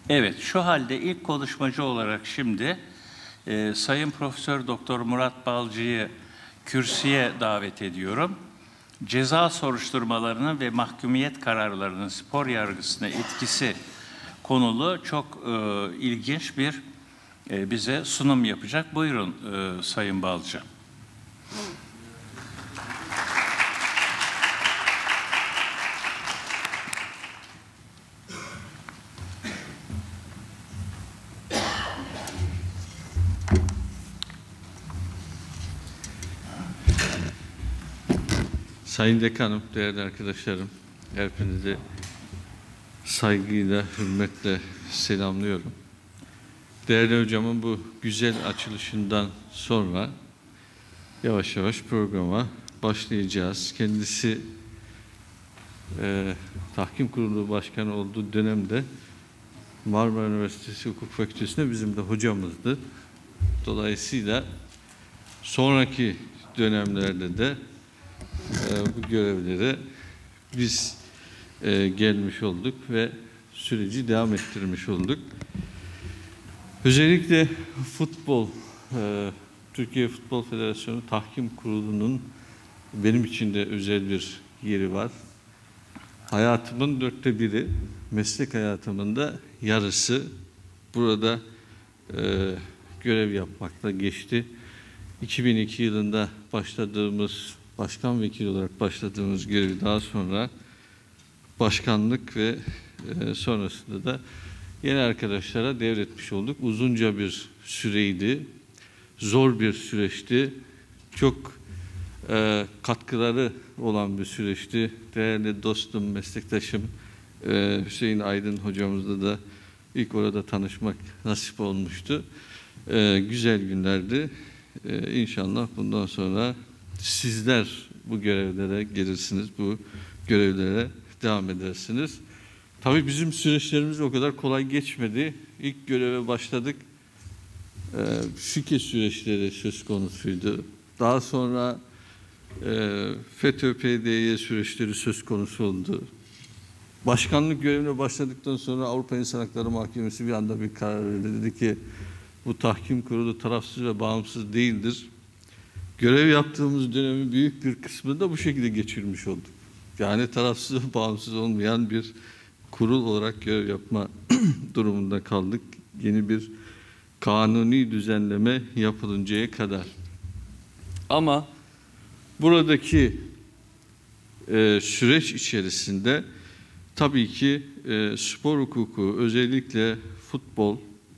Evet, şu halde ilk konuşmacı olarak şimdi Sayın Profesör Doktor Murat Balcı'yı kürsüye davet ediyorum. Ceza soruşturmalarının ve mahkumiyet kararlarının spor yargısına etkisi konulu çok ilginç bir bize sunum yapacak. Buyurun Sayın Balcı. Sayın Dekanım, değerli arkadaşlarım, hepinizi saygıyla, hürmetle selamlıyorum. Değerli hocamın bu güzel açılışından sonra yavaş yavaş programa başlayacağız. Kendisi Tahkim Kurulu Başkanı olduğu dönemde Marmara Üniversitesi Hukuk Fakültesi'nde bizim de hocamızdı. Dolayısıyla sonraki dönemlerde de bu görevlere biz gelmiş olduk ve süreci devam ettirmiş olduk. Özellikle futbol, Türkiye Futbol Federasyonu Tahkim Kurulu'nun benim için de özel bir yeri var. Hayatımın 1/4, meslek hayatımın da yarısı burada görev yapmakla geçti. 2002 yılında başkan vekili olarak başladığımız görevi daha sonra başkanlık ve sonrasında da yeni arkadaşlara devretmiş olduk. Uzunca bir süreydi, zor bir süreçti, çok katkıları olan bir süreçti. Değerli dostum, meslektaşım Hüseyin Aydın hocamızla da ilk orada tanışmak nasip olmuştu. Güzel günlerdi. İnşallah bundan sonra sizler bu görevlere gelirsiniz, bu görevlere devam edersiniz. Tabii bizim süreçlerimiz o kadar kolay geçmedi. İlk göreve başladık. Şike süreçleri söz konusuydu. Daha sonra FETÖ-PDY süreçleri söz konusu oldu. Başkanlık görevine başladıktan sonra Avrupa İnsan Hakları Mahkemesi bir anda bir karar verdi. Dedi ki bu tahkim kurulu tarafsız ve bağımsız değildir. Görev yaptığımız dönemin büyük bir kısmını da bu şekilde geçirmiş olduk. Yani tarafsız ve bağımsız olmayan bir kurul olarak görev yapma durumunda kaldık. Yeni bir kanuni düzenleme yapılıncaya kadar. Ama buradaki süreç içerisinde tabii ki spor hukuku, özellikle futbol,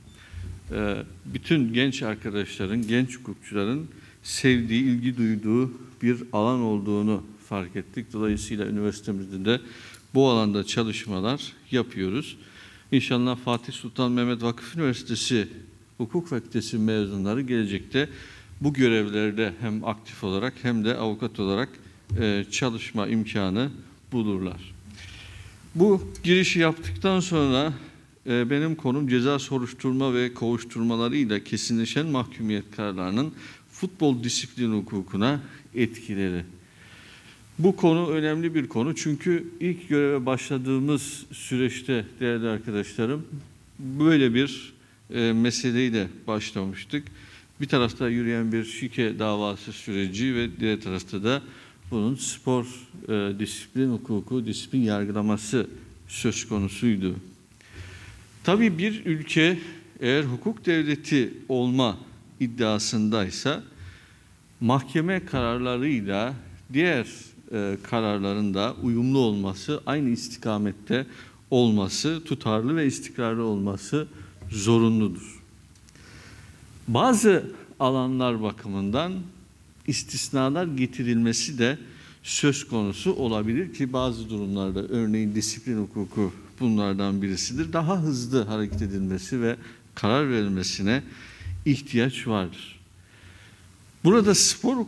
bütün genç arkadaşların, genç hukukçuların sevdiği, ilgi duyduğu bir alan olduğunu fark ettik. Dolayısıyla üniversitemizde de bu alanda çalışmalar yapıyoruz. İnşallah Fatih Sultan Mehmet Vakıf Üniversitesi Hukuk Fakültesi mezunları gelecekte bu görevlerde hem aktif olarak hem de avukat olarak çalışma imkanı bulurlar. Bu girişi yaptıktan sonra benim konum ceza soruşturma ve kovuşturmalarıyla kesinleşen mahkumiyet kararlarının futbol disiplin hukukuna etkileri. Bu konu önemli bir konu çünkü ilk göreve başladığımız süreçte değerli arkadaşlarım böyle bir meseleyle başlamıştık. Bir tarafta yürüyen bir şike davası süreci ve diğer tarafta da bunun spor disiplin hukuku, disiplin yargılaması söz konusuydu. Tabii bir ülke eğer hukuk devleti olma iddiasındaysa mahkeme kararlarıyla diğer kararların da uyumlu olması, aynı istikamette olması, tutarlı ve istikrarlı olması zorunludur. Bazı alanlar bakımından istisnalar getirilmesi de söz konusu olabilir ki bazı durumlarda örneğin disiplin hukuku bunlardan birisidir. Daha hızlı hareket edilmesi ve karar verilmesine ihtiyaç vardır. Burada spor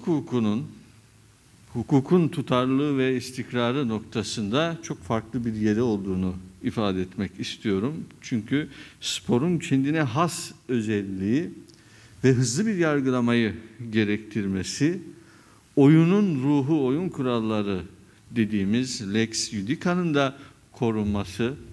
hukukun tutarlılığı ve istikrarı noktasında çok farklı bir yeri olduğunu ifade etmek istiyorum. Çünkü sporun kendine has özelliği ve hızlı bir yargılamayı gerektirmesi, oyunun ruhu, oyun kuralları dediğimiz lex judica'nın da korunması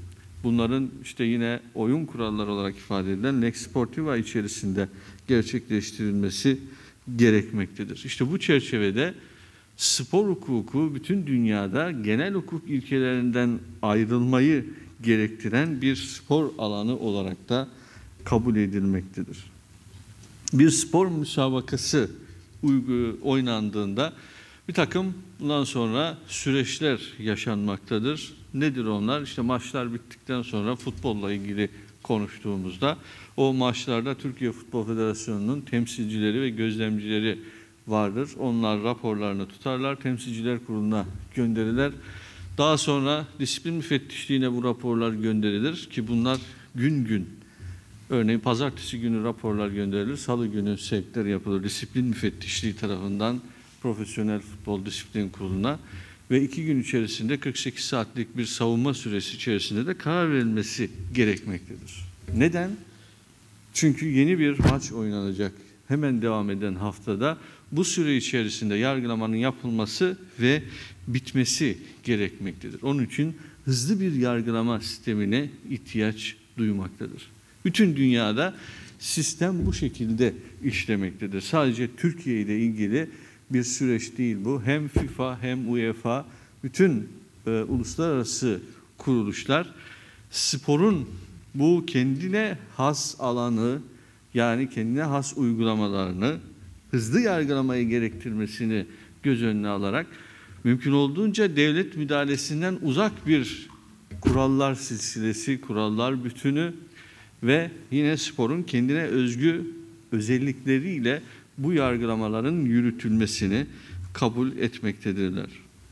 bunların işte yine oyun kuralları olarak ifade edilen Lex Sportiva içerisinde gerçekleştirilmesi gerekmektedir. İşte bu çerçevede spor hukuku bütün dünyada genel hukuk ilkelerinden ayrılmayı gerektiren bir spor alanı olarak da kabul edilmektedir. Bir spor müsabakası oynandığında bir takım bundan sonra süreçler yaşanmaktadır. Nedir onlar? İşte maçlar bittikten sonra futbolla ilgili konuştuğumuzda o maçlarda Türkiye Futbol Federasyonu'nun temsilcileri ve gözlemcileri vardır. Onlar raporlarını tutarlar, temsilciler kuruluna gönderilir. Daha sonra disiplin müfettişliğine bu raporlar gönderilir ki bunlar gün gün, örneğin pazartesi günü raporlar gönderilir, salı günü sevkler yapılır disiplin müfettişliği tarafından Profesyonel Futbol Disiplin Kurulu'na ve 2 gün içerisinde 48 saatlik bir savunma süresi içerisinde de karar verilmesi gerekmektedir. Neden? Çünkü yeni bir maç oynanacak hemen devam eden haftada bu süre içerisinde yargılamanın yapılması ve bitmesi gerekmektedir. Onun için hızlı bir yargılama sistemine ihtiyaç duymaktadır. Bütün dünyada sistem bu şekilde işlemektedir. Sadece Türkiye ile ilgili bir süreç değil bu. Hem FIFA hem UEFA bütün uluslararası kuruluşlar sporun bu kendine has alanı, yani kendine has uygulamalarını hızlı yargılamayı gerektirmesini göz önüne alarak mümkün olduğunca devlet müdahalesinden uzak bir kurallar silsilesi, kurallar bütünü ve yine sporun kendine özgü özellikleriyle bu yargılamaların yürütülmesini kabul etmektedirler.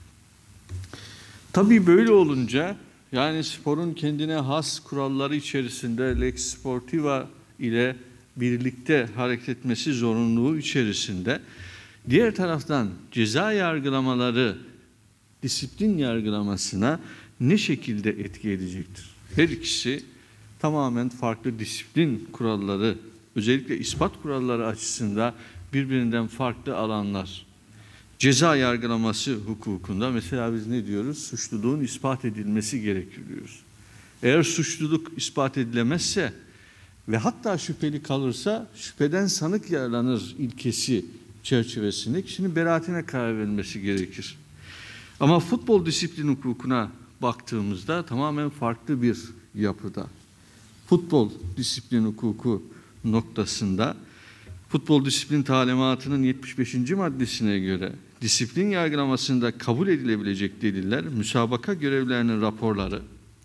Tabii böyle olunca, yani sporun kendine has kuralları içerisinde Lex Sportiva ile birlikte hareket etmesi zorunluluğu içerisinde, diğer taraftan ceza yargılamaları disiplin yargılamasına ne şekilde etki edecektir? Her ikisi tamamen farklı disiplin kuralları, özellikle ispat kuralları açısından birbirinden farklı alanlar. Ceza yargılaması hukukunda mesela biz ne diyoruz? Suçluluğun ispat edilmesi gerekir diyoruz. Eğer suçluluk ispat edilemezse ve hatta şüpheli kalırsa şüpheden sanık yararlanır ilkesi çerçevesinde kişinin beraatine karar verilmesi gerekir. Ama futbol disiplin hukukuna baktığımızda tamamen farklı bir yapıda. Futbol disiplin hukuku noktasında futbol disiplin talimatının 75. maddesine göre disiplin yargılamasında kabul edilebilecek deliller, müsabaka görevlilerinin raporları,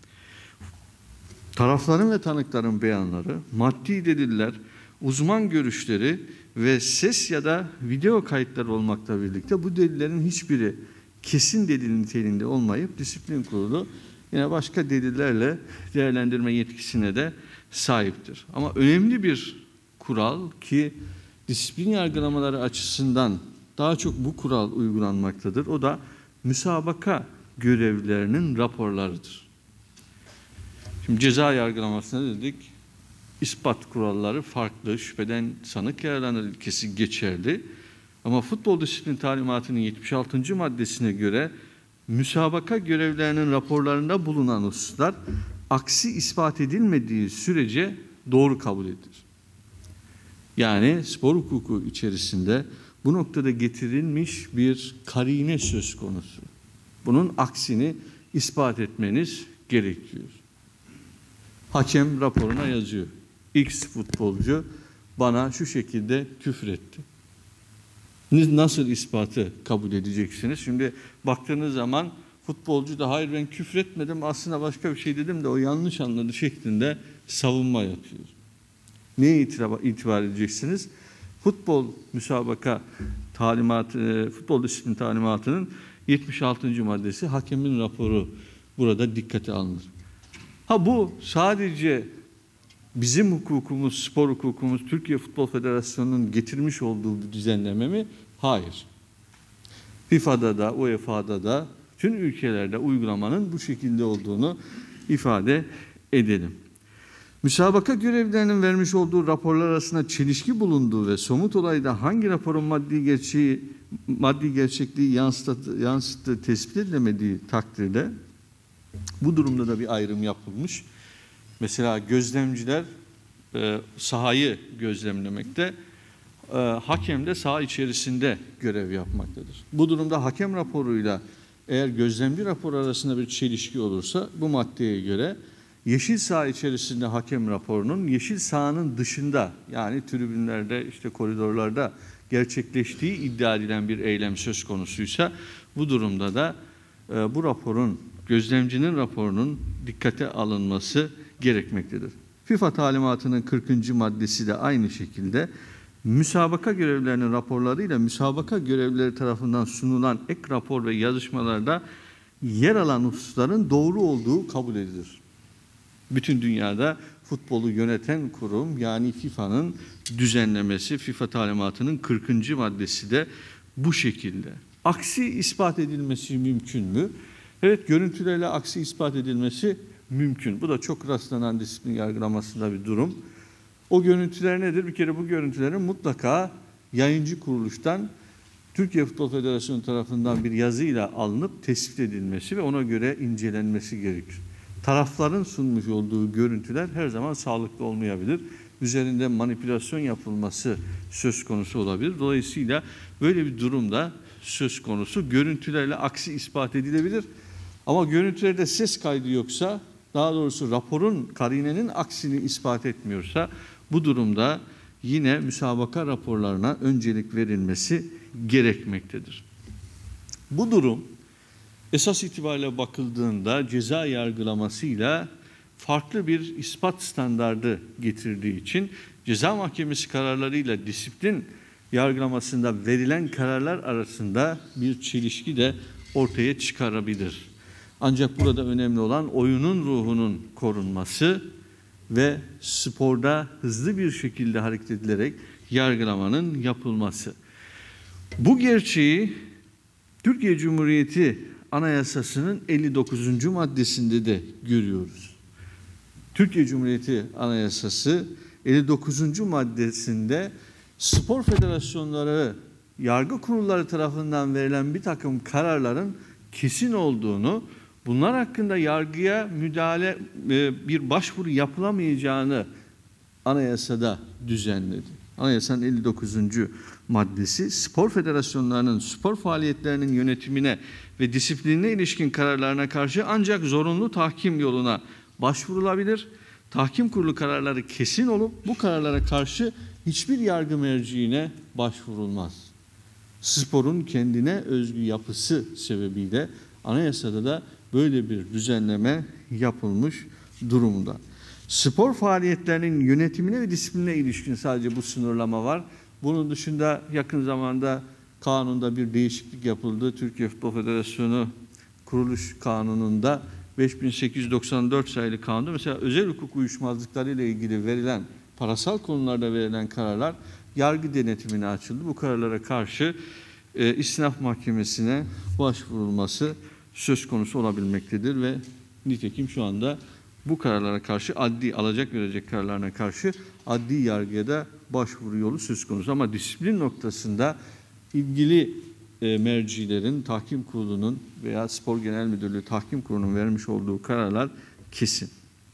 tarafların ve tanıkların beyanları, maddi deliller, uzman görüşleri ve ses ya da video kayıtları olmakla birlikte bu delillerin hiçbiri kesin delil niteliğinde olmayıp disiplin kurulu yine başka delillerle değerlendirme yetkisine de sahiptir. Ama önemli bir kural ki disiplin yargılamaları açısından daha çok bu kural uygulanmaktadır. O da müsabaka görevlilerinin raporlarıdır. Şimdi ceza yargılamasına dedik, ispat kuralları farklı, şüpheden sanık yararlanır ilkesi geçerli. Ama futbol disiplin talimatının 76. maddesine göre müsabaka görevlilerinin raporlarında bulunan hususlar aksi ispat edilmediği sürece doğru kabul edilir. Yani spor hukuku içerisinde bu noktada getirilmiş bir karine söz konusu. Bunun aksini ispat etmeniz gerekiyor. Hakem raporuna yazıyor. X futbolcu bana şu şekilde küfür etti. Nasıl ispatı kabul edeceksiniz? Şimdi baktığınız zaman futbolcu da hayır ben küfür etmedim, aslında başka bir şey dedim de o yanlış anladı şeklinde savunma yapıyor. Neye itibar edeceksiniz? Futbol müsabaka talimatı, futbol disiplin talimatının 76. maddesi, hakemin raporu burada dikkate alınır. Ha bu sadece bizim hukukumuz, spor hukukumuz, Türkiye Futbol Federasyonu'nun getirmiş olduğu bir düzenleme mi? Hayır. FIFA'da da, UEFA'da da, tüm ülkelerde uygulamanın bu şekilde olduğunu ifade edelim. Müsabaka görevlilerinin vermiş olduğu raporlar arasında çelişki bulunduğu ve somut olayda hangi raporun maddi gerçekliği yansıttığı tespit edilemediği takdirde bu durumda da bir ayrım yapılmış. Mesela gözlemciler sahayı gözlemlemekte, hakem de saha içerisinde görev yapmaktadır. Bu durumda hakem raporuyla eğer gözlemci raporu arasında bir çelişki olursa bu maddeye göre yeşil saha içerisinde hakem raporunun yeşil sahanın dışında, yani tribünlerde, işte koridorlarda gerçekleştiği iddia edilen bir eylem söz konusuysa bu durumda da bu raporun, gözlemcinin raporunun dikkate alınması gerekmektedir. FIFA talimatının 40. maddesi de aynı şekilde müsabaka görevlilerinin raporlarıyla müsabaka görevlileri tarafından sunulan ek rapor ve yazışmalarda yer alan hususların doğru olduğu kabul edilir. Bütün dünyada futbolu yöneten kurum, yani FIFA'nın düzenlemesi, FIFA talimatının 40. maddesi de bu şekilde. Aksi ispat edilmesi mümkün mü? Evet, görüntülerle aksi ispat edilmesi mümkün. Bu da çok rastlanan disiplin yargılamasında bir durum. O görüntüler nedir? Bir kere bu görüntülerin mutlaka yayıncı kuruluştan, Türkiye Futbol Federasyonu tarafından bir yazıyla alınıp tespit edilmesi ve ona göre incelenmesi gerekir. Tarafların sunmuş olduğu görüntüler her zaman sağlıklı olmayabilir. Üzerinde manipülasyon yapılması söz konusu olabilir. Dolayısıyla böyle bir durumda söz konusu, görüntülerle aksi ispat edilebilir. Ama görüntülerde ses kaydı yoksa, daha doğrusu raporun, karinenin aksini ispat etmiyorsa, bu durumda yine müsabaka raporlarına öncelik verilmesi gerekmektedir. Bu durum esas itibariyle bakıldığında ceza yargılamasıyla farklı bir ispat standardı getirdiği için ceza mahkemesi kararlarıyla disiplin yargılamasında verilen kararlar arasında bir çelişki de ortaya çıkarabilir. Ancak burada önemli olan oyunun ruhunun korunması ve sporda hızlı bir şekilde hareket edilerek yargılamanın yapılması. Bu gerçeği Türkiye Cumhuriyeti Anayasası'nın 59. maddesinde de görüyoruz. Türkiye Cumhuriyeti Anayasası 59. maddesinde spor federasyonları, yargı kurulları tarafından verilen bir takım kararların kesin olduğunu, bunlar hakkında yargıya müdahale, bir başvuru yapılamayacağını anayasada düzenledi. Anayasanın 59. maddesi spor federasyonlarının spor faaliyetlerinin yönetimine ve disiplinine ilişkin kararlarına karşı ancak zorunlu tahkim yoluna başvurulabilir. Tahkim kurulu kararları kesin olup bu kararlara karşı hiçbir yargı merciine başvurulmaz. Sporun kendine özgü yapısı sebebiyle anayasada da böyle bir düzenleme yapılmış durumda. Spor faaliyetlerinin yönetimine ve disiplinine ilişkin sadece bu sınırlama var. Bunun dışında yakın zamanda kanunda bir değişiklik yapıldı. Türkiye Futbol Federasyonu Kuruluş Kanunu'nda 5894 sayılı kanunda mesela özel hukuk uyuşmazlıkları ile ilgili verilen, parasal konularda verilen kararlar yargı denetimine açıldı. Bu kararlara karşı İstinaf Mahkemesi'ne başvurulması söz konusu olabilmektedir ve nitekim şu anda bu kararlara karşı adli, alacak verecek kararlarına karşı adli yargıya da başvuru yolu söz konusu. Ama disiplin noktasında ilgili mercilerin, tahkim kurulunun veya Spor Genel Müdürlüğü tahkim kurulunun vermiş olduğu kararlar kesin.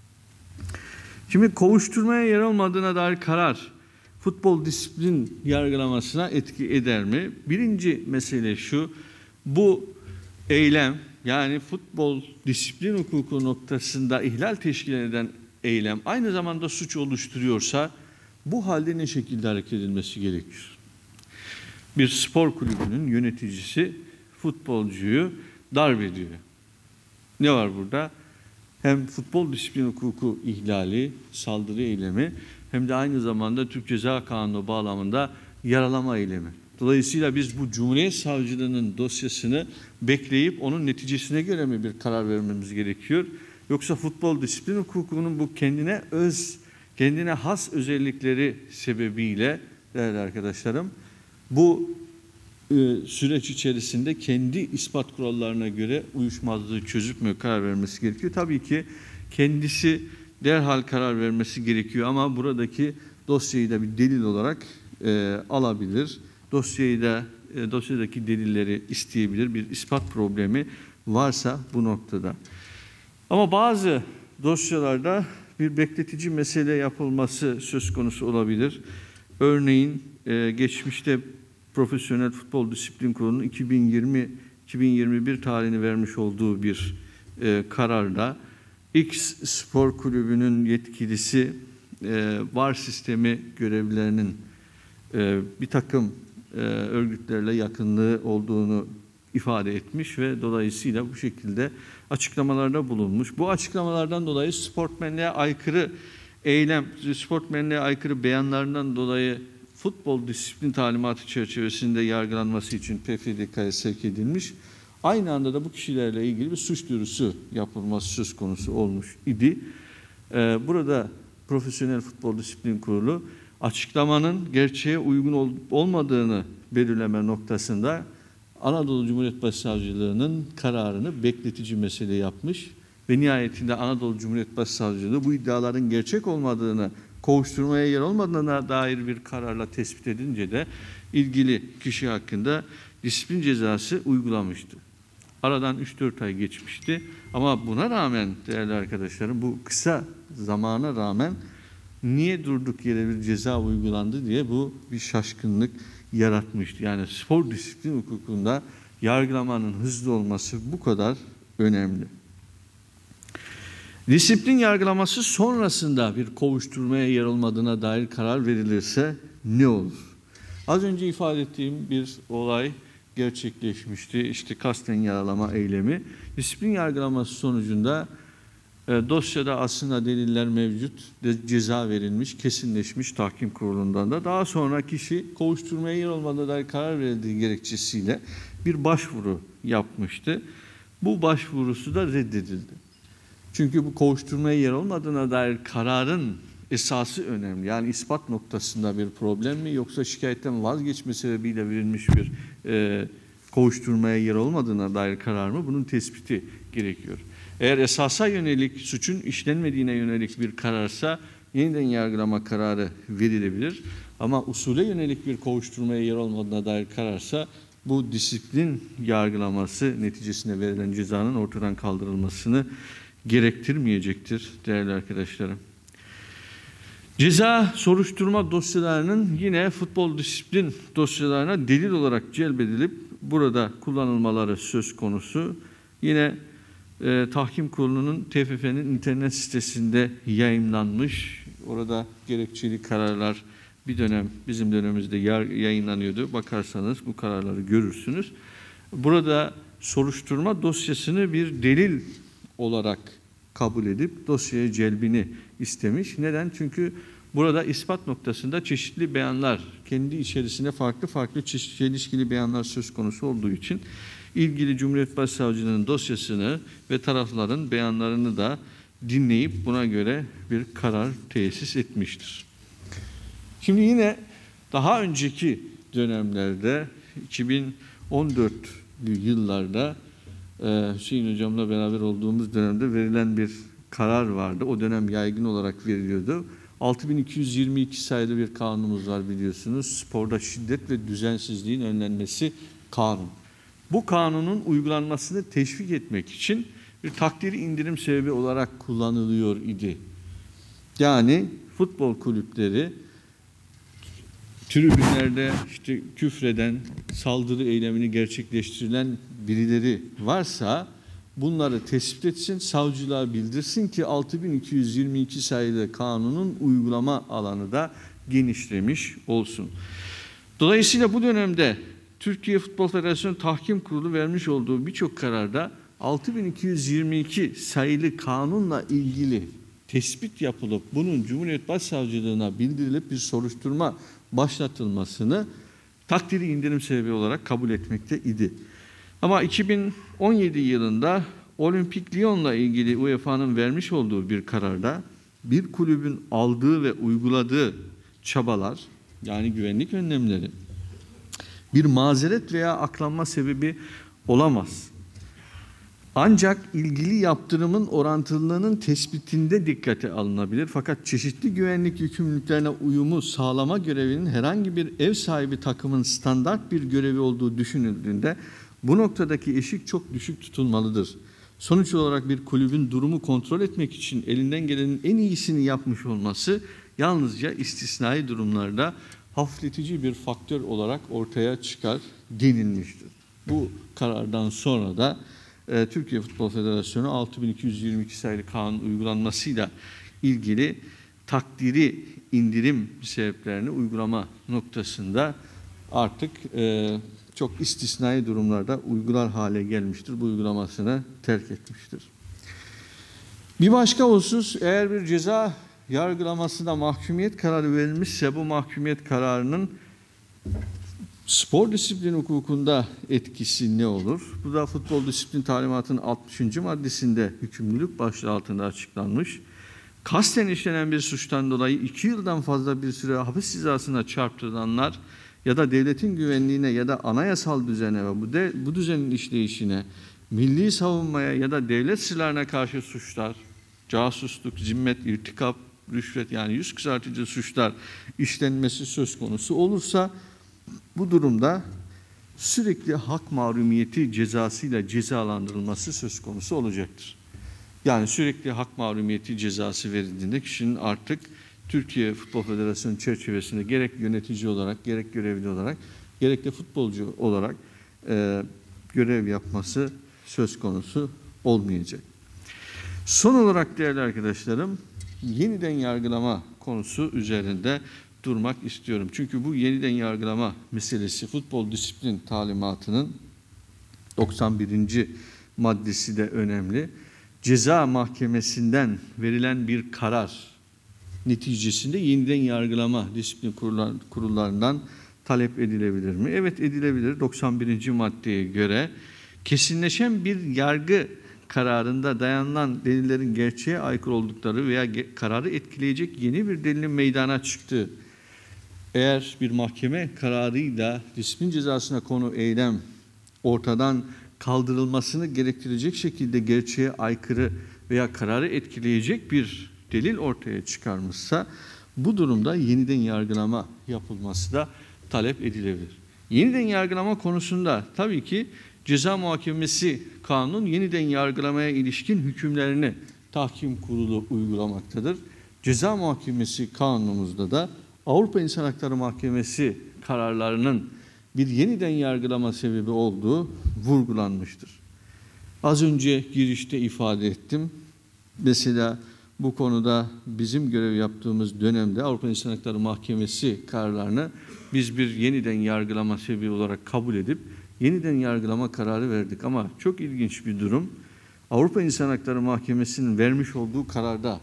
Şimdi kovuşturmaya yer olmadığına dair karar futbol disiplin yargılamasına etki eder mi? Birinci mesele şu, bu eylem, yani futbol disiplin hukuku noktasında ihlal teşkil eden eylem aynı zamanda suç oluşturuyorsa bu halde ne şekilde hareket edilmesi gerekir? Bir spor kulübünün yöneticisi futbolcuyu darp ediyor. Ne var burada? Hem futbol disiplin hukuku ihlali, saldırı eylemi, hem de aynı zamanda Türk Ceza Kanunu bağlamında yaralama eylemi. Dolayısıyla biz bu Cumhuriyet Savcılığı'nın dosyasını bekleyip onun neticesine göre mi bir karar vermemiz gerekiyor? Yoksa futbol disiplin hukukunun bu kendine has özellikleri sebebiyle değerli arkadaşlarım, bu süreç içerisinde kendi ispat kurallarına göre uyuşmazlığı çözüp mü karar vermesi gerekiyor? Tabii ki kendisi derhal karar vermesi gerekiyor ama buradaki dosyayı da bir delil olarak alabilir. Dosyadaki delilleri isteyebilir. Bir ispat problemi varsa bu noktada. Ama bazı dosyalarda bir bekletici mesele yapılması söz konusu olabilir. Örneğin geçmişte Profesyonel Futbol Disiplin Kurulu'nun 2020-2021 tarihini vermiş olduğu bir kararda X spor kulübünün yetkilisi VAR sistemi görevlilerinin bir takım örgütlerle yakınlığı olduğunu ifade etmiş ve dolayısıyla bu şekilde açıklamalarda bulunmuş. Bu açıklamalardan dolayı sportmenliğe aykırı sportmenliğe aykırı beyanlarından dolayı futbol disiplin talimatı çerçevesinde yargılanması için PFDK'ya sevk edilmiş. Aynı anda da bu kişilerle ilgili bir suç duyurusu yapılması söz konusu olmuş idi. Burada Profesyonel Futbol Disiplin Kurulu açıklamanın gerçeğe uygun olup olmadığını belirleme noktasında Anadolu Cumhuriyet Başsavcılığı'nın kararını bekletici mesele yapmış ve nihayetinde Anadolu Cumhuriyet Başsavcılığı bu iddiaların gerçek olmadığını, kovuşturmaya yer olmadığına dair bir kararla tespit edince de ilgili kişi hakkında disiplin cezası uygulamıştı. Aradan 3-4 ay geçmişti ama buna rağmen değerli arkadaşlarım, bu kısa zamana rağmen niye durduk yere bir ceza uygulandı diye bu bir şaşkınlık yaratmıştı. Yani spor disiplin hukukunda yargılamanın hızlı olması bu kadar önemli. Disiplin yargılaması sonrasında bir kovuşturmaya yer olmadığına dair karar verilirse ne olur? Az önce ifade ettiğim bir olay gerçekleşmişti. İşte kasten yaralama eylemi. Disiplin yargılaması sonucunda dosyada aslında deliller mevcut, ceza verilmiş, kesinleşmiş tahkim kurulundan da. Daha sonra kişi kovuşturmaya yer olmadığına dair karar verildiği gerekçesiyle bir başvuru yapmıştı. Bu başvurusu da reddedildi. Çünkü bu kovuşturmaya yer olmadığına dair kararın esası önemli. Yani ispat noktasında bir problem mi, yoksa şikayetten vazgeçme sebebiyle verilmiş bir kovuşturmaya yer olmadığına dair karar mı? Bunun tespiti gerekiyor. Eğer esasa yönelik, suçun işlenmediğine yönelik bir kararsa yeniden yargılama kararı verilebilir. Ama usule yönelik bir kovuşturmaya yer olmadığına dair kararsa bu disiplin yargılaması neticesinde verilen cezanın ortadan kaldırılmasını gerektirmeyecektir değerli arkadaşlarım. Ceza soruşturma dosyalarının yine futbol disiplin dosyalarına delil olarak celbedilip burada kullanılmaları söz konusu. Yine Tahkim Kurulu'nun TFF'nin internet sitesinde yayımlanmış. Orada gerekçeli kararlar bir dönem bizim dönemimizde yayınlanıyordu. Bakarsanız bu kararları görürsünüz. Burada soruşturma dosyasını bir delil olarak kabul edip dosyaya celbini istemiş. Neden? Çünkü burada ispat noktasında çeşitli beyanlar, kendi içerisinde farklı çelişkili beyanlar söz konusu olduğu için ilgili Cumhuriyet Başsavcılığı'nın dosyasını ve tarafların beyanlarını da dinleyip buna göre bir karar tesis etmiştir. Şimdi yine daha önceki dönemlerde 2014'lü yıllarda Hüseyin Hocam'la beraber olduğumuz dönemde verilen bir karar vardı. O dönem yaygın olarak veriliyordu. 6222 sayılı bir kanunumuz var biliyorsunuz. Sporda şiddet ve düzensizliğin önlenmesi kanun. Bu kanunun uygulanmasını teşvik etmek için bir takdiri indirim sebebi olarak kullanılıyor idi. Yani futbol kulüpleri tribünlerde işte küfreden, saldırı eylemini gerçekleştirilen birileri varsa bunları tespit etsin, savcılığa bildirsin ki 6222 sayılı kanunun uygulama alanı da genişlemiş olsun. Dolayısıyla bu dönemde Türkiye Futbol Federasyonu Tahkim Kurulu vermiş olduğu birçok kararda 6222 sayılı kanunla ilgili tespit yapılıp bunun Cumhuriyet Başsavcılığına bildirilip bir soruşturma başlatılmasını takdiri indirim sebebi olarak kabul etmekte idi. Ama 2017 yılında Olimpik Lyon'la ilgili UEFA'nın vermiş olduğu bir kararda bir kulübün aldığı ve uyguladığı çabalar, yani güvenlik önlemleri bir mazeret veya aklanma sebebi olamaz. Ancak ilgili yaptırımın orantılılığının tespitinde dikkate alınabilir. Fakat çeşitli güvenlik yükümlülüklerine uyumu sağlama görevinin herhangi bir ev sahibi takımın standart bir görevi olduğu düşünüldüğünde bu noktadaki eşik çok düşük tutulmalıdır. Sonuç olarak bir kulübün durumu kontrol etmek için elinden gelenin en iyisini yapmış olması yalnızca istisnai durumlarda hafifletici bir faktör olarak ortaya çıkar denilmiştir. Bu karardan sonra da Türkiye Futbol Federasyonu 6222 sayılı kanun uygulanmasıyla ilgili takdiri indirim sebeplerini uygulama noktasında artık çok istisnai durumlarda uygular hale gelmiştir. Bu uygulamasını terk etmiştir. Bir başka husus, eğer bir ceza yargılamasında mahkumiyet kararı verilmişse bu mahkumiyet kararının spor disiplin hukukunda etkisi ne olur? Bu da futbol disiplin talimatının 60. maddesinde hükümlülük başlığı altında açıklanmış. Kasten işlenen bir suçtan dolayı 2 yıldan fazla bir süre hapis cezasına çarptırılanlar ya da devletin güvenliğine ya da anayasal düzene ve bu düzenin işleyişine, milli savunmaya ya da devlet sırlarına karşı suçlar, casusluk, zimmet, irtikap, rüşvet yani yüz kızartıcı suçlar işlenmesi söz konusu olursa bu durumda sürekli hak mahrumiyeti cezasıyla cezalandırılması söz konusu olacaktır. Yani sürekli hak mahrumiyeti cezası verildiğinde kişinin artık Türkiye Futbol Federasyonu çerçevesinde gerek yönetici olarak, gerek görevli olarak, gerek de futbolcu olarak görev yapması söz konusu olmayacak. Son olarak değerli arkadaşlarım, yeniden yargılama konusu üzerinde durmak istiyorum. Çünkü bu yeniden yargılama meselesi futbol disiplin talimatının 91. maddesi de önemli. Ceza mahkemesinden verilen bir karar neticesinde yeniden yargılama disiplin kurullarından talep edilebilir mi? Evet, edilebilir. 91. maddeye göre kesinleşen bir yargı kararında dayanılan delillerin gerçeğe aykırı oldukları veya kararı etkileyecek yeni bir delilin meydana çıktığı, eğer bir mahkeme kararıyla disiplin cezasına konu eylem ortadan kaldırılmasını gerektirecek şekilde gerçeğe aykırı veya kararı etkileyecek bir delil ortaya çıkarmışsa bu durumda yeniden yargılama yapılması da talep edilebilir. Yeniden yargılama konusunda tabii ki Ceza Muhakemesi Kanunu yeniden yargılamaya ilişkin hükümlerini tahkim kurulu uygulamaktadır. Ceza Muhakemesi Kanunumuzda da Avrupa İnsan Hakları Mahkemesi kararlarının bir yeniden yargılama sebebi olduğu vurgulanmıştır. Az önce girişte ifade ettim. Mesela bu konuda bizim görev yaptığımız dönemde Avrupa İnsan Hakları Mahkemesi kararlarını biz bir yeniden yargılama sebebi olarak kabul edip yeniden yargılama kararı verdik. Ama çok ilginç bir durum. Avrupa İnsan Hakları Mahkemesi'nin vermiş olduğu kararda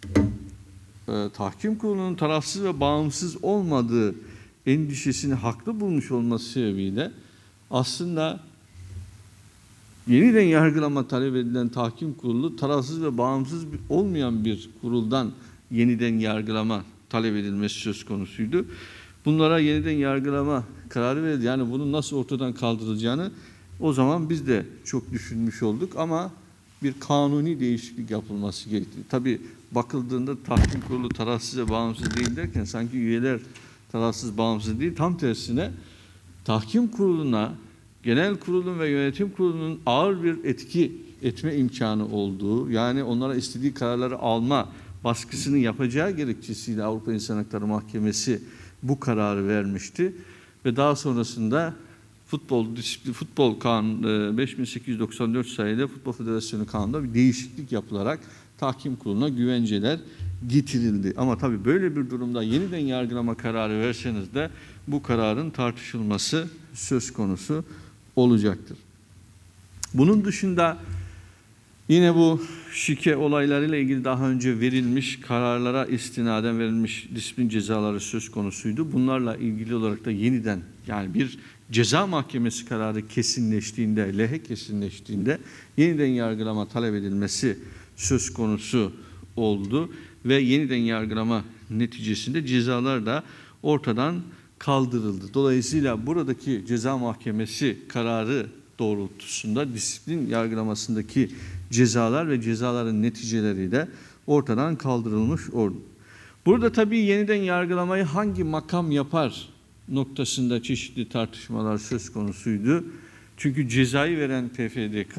tahkim kurulunun tarafsız ve bağımsız olmadığı endişesini haklı bulmuş olması sebebiyle aslında yeniden yargılama talep edilen tahkim kurulu tarafsız ve bağımsız olmayan bir kuruldan yeniden yargılama talep edilmesi söz konusuydu. Bunlara yeniden yargılama kararı verildi. Yani bunun nasıl ortadan kaldırılacağını o zaman biz de çok düşünmüş olduk ama bir kanuni değişiklik yapılması gerekti. Tabii bakıldığında tahkim kurulu tarafsız ve bağımsız değil derken sanki üyeler tarafsız bağımsız değil, tam tersine tahkim kuruluna genel kurulun ve yönetim kurulunun ağır bir etki etme imkanı olduğu, yani onlara istediği kararları alma baskısını yapacağı gerekçesiyle Avrupa İnsan Hakları Mahkemesi bu kararı vermişti ve daha sonrasında futbol kanunu 5894 sayılı Futbol Federasyonu Kanunu'nda bir değişiklik yapılarak tahkim kuruluna güvenceler getirildi. Ama tabii böyle bir durumda yeniden yargılama kararı verseniz de bu kararın tartışılması söz konusu olacaktır. Bunun dışında yine bu şike olaylarıyla ilgili daha önce verilmiş kararlara istinaden verilmiş disiplin cezaları söz konusuydu. Bunlarla ilgili olarak da yeniden, yani bir ceza mahkemesi kararı kesinleştiğinde, lehe kesinleştiğinde yeniden yargılama talep edilmesi söz konusu oldu ve yeniden yargılama neticesinde cezalar da ortadan kaldırıldı. Dolayısıyla buradaki ceza mahkemesi kararı doğrultusunda disiplin yargılamasındaki cezalar ve cezaların neticeleri de ortadan kaldırılmış oldu. Burada tabii yeniden yargılamayı hangi makam yapar noktasında çeşitli tartışmalar söz konusuydu. Çünkü cezayı veren TFDK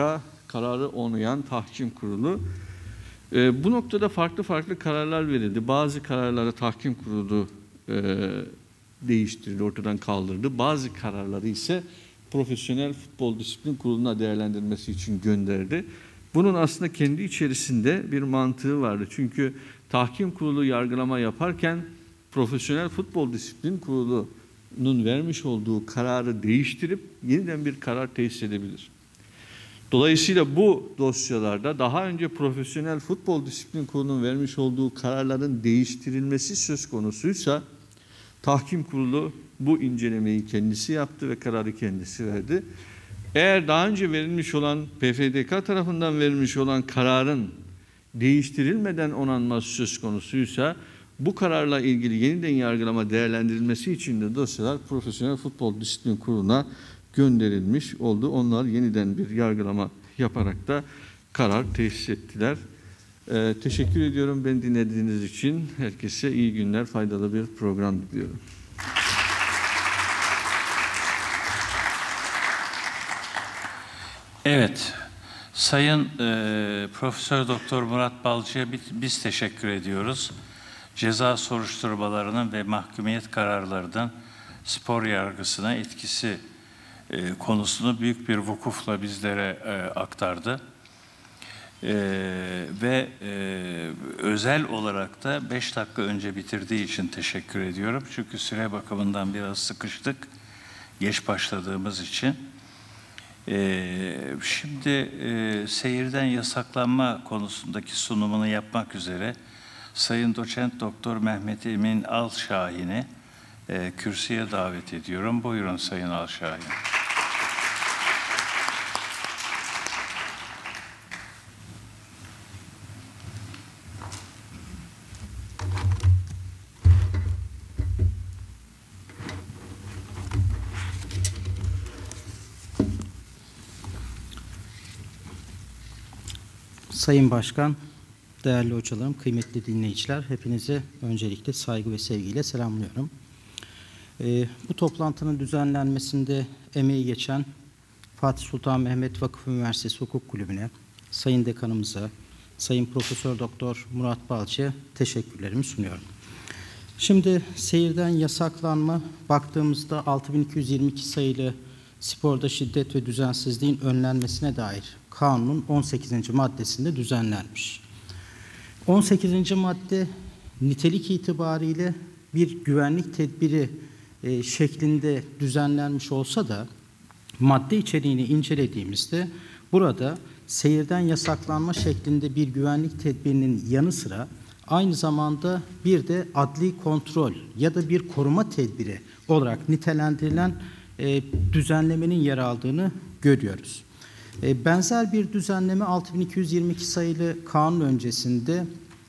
kararı onayan tahkim kurulu. Bu noktada farklı kararlar verildi. Bazı kararları tahkim kurulu değiştirdi, ortadan kaldırdı. Bazı kararları ise Profesyonel Futbol Disiplin Kurulu'na değerlendirmesi için gönderdi. Bunun aslında kendi içerisinde bir mantığı vardı. Çünkü tahkim kurulu yargılama yaparken Profesyonel Futbol Disiplin Kurulu'nun vermiş olduğu kararı değiştirip yeniden bir karar tesis edebilir. Dolayısıyla bu dosyalarda daha önce Profesyonel Futbol Disiplin Kurulu'nun vermiş olduğu kararların değiştirilmesi söz konusuysa tahkim kurulu bu incelemeyi kendisi yaptı ve kararı kendisi verdi. Eğer daha önce verilmiş olan PFDK tarafından verilmiş olan kararın değiştirilmeden onanması söz konusuysa bu kararla ilgili yeniden yargılama değerlendirilmesi için de dosyalar Profesyonel Futbol Disiplin Kurulu'na gönderilmiş oldu. Onlar yeniden bir yargılama yaparak da karar tesis ettiler. Teşekkür ediyorum beni dinlediğiniz için. Herkese iyi günler, faydalı bir program diliyorum. Evet, Sayın Profesör Doktor Murat Balcı'ya biz teşekkür ediyoruz. Ceza soruşturmalarının ve mahkumiyet kararlarının spor yargısına etkisi konusunu büyük bir vukufla bizlere aktardı. Özel olarak da 5 dakika önce bitirdiği için teşekkür ediyorum. Çünkü süre bakımından biraz sıkıştık, geç başladığımız için. Şimdi seyirden yasaklanma konusundaki sunumunu yapmak üzere Sayın Doçent Doktor Mehmet Emin Alşahin'i kürsüye davet ediyorum. Buyurun Sayın Alşahin. Sayın Başkan, değerli hocalarım, kıymetli dinleyiciler, hepinizi öncelikle saygı ve sevgiyle selamlıyorum. Bu toplantının düzenlenmesinde emeği geçen Fatih Sultan Mehmet Vakıf Üniversitesi Hukuk Kulübü'ne, Sayın Dekanımıza, Sayın Profesör Doktor Murat Balcı'ya teşekkürlerimi sunuyorum. Şimdi seyirden yasaklanma, baktığımızda 6222 sayılı sporda şiddet ve düzensizliğin önlenmesine dair kanunun 18. maddesinde düzenlenmiş. 18. madde nitelik itibariyle bir güvenlik tedbiri şeklinde düzenlenmiş olsa da madde içeriğini incelediğimizde burada seyirden yasaklanma şeklinde bir güvenlik tedbirinin yanı sıra aynı zamanda bir de adli kontrol ya da bir koruma tedbiri olarak nitelendirilen düzenlemenin yer aldığını görüyoruz. Benzer bir düzenleme 6222 sayılı kanun öncesinde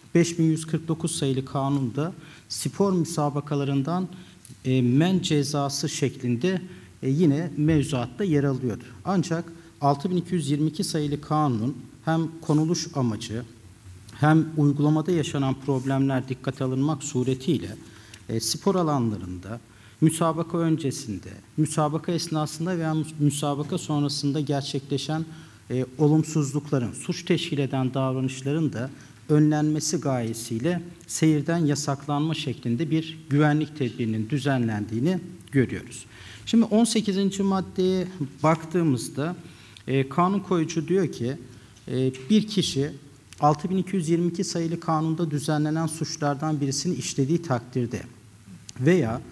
5149 sayılı kanunda spor müsabakalarından men cezası şeklinde yine mevzuatta yer alıyordu. Ancak 6222 sayılı kanunun hem konuluş amacı hem uygulamada yaşanan problemler dikkate alınmak suretiyle spor alanlarında müsabaka öncesinde, müsabaka esnasında veya müsabaka sonrasında gerçekleşen olumsuzlukların, suç teşkil eden davranışların da önlenmesi gayesiyle seyirden yasaklanma şeklinde bir güvenlik tedbirinin düzenlendiğini görüyoruz. Şimdi 18. maddeye baktığımızda kanun koyucu diyor ki bir kişi 6222 sayılı kanunda düzenlenen suçlardan birisini işlediği takdirde veya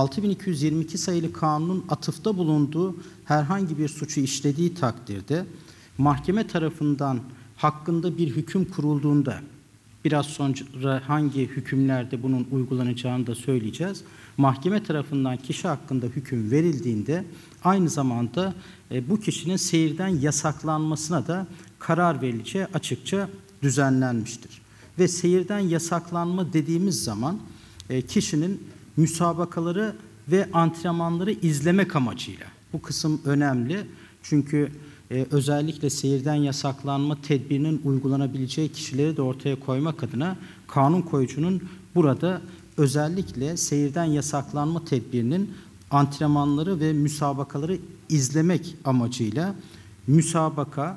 6222 sayılı kanunun atıfta bulunduğu herhangi bir suçu işlediği takdirde mahkeme tarafından hakkında bir hüküm kurulduğunda, biraz sonra hangi hükümlerde bunun uygulanacağını da söyleyeceğiz. Mahkeme tarafından kişi hakkında hüküm verildiğinde aynı zamanda bu kişinin seyirden yasaklanmasına da karar verileceği açıkça düzenlenmiştir. Ve seyirden yasaklanma dediğimiz zaman kişinin müsabakaları ve antrenmanları izlemek amacıyla. Bu kısım önemli çünkü özellikle seyirden yasaklanma tedbirinin uygulanabileceği kişileri de ortaya koymak adına kanun koyucunun burada özellikle seyirden yasaklanma tedbirinin antrenmanları ve müsabakaları izlemek amacıyla müsabaka,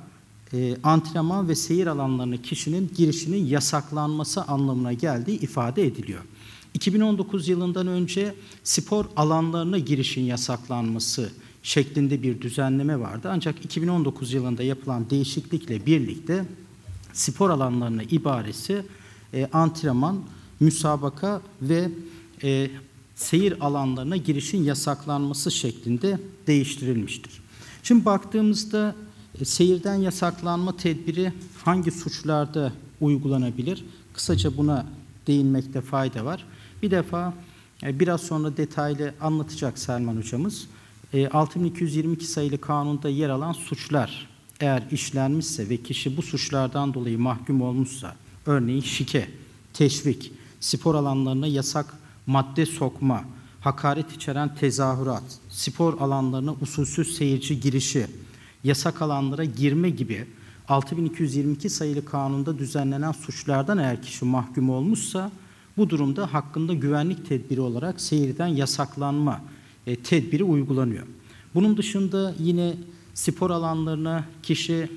antrenman ve seyir alanlarına kişinin girişinin yasaklanması anlamına geldiği ifade ediliyor. 2019 yılından önce spor alanlarına girişin yasaklanması şeklinde bir düzenleme vardı. Ancak 2019 yılında yapılan değişiklikle birlikte spor alanlarına ibaresi antrenman, müsabaka ve seyir alanlarına girişin yasaklanması şeklinde değiştirilmiştir. Şimdi baktığımızda seyirden yasaklanma tedbiri hangi suçlarda uygulanabilir? Kısaca buna değinmekte fayda var. Bir defa biraz sonra detaylı anlatacak Selman hocamız. 6222 sayılı kanunda yer alan suçlar eğer işlenmişse ve kişi bu suçlardan dolayı mahkum olmuşsa, örneğin şike, teşvik, spor alanlarına yasak madde sokma, hakaret içeren tezahürat, spor alanlarına usulsüz seyirci girişi, yasak alanlara girme gibi 6222 sayılı kanunda düzenlenen suçlardan eğer kişi mahkum olmuşsa, bu durumda hakkında güvenlik tedbiri olarak seyirden yasaklanma tedbiri uygulanıyor. Bunun dışında yine spor alanlarına kişi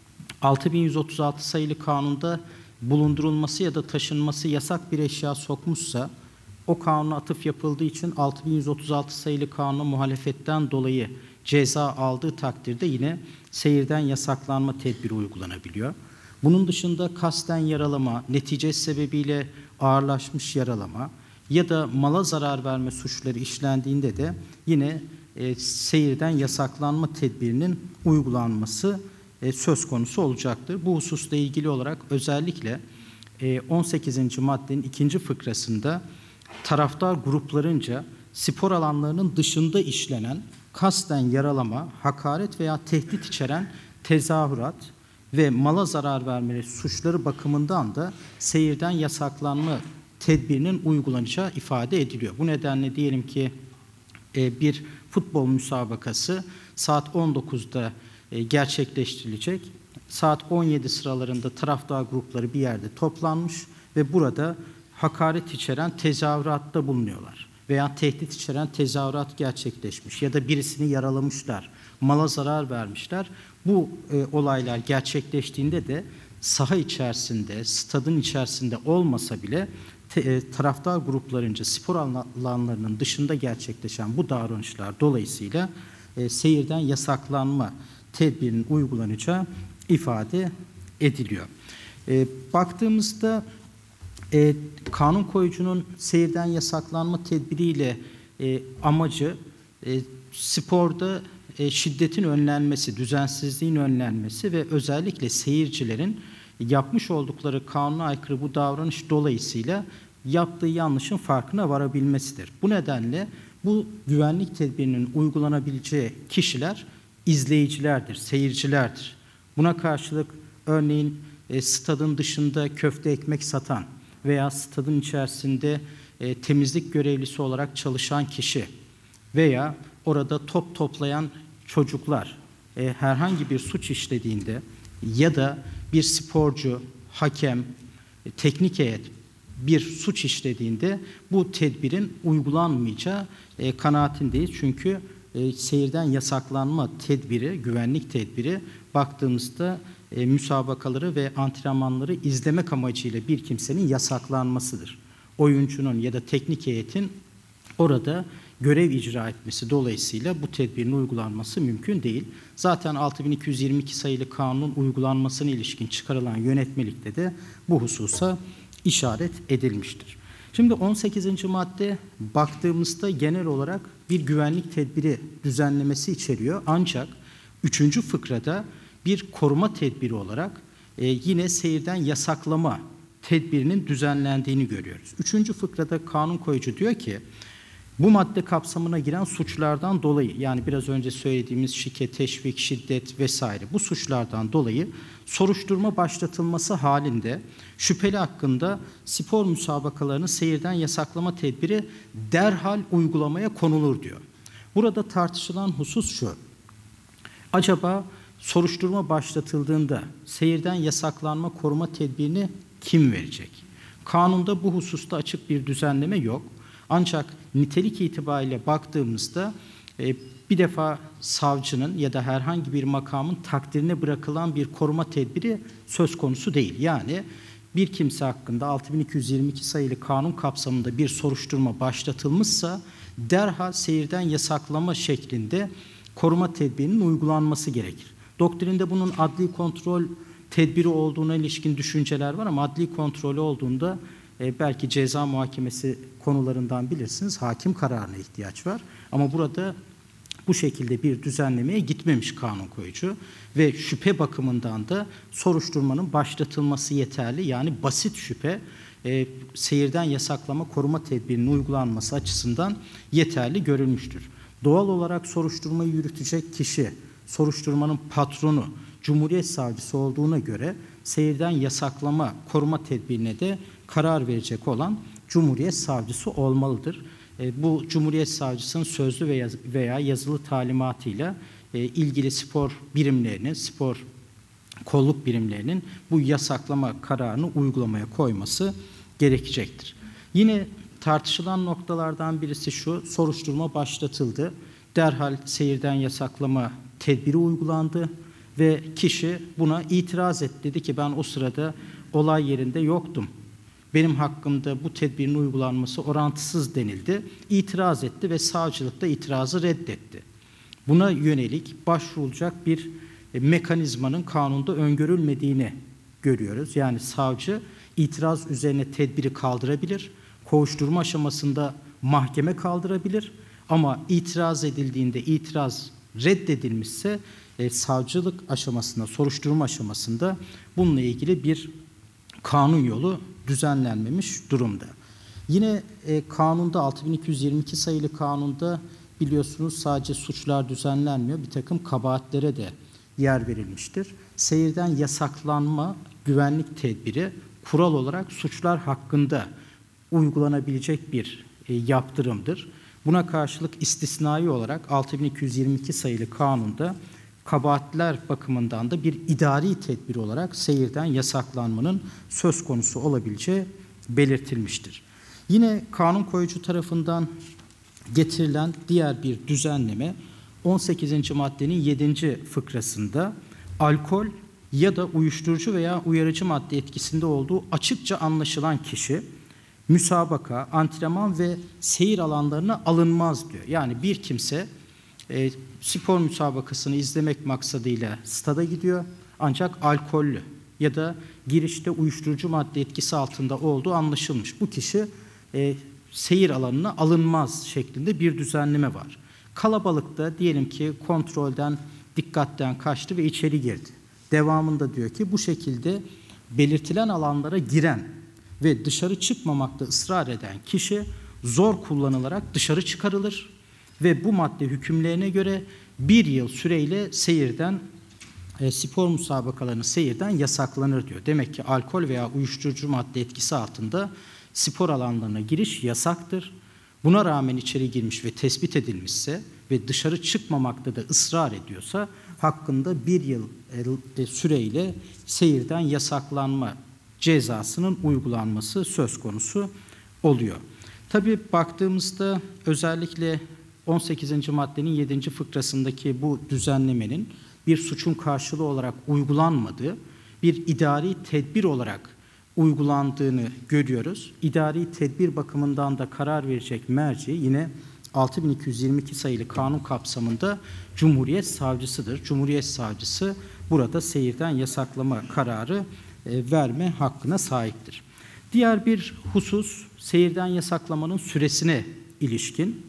6136 sayılı kanunda bulundurulması ya da taşınması yasak bir eşya sokmuşsa, o kanuna atıf yapıldığı için 6136 sayılı kanuna muhalefetten dolayı ceza aldığı takdirde yine seyirden yasaklanma tedbiri uygulanabiliyor. Bunun dışında kasten yaralama, neticesi sebebiyle ağırlaşmış yaralama ya da mala zarar verme suçları işlendiğinde de yine seyirden yasaklanma tedbirinin uygulanması söz konusu olacaktır. Bu hususla ilgili olarak özellikle 18. maddenin 2. fıkrasında taraftar gruplarınca spor alanlarının dışında işlenen kasten yaralama, hakaret veya tehdit içeren tezahürat ve mala zarar verme suçları bakımından da seyirden yasaklanma tedbirinin uygulanacağı ifade ediliyor. Bu nedenle diyelim ki bir futbol müsabakası saat 19'da gerçekleştirilecek. Saat 17 sıralarında taraftar grupları bir yerde toplanmış ve burada hakaret içeren tezahüratta bulunuyorlar veya tehdit içeren tezahürat gerçekleşmiş ya da birisini yaralamışlar, mala zarar vermişler. Bu olaylar gerçekleştiğinde de saha içerisinde, stadın içerisinde olmasa bile taraftar gruplarınca spor alanlarının dışında gerçekleşen bu davranışlar dolayısıyla seyirden yasaklanma tedbirinin uygulanacağı ifade ediliyor. Baktığımızda kanun koyucunun seyirden yasaklanma tedbiriyle amacı sporda şiddetin önlenmesi, düzensizliğin önlenmesi ve özellikle seyircilerin yapmış oldukları kanuna aykırı bu davranış dolayısıyla yaptığı yanlışın farkına varabilmesidir. Bu nedenle bu güvenlik tedbirinin uygulanabileceği kişiler izleyicilerdir, seyircilerdir. Buna karşılık örneğin stadın dışında köfte ekmek satan veya stadın içerisinde temizlik görevlisi olarak çalışan kişi veya orada top toplayan çocuklar herhangi bir suç işlediğinde ya da bir sporcu, hakem, teknik heyet bir suç işlediğinde bu tedbirin uygulanmayacağı kanaatindeyiz. Çünkü seyirden yasaklanma tedbiri, güvenlik tedbiri baktığımızda müsabakaları ve antrenmanları izlemek amacıyla bir kimsenin yasaklanmasıdır. Oyuncunun ya da teknik heyetin orada görev icra etmesi dolayısıyla bu tedbirin uygulanması mümkün değil. Zaten 6222 sayılı kanunun uygulanmasına ilişkin çıkarılan yönetmelikte de bu hususa işaret edilmiştir. Şimdi 18. madde baktığımızda genel olarak bir güvenlik tedbiri düzenlemesi içeriyor. Ancak 3. fıkrada bir koruma tedbiri olarak yine seyirden yasaklama tedbirinin düzenlendiğini görüyoruz. 3. fıkrada kanun koyucu diyor ki, bu madde kapsamına giren suçlardan dolayı, yani biraz önce söylediğimiz şike, teşvik, şiddet vesaire bu suçlardan dolayı soruşturma başlatılması halinde şüpheli hakkında spor müsabakalarını seyirden yasaklama tedbiri derhal uygulamaya konulur diyor. Burada tartışılan husus şu: acaba soruşturma başlatıldığında seyirden yasaklanma koruma tedbirini kim verecek? Kanunda bu hususta açık bir düzenleme yok. Ancak nitelik itibariyle baktığımızda Bir defa savcının ya da herhangi bir makamın takdirine bırakılan bir koruma tedbiri söz konusu değil. Yani bir kimse hakkında 6222 sayılı kanun kapsamında bir soruşturma başlatılmışsa derhal seyirden yasaklama şeklinde koruma tedbirinin uygulanması gerekir. Doktrinde bunun adli kontrol tedbiri olduğuna ilişkin düşünceler var ama adli kontrolü olduğunda belki ceza muhakemesi konularından bilirsiniz, hakim kararına ihtiyaç var. Ama burada bu şekilde bir düzenlemeye gitmemiş kanun koyucu ve şüphe bakımından da soruşturmanın başlatılması yeterli. Yani basit şüphe seyirden yasaklama koruma tedbirinin uygulanması açısından yeterli görülmüştür. Doğal olarak soruşturmayı yürütecek kişi, soruşturmanın patronu, Cumhuriyet Savcısı olduğuna göre seyirden yasaklama koruma tedbirine de karar verecek olan Cumhuriyet Savcısı olmalıdır. Bu Cumhuriyet Savcısının sözlü veya yazılı talimatıyla ilgili spor birimlerinin, spor kolluk birimlerinin bu yasaklama kararını uygulamaya koyması gerekecektir. Yine tartışılan noktalardan birisi şu: soruşturma başlatıldı, derhal seyirden yasaklama tedbiri uygulandı ve kişi buna itiraz etti. Dedi ki ben o sırada olay yerinde yoktum. Benim hakkımda bu tedbirin uygulanması orantısız denildi. İtiraz etti ve savcılık da itirazı reddetti. Buna yönelik başvurulacak bir mekanizmanın kanunda öngörülmediğini görüyoruz. Yani savcı itiraz üzerine tedbiri kaldırabilir, kovuşturma aşamasında mahkeme kaldırabilir ama itiraz edildiğinde itiraz reddedilmişse savcılık aşamasında, soruşturma aşamasında bununla ilgili bir kanun yolu düzenlenmemiş durumda. Yine kanunda 6222 sayılı kanunda biliyorsunuz sadece suçlar düzenlenmiyor, bir takım kabahatlere de yer verilmiştir. Seyirden yasaklanma güvenlik tedbiri kural olarak suçlar hakkında uygulanabilecek bir yaptırımdır. Buna karşılık istisnai olarak 6222 sayılı kanunda kabahatler bakımından da bir idari tedbir olarak seyirden yasaklanmanın söz konusu olabileceği belirtilmiştir. Yine kanun koyucu tarafından getirilen diğer bir düzenleme 18. maddenin 7. fıkrasında alkol ya da uyuşturucu veya uyarıcı madde etkisinde olduğu açıkça anlaşılan kişi müsabaka, antrenman ve seyir alanlarına alınmaz diyor. Yani bir kimse spor müsabakasını izlemek maksadıyla stada gidiyor ancak alkollü ya da girişte uyuşturucu madde etkisi altında olduğu anlaşılmış. Bu kişi seyir alanına alınmaz şeklinde bir düzenleme var. Kalabalıkta diyelim ki kontrolden, dikkatten kaçtı ve içeri girdi. Devamında diyor ki bu şekilde belirtilen alanlara giren ve dışarı çıkmamakta ısrar eden kişi zor kullanılarak dışarı çıkarılır ve bu madde hükümlerine göre 1 yıl süreyle seyirden, spor müsabakalarının seyirden yasaklanır diyor. Demek ki alkol veya uyuşturucu madde etkisi altında spor alanlarına giriş yasaktır. Buna rağmen içeri girmiş ve tespit edilmişse ve dışarı çıkmamakta da ısrar ediyorsa hakkında 1 yıl süreyle seyirden yasaklanma cezasının uygulanması söz konusu oluyor. Tabii baktığımızda özellikle 18. maddenin 7. fıkrasındaki bu düzenlemenin bir suçun karşılığı olarak uygulanmadığı, bir idari tedbir olarak uygulandığını görüyoruz. İdari tedbir bakımından da karar verecek merci yine 6222 sayılı kanun kapsamında Cumhuriyet Savcısıdır. Cumhuriyet Savcısı burada seyirden yasaklama kararı verme hakkına sahiptir. Diğer bir husus seyirden yasaklamanın süresine ilişkin.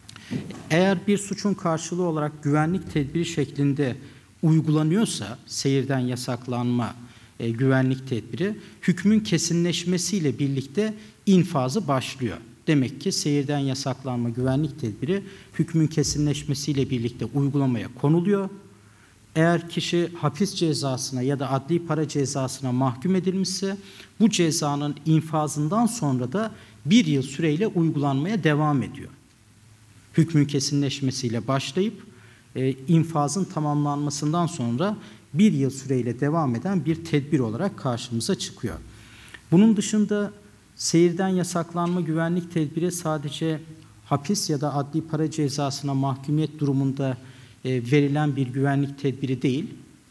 Eğer bir suçun karşılığı olarak güvenlik tedbiri şeklinde uygulanıyorsa seyirden yasaklanma güvenlik tedbiri hükmün kesinleşmesiyle birlikte infazı başlıyor. Demek ki seyirden yasaklanma güvenlik tedbiri hükmün kesinleşmesiyle birlikte uygulamaya konuluyor. Eğer kişi hapis cezasına ya da adli para cezasına mahkum edilmişse bu cezanın infazından sonra da 1 yıl süreyle uygulanmaya devam ediyor. Hükmün kesinleşmesiyle başlayıp infazın tamamlanmasından sonra 1 yıl süreyle devam eden bir tedbir olarak karşımıza çıkıyor. Bunun dışında seyirden yasaklanma güvenlik tedbiri sadece hapis ya da adli para cezasına mahkumiyet durumunda verilen bir güvenlik tedbiri değil.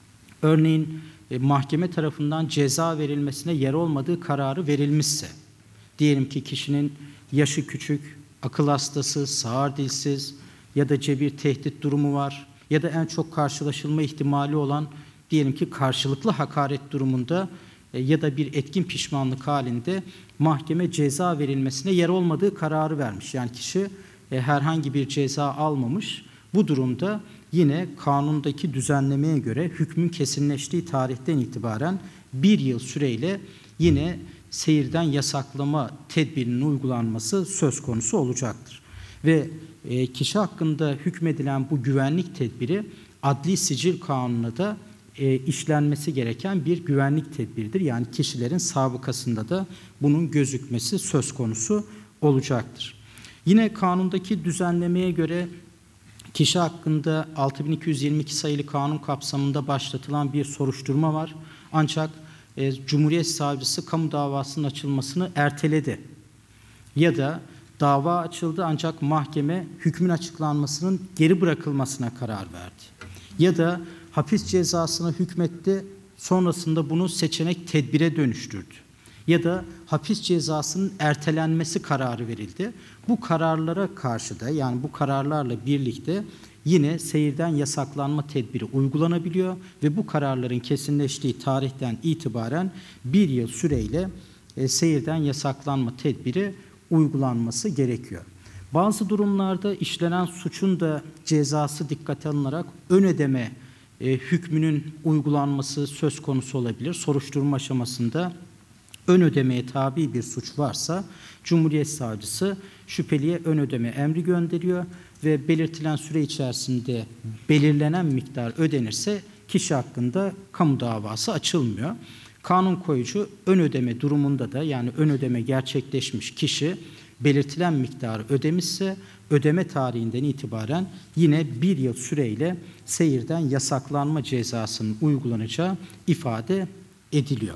Örneğin mahkeme tarafından ceza verilmesine yer olmadığı kararı verilmişse, diyelim ki kişinin yaşı küçük, akıl hastası, sağır dilsiz ya da cebir tehdit durumu var ya da en çok karşılaşılma ihtimali olan diyelim ki karşılıklı hakaret durumunda ya da bir etkin pişmanlık halinde mahkeme ceza verilmesine yer olmadığı kararı vermiş. Yani kişi herhangi bir ceza almamış. Bu durumda yine kanundaki düzenlemeye göre hükmün kesinleştiği tarihten itibaren 1 yıl süreyle yine seyirden yasaklama tedbirinin uygulanması söz konusu olacaktır. Ve kişi hakkında hükmedilen bu güvenlik tedbiri Adli Sicil Kanunu'na da işlenmesi gereken bir güvenlik tedbiridir. Yani kişilerin sabıkasında da bunun gözükmesi söz konusu olacaktır. Yine kanundaki düzenlemeye göre kişi hakkında 6222 sayılı kanun kapsamında başlatılan bir soruşturma var. Ancak Cumhuriyet Savcısı kamu davasının açılmasını erteledi. Ya da dava açıldı ancak mahkeme hükmün açıklanmasının geri bırakılmasına karar verdi. Ya da hapis cezasına hükmetti, sonrasında bunu seçenek tedbire dönüştürdü. Ya da hapis cezasının ertelenmesi kararı verildi. Bu kararlara karşı da, yani bu kararlarla birlikte yine seyirden yasaklanma tedbiri uygulanabiliyor ve bu kararların kesinleştiği tarihten itibaren 1 yıl süreyle seyirden yasaklanma tedbiri uygulanması gerekiyor. Bazı durumlarda işlenen suçun da cezası dikkate alınarak ön ödeme hükmünün uygulanması söz konusu olabilir. Soruşturma aşamasında ön ödemeye tabi bir suç varsa Cumhuriyet Savcısı şüpheliye ön ödeme emri gönderiyor ve belirtilen süre içerisinde belirlenen miktar ödenirse kişi hakkında kamu davası açılmıyor. Kanun koyucu ön ödeme durumunda da, yani ön ödeme gerçekleşmiş kişi belirtilen miktarı ödemişse ödeme tarihinden itibaren yine 1 yıl süreyle seyirden yasaklanma cezasının uygulanacağı ifade ediliyor.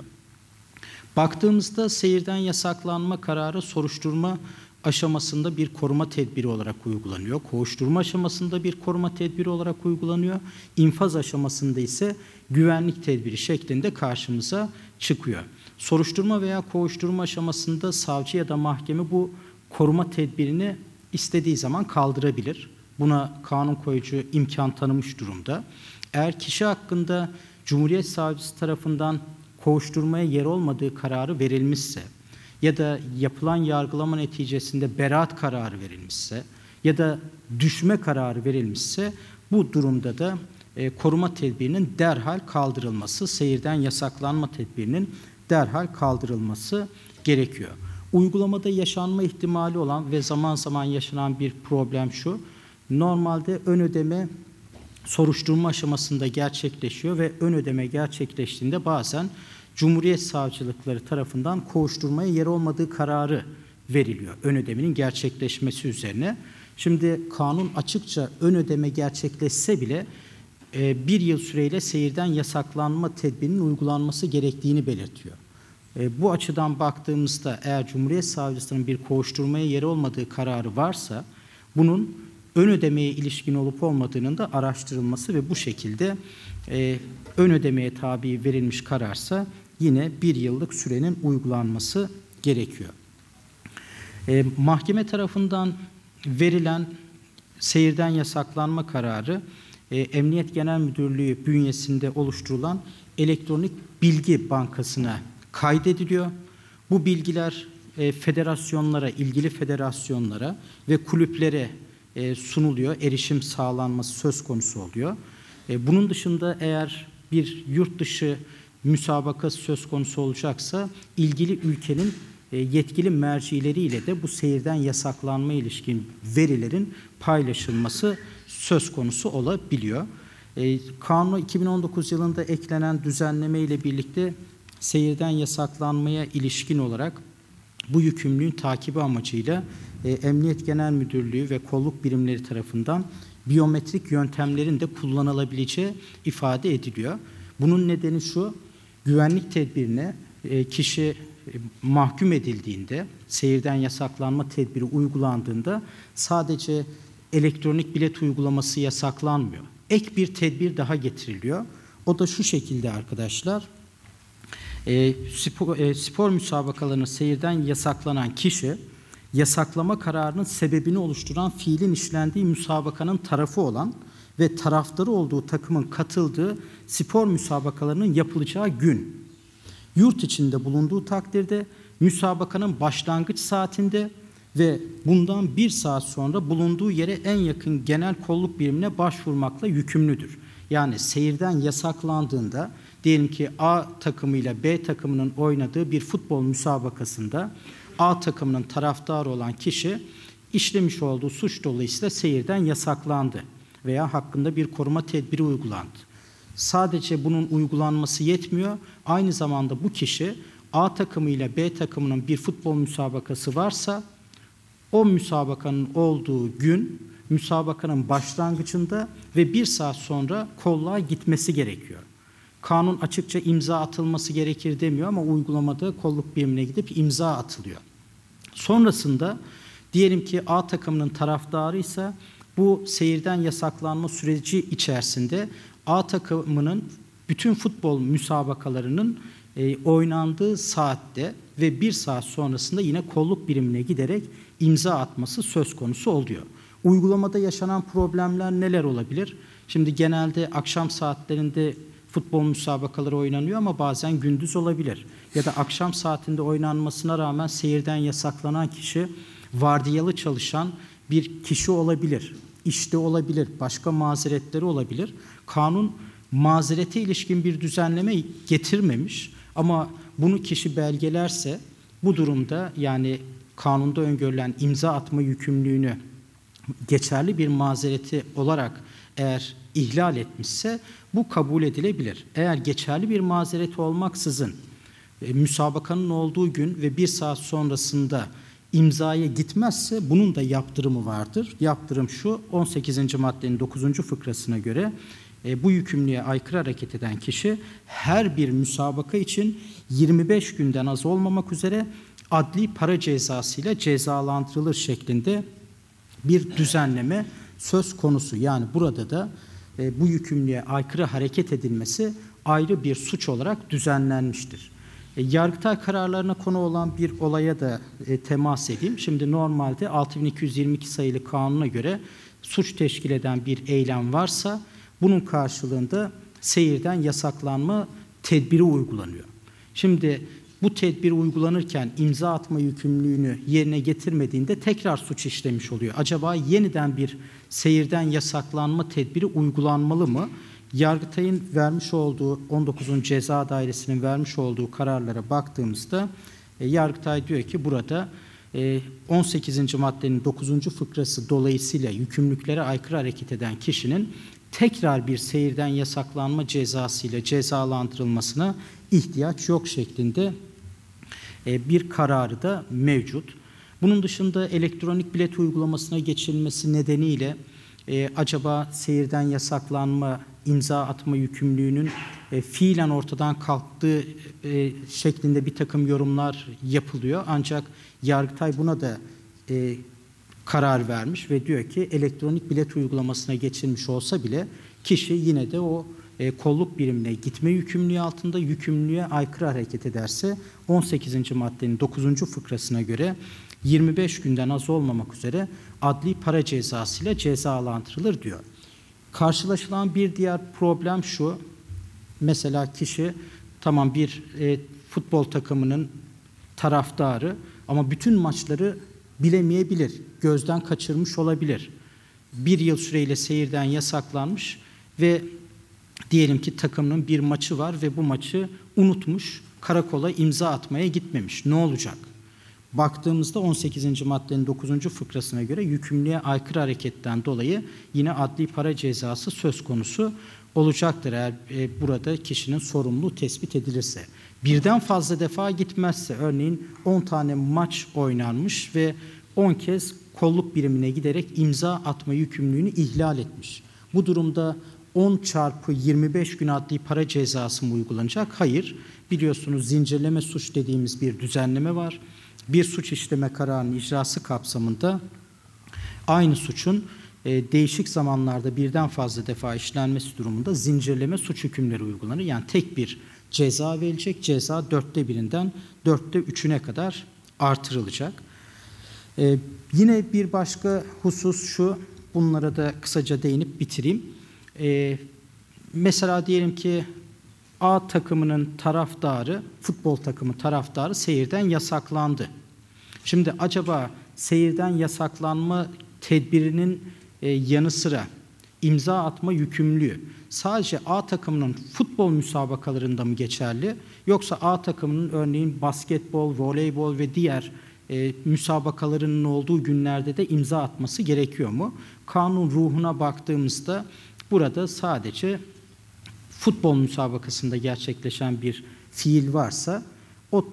Baktığımızda seyirden yasaklanma kararı soruşturma aşamasında bir koruma tedbiri olarak uygulanıyor. Kovuşturma aşamasında bir koruma tedbiri olarak uygulanıyor. İnfaz aşamasında ise güvenlik tedbiri şeklinde karşımıza çıkıyor. Soruşturma veya kovuşturma aşamasında savcı ya da mahkeme bu koruma tedbirini istediği zaman kaldırabilir. Buna kanun koyucu imkan tanımış durumda. Eğer kişi hakkında Cumhuriyet Savcısı tarafından kovuşturmaya yer olmadığı kararı verilmişse ya da yapılan yargılama neticesinde beraat kararı verilmişse ya da düşme kararı verilmişse bu durumda da koruma tedbirinin derhal kaldırılması, seyirden yasaklanma tedbirinin derhal kaldırılması gerekiyor. Uygulamada yaşanma ihtimali olan ve zaman zaman yaşanan bir problem şu: normalde ön ödeme soruşturma aşamasında gerçekleşiyor ve ön ödeme gerçekleştiğinde bazen Cumhuriyet Savcılıkları tarafından kovuşturmaya yer olmadığı kararı veriliyor ön ödemenin gerçekleşmesi üzerine. Şimdi kanun açıkça ön ödeme gerçekleşse bile 1 yıl süreyle seyirden yasaklanma tedbirinin uygulanması gerektiğini belirtiyor. Bu açıdan baktığımızda eğer Cumhuriyet Savcısının bir kovuşturmaya yer olmadığı kararı varsa bunun ön ödemeye ilişkin olup olmadığının da araştırılması ve bu şekilde ön ödemeye tabi verilmiş kararsa yine 1 yıllık sürenin uygulanması gerekiyor. Mahkeme tarafından verilen seyirden yasaklanma kararı Emniyet Genel Müdürlüğü bünyesinde oluşturulan elektronik bilgi bankasına kaydediliyor. Bu bilgiler federasyonlara, ilgili federasyonlara ve kulüplere sunuluyor. Erişim sağlanması söz konusu oluyor. Bunun dışında eğer bir yurt dışı müsabakası söz konusu olacaksa ilgili ülkenin yetkili mercileriyle de bu seyirden yasaklanma ilişkin verilerin paylaşılması söz konusu olabiliyor. Kanuna 2019 yılında eklenen düzenleme ile birlikte seyirden yasaklanmaya ilişkin olarak bu yükümlülüğün takibi amacıyla Emniyet Genel Müdürlüğü ve kolluk birimleri tarafından biyometrik yöntemlerin de kullanılabileceği ifade ediliyor. Bunun nedeni şu: güvenlik tedbirine kişi mahkum edildiğinde, seyirden yasaklanma tedbiri uygulandığında sadece elektronik bilet uygulaması yasaklanmıyor. Ek bir tedbir daha getiriliyor. O da şu şekilde arkadaşlar. Spor müsabakalarının seyirden yasaklanan kişi, yasaklama kararının sebebini oluşturan fiilin işlendiği müsabakanın tarafı olan ve taraftarı olduğu takımın katıldığı spor müsabakalarının yapılacağı gün, yurt içinde bulunduğu takdirde müsabakanın başlangıç saatinde ve bundan 1 saat sonra bulunduğu yere en yakın genel kolluk birimine başvurmakla yükümlüdür. Yani seyirden yasaklandığında, diyelim ki A takımıyla B takımının oynadığı bir futbol müsabakasında A takımının taraftarı olan kişi işlemiş olduğu suç dolayısıyla seyirden yasaklandı veya hakkında bir koruma tedbiri uygulandı. Sadece bunun uygulanması yetmiyor. Aynı zamanda bu kişi A takımıyla B takımının bir futbol müsabakası varsa o müsabakanın olduğu gün müsabakanın başlangıcında ve 1 saat sonra kolluğa gitmesi gerekiyor. Kanun açıkça imza atılması gerekir demiyor ama uygulamada kolluk birimine gidip imza atılıyor. Sonrasında diyelim ki A takımının taraftarıysa bu seyirden yasaklanma süreci içerisinde A takımının bütün futbol müsabakalarının oynandığı saatte ve 1 saat sonrasında yine kolluk birimine giderek imza atması söz konusu oluyor. Uygulamada yaşanan problemler neler olabilir? Şimdi genelde akşam saatlerinde futbol müsabakaları oynanıyor ama bazen gündüz olabilir. Ya da akşam saatinde oynanmasına rağmen seyirden yasaklanan kişi vardiyalı çalışan bir kişi olabilir. İşte olabilir, başka mazeretleri olabilir. Kanun mazerete ilişkin bir düzenleme getirmemiş ama bunu kişi belgelerse bu durumda yani kanunda öngörülen imza atma yükümlülüğünü geçerli bir mazereti olarak eğer ihlal etmişse bu kabul edilebilir. Eğer geçerli bir mazereti olmaksızın müsabakanın olduğu gün ve 1 saat sonrasında imzaya gitmezse bunun da yaptırımı vardır. Yaptırım şu: 18. maddenin 9. fıkrasına göre bu yükümlülüğe aykırı hareket eden kişi her bir müsabaka için 25 günden az olmamak üzere adli para cezasıyla cezalandırılır şeklinde bir düzenleme söz konusu. Yani burada da bu yükümlülüğe aykırı hareket edilmesi ayrı bir suç olarak düzenlenmiştir. Yargıtay kararlarına konu olan bir olaya da temas edeyim. Şimdi normalde 6222 sayılı kanuna göre suç teşkil eden bir eylem varsa bunun karşılığında seyirden yasaklanma tedbiri uygulanıyor. Şimdi bu tedbir uygulanırken imza atma yükümlülüğünü yerine getirmediğinde tekrar suç işlemiş oluyor. Acaba yeniden bir seyirden yasaklanma tedbiri uygulanmalı mı? Yargıtay'ın vermiş olduğu 19. Ceza Dairesi'nin vermiş olduğu kararlara baktığımızda Yargıtay diyor ki burada 18. maddenin 9. fıkrası dolayısıyla yükümlülüklere aykırı hareket eden kişinin tekrar bir seyirden yasaklanma cezasıyla cezalandırılmasına ihtiyaç yok şeklinde bir kararı da mevcut. Bunun dışında elektronik bilet uygulamasına geçilmesi nedeniyle acaba seyirden yasaklanma, imza atma yükümlülüğünün fiilen ortadan kalktığı şeklinde bir takım yorumlar yapılıyor. Ancak Yargıtay buna da karar vermiş ve diyor ki elektronik bilet uygulamasına geçilmiş olsa bile kişi yine de o kolluk birimine gitme yükümlülüğü altında yükümlülüğe aykırı hareket ederse 18. maddenin 9. fıkrasına göre 25 günden az olmamak üzere adli para cezasıyla cezalandırılır diyor. Karşılaşılan bir diğer problem şu: mesela kişi tamam bir futbol takımının taraftarı ama bütün maçları bilemeyebilir, gözden kaçırmış olabilir. 1 yıl süreyle seyirden yasaklanmış ve diyelim ki takımının bir maçı var ve bu maçı unutmuş, karakola imza atmaya gitmemiş. Ne olacak? Baktığımızda 18. maddenin 9. fıkrasına göre yükümlülüğe aykırı hareketten dolayı yine adli para cezası söz konusu olacaktır eğer burada kişinin sorumluluğu tespit edilirse. Birden fazla defa gitmezse, örneğin 10 tane maç oynanmış ve 10 kez kolluk birimine giderek imza atma yükümlülüğünü ihlal etmiş. Bu durumda 10 çarpı 25 gün adli para cezası mı uygulanacak? Hayır. Biliyorsunuz zincirleme suç dediğimiz bir düzenleme var. Bir suç işleme kararının icrası kapsamında aynı suçun değişik zamanlarda birden fazla defa işlenmesi durumunda zincirleme suç hükümleri uygulanır. Yani tek bir ceza verilecek. Ceza 1/4'den 3'üne kadar artırılacak. Yine bir başka husus şu, bunlara da kısaca değinip bitireyim. Mesela diyelim ki A takımının taraftarı, futbol takımı taraftarı seyirden yasaklandı. Şimdi acaba seyirden yasaklanma tedbirinin yanı sıra imza atma yükümlülüğü sadece A takımının futbol müsabakalarında mı geçerli, yoksa A takımının örneğin basketbol, voleybol ve diğer müsabakalarının olduğu günlerde de imza atması gerekiyor mu? Kanun ruhuna baktığımızda burada sadece futbol müsabakasında gerçekleşen bir fiil varsa o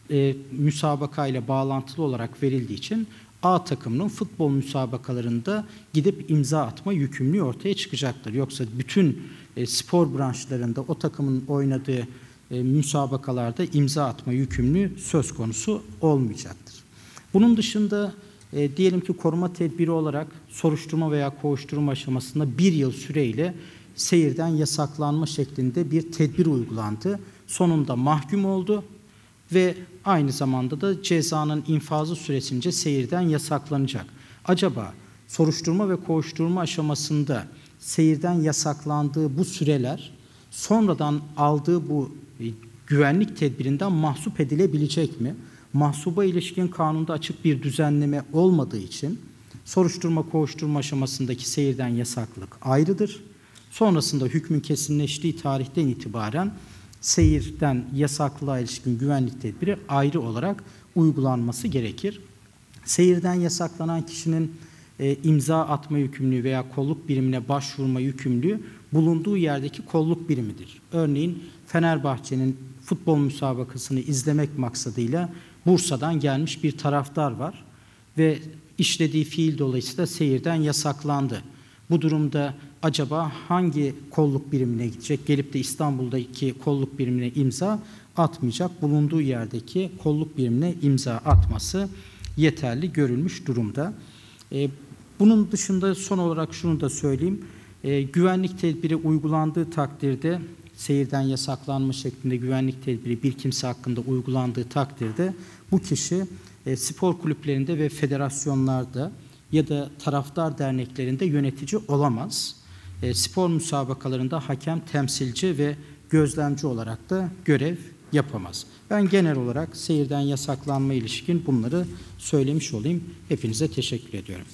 müsabakayla bağlantılı olarak verildiği için A takımının futbol müsabakalarında gidip imza atma yükümlülüğü ortaya çıkacaktır. Yoksa bütün spor branşlarında o takımın oynadığı müsabakalarda imza atma yükümlülüğü söz konusu olmayacaktır. Bunun dışında diyelim ki koruma tedbiri olarak soruşturma veya kovuşturma aşamasında 1 yıl süreyle seyirden yasaklanma şeklinde bir tedbir uygulandı. Sonunda mahkum oldu ve aynı zamanda da cezanın infazı süresince seyirden yasaklanacak. Acaba soruşturma ve kovuşturma aşamasında seyirden yasaklandığı bu süreler sonradan aldığı bu güvenlik tedbirinden mahsup edilebilecek mi? Mahsuba ilişkin kanunda açık bir düzenleme olmadığı için soruşturma kovuşturma aşamasındaki seyirden yasaklılık ayrıdır. Sonrasında hükmün kesinleştiği tarihten itibaren seyirden yasaklığa ilişkin güvenlik tedbiri ayrı olarak uygulanması gerekir. Seyirden yasaklanan kişinin imza atma yükümlülüğü veya kolluk birimine başvurma yükümlülüğü bulunduğu yerdeki kolluk birimidir. Örneğin Fenerbahçe'nin futbol müsabakasını izlemek maksadıyla Bursa'dan gelmiş bir taraftar var ve işlediği fiil dolayısıyla seyirden yasaklandı. Bu durumda acaba hangi kolluk birimine gidecek? Gelip de İstanbul'daki kolluk birimine imza atmayacak. Bulunduğu yerdeki kolluk birimine imza atması yeterli görülmüş durumda. Bunun dışında son olarak şunu da söyleyeyim. Güvenlik tedbiri uygulandığı takdirde, seyirden yasaklanma şeklinde güvenlik tedbiri bir kimse hakkında uygulandığı takdirde bu kişi spor kulüplerinde ve federasyonlarda ya da taraftar derneklerinde yönetici olamaz. Spor müsabakalarında hakem, temsilci ve gözlemci olarak da görev yapamaz. Ben genel olarak seyirden yasaklanma ilişkin bunları söylemiş olayım. Hepinize teşekkür ediyorum.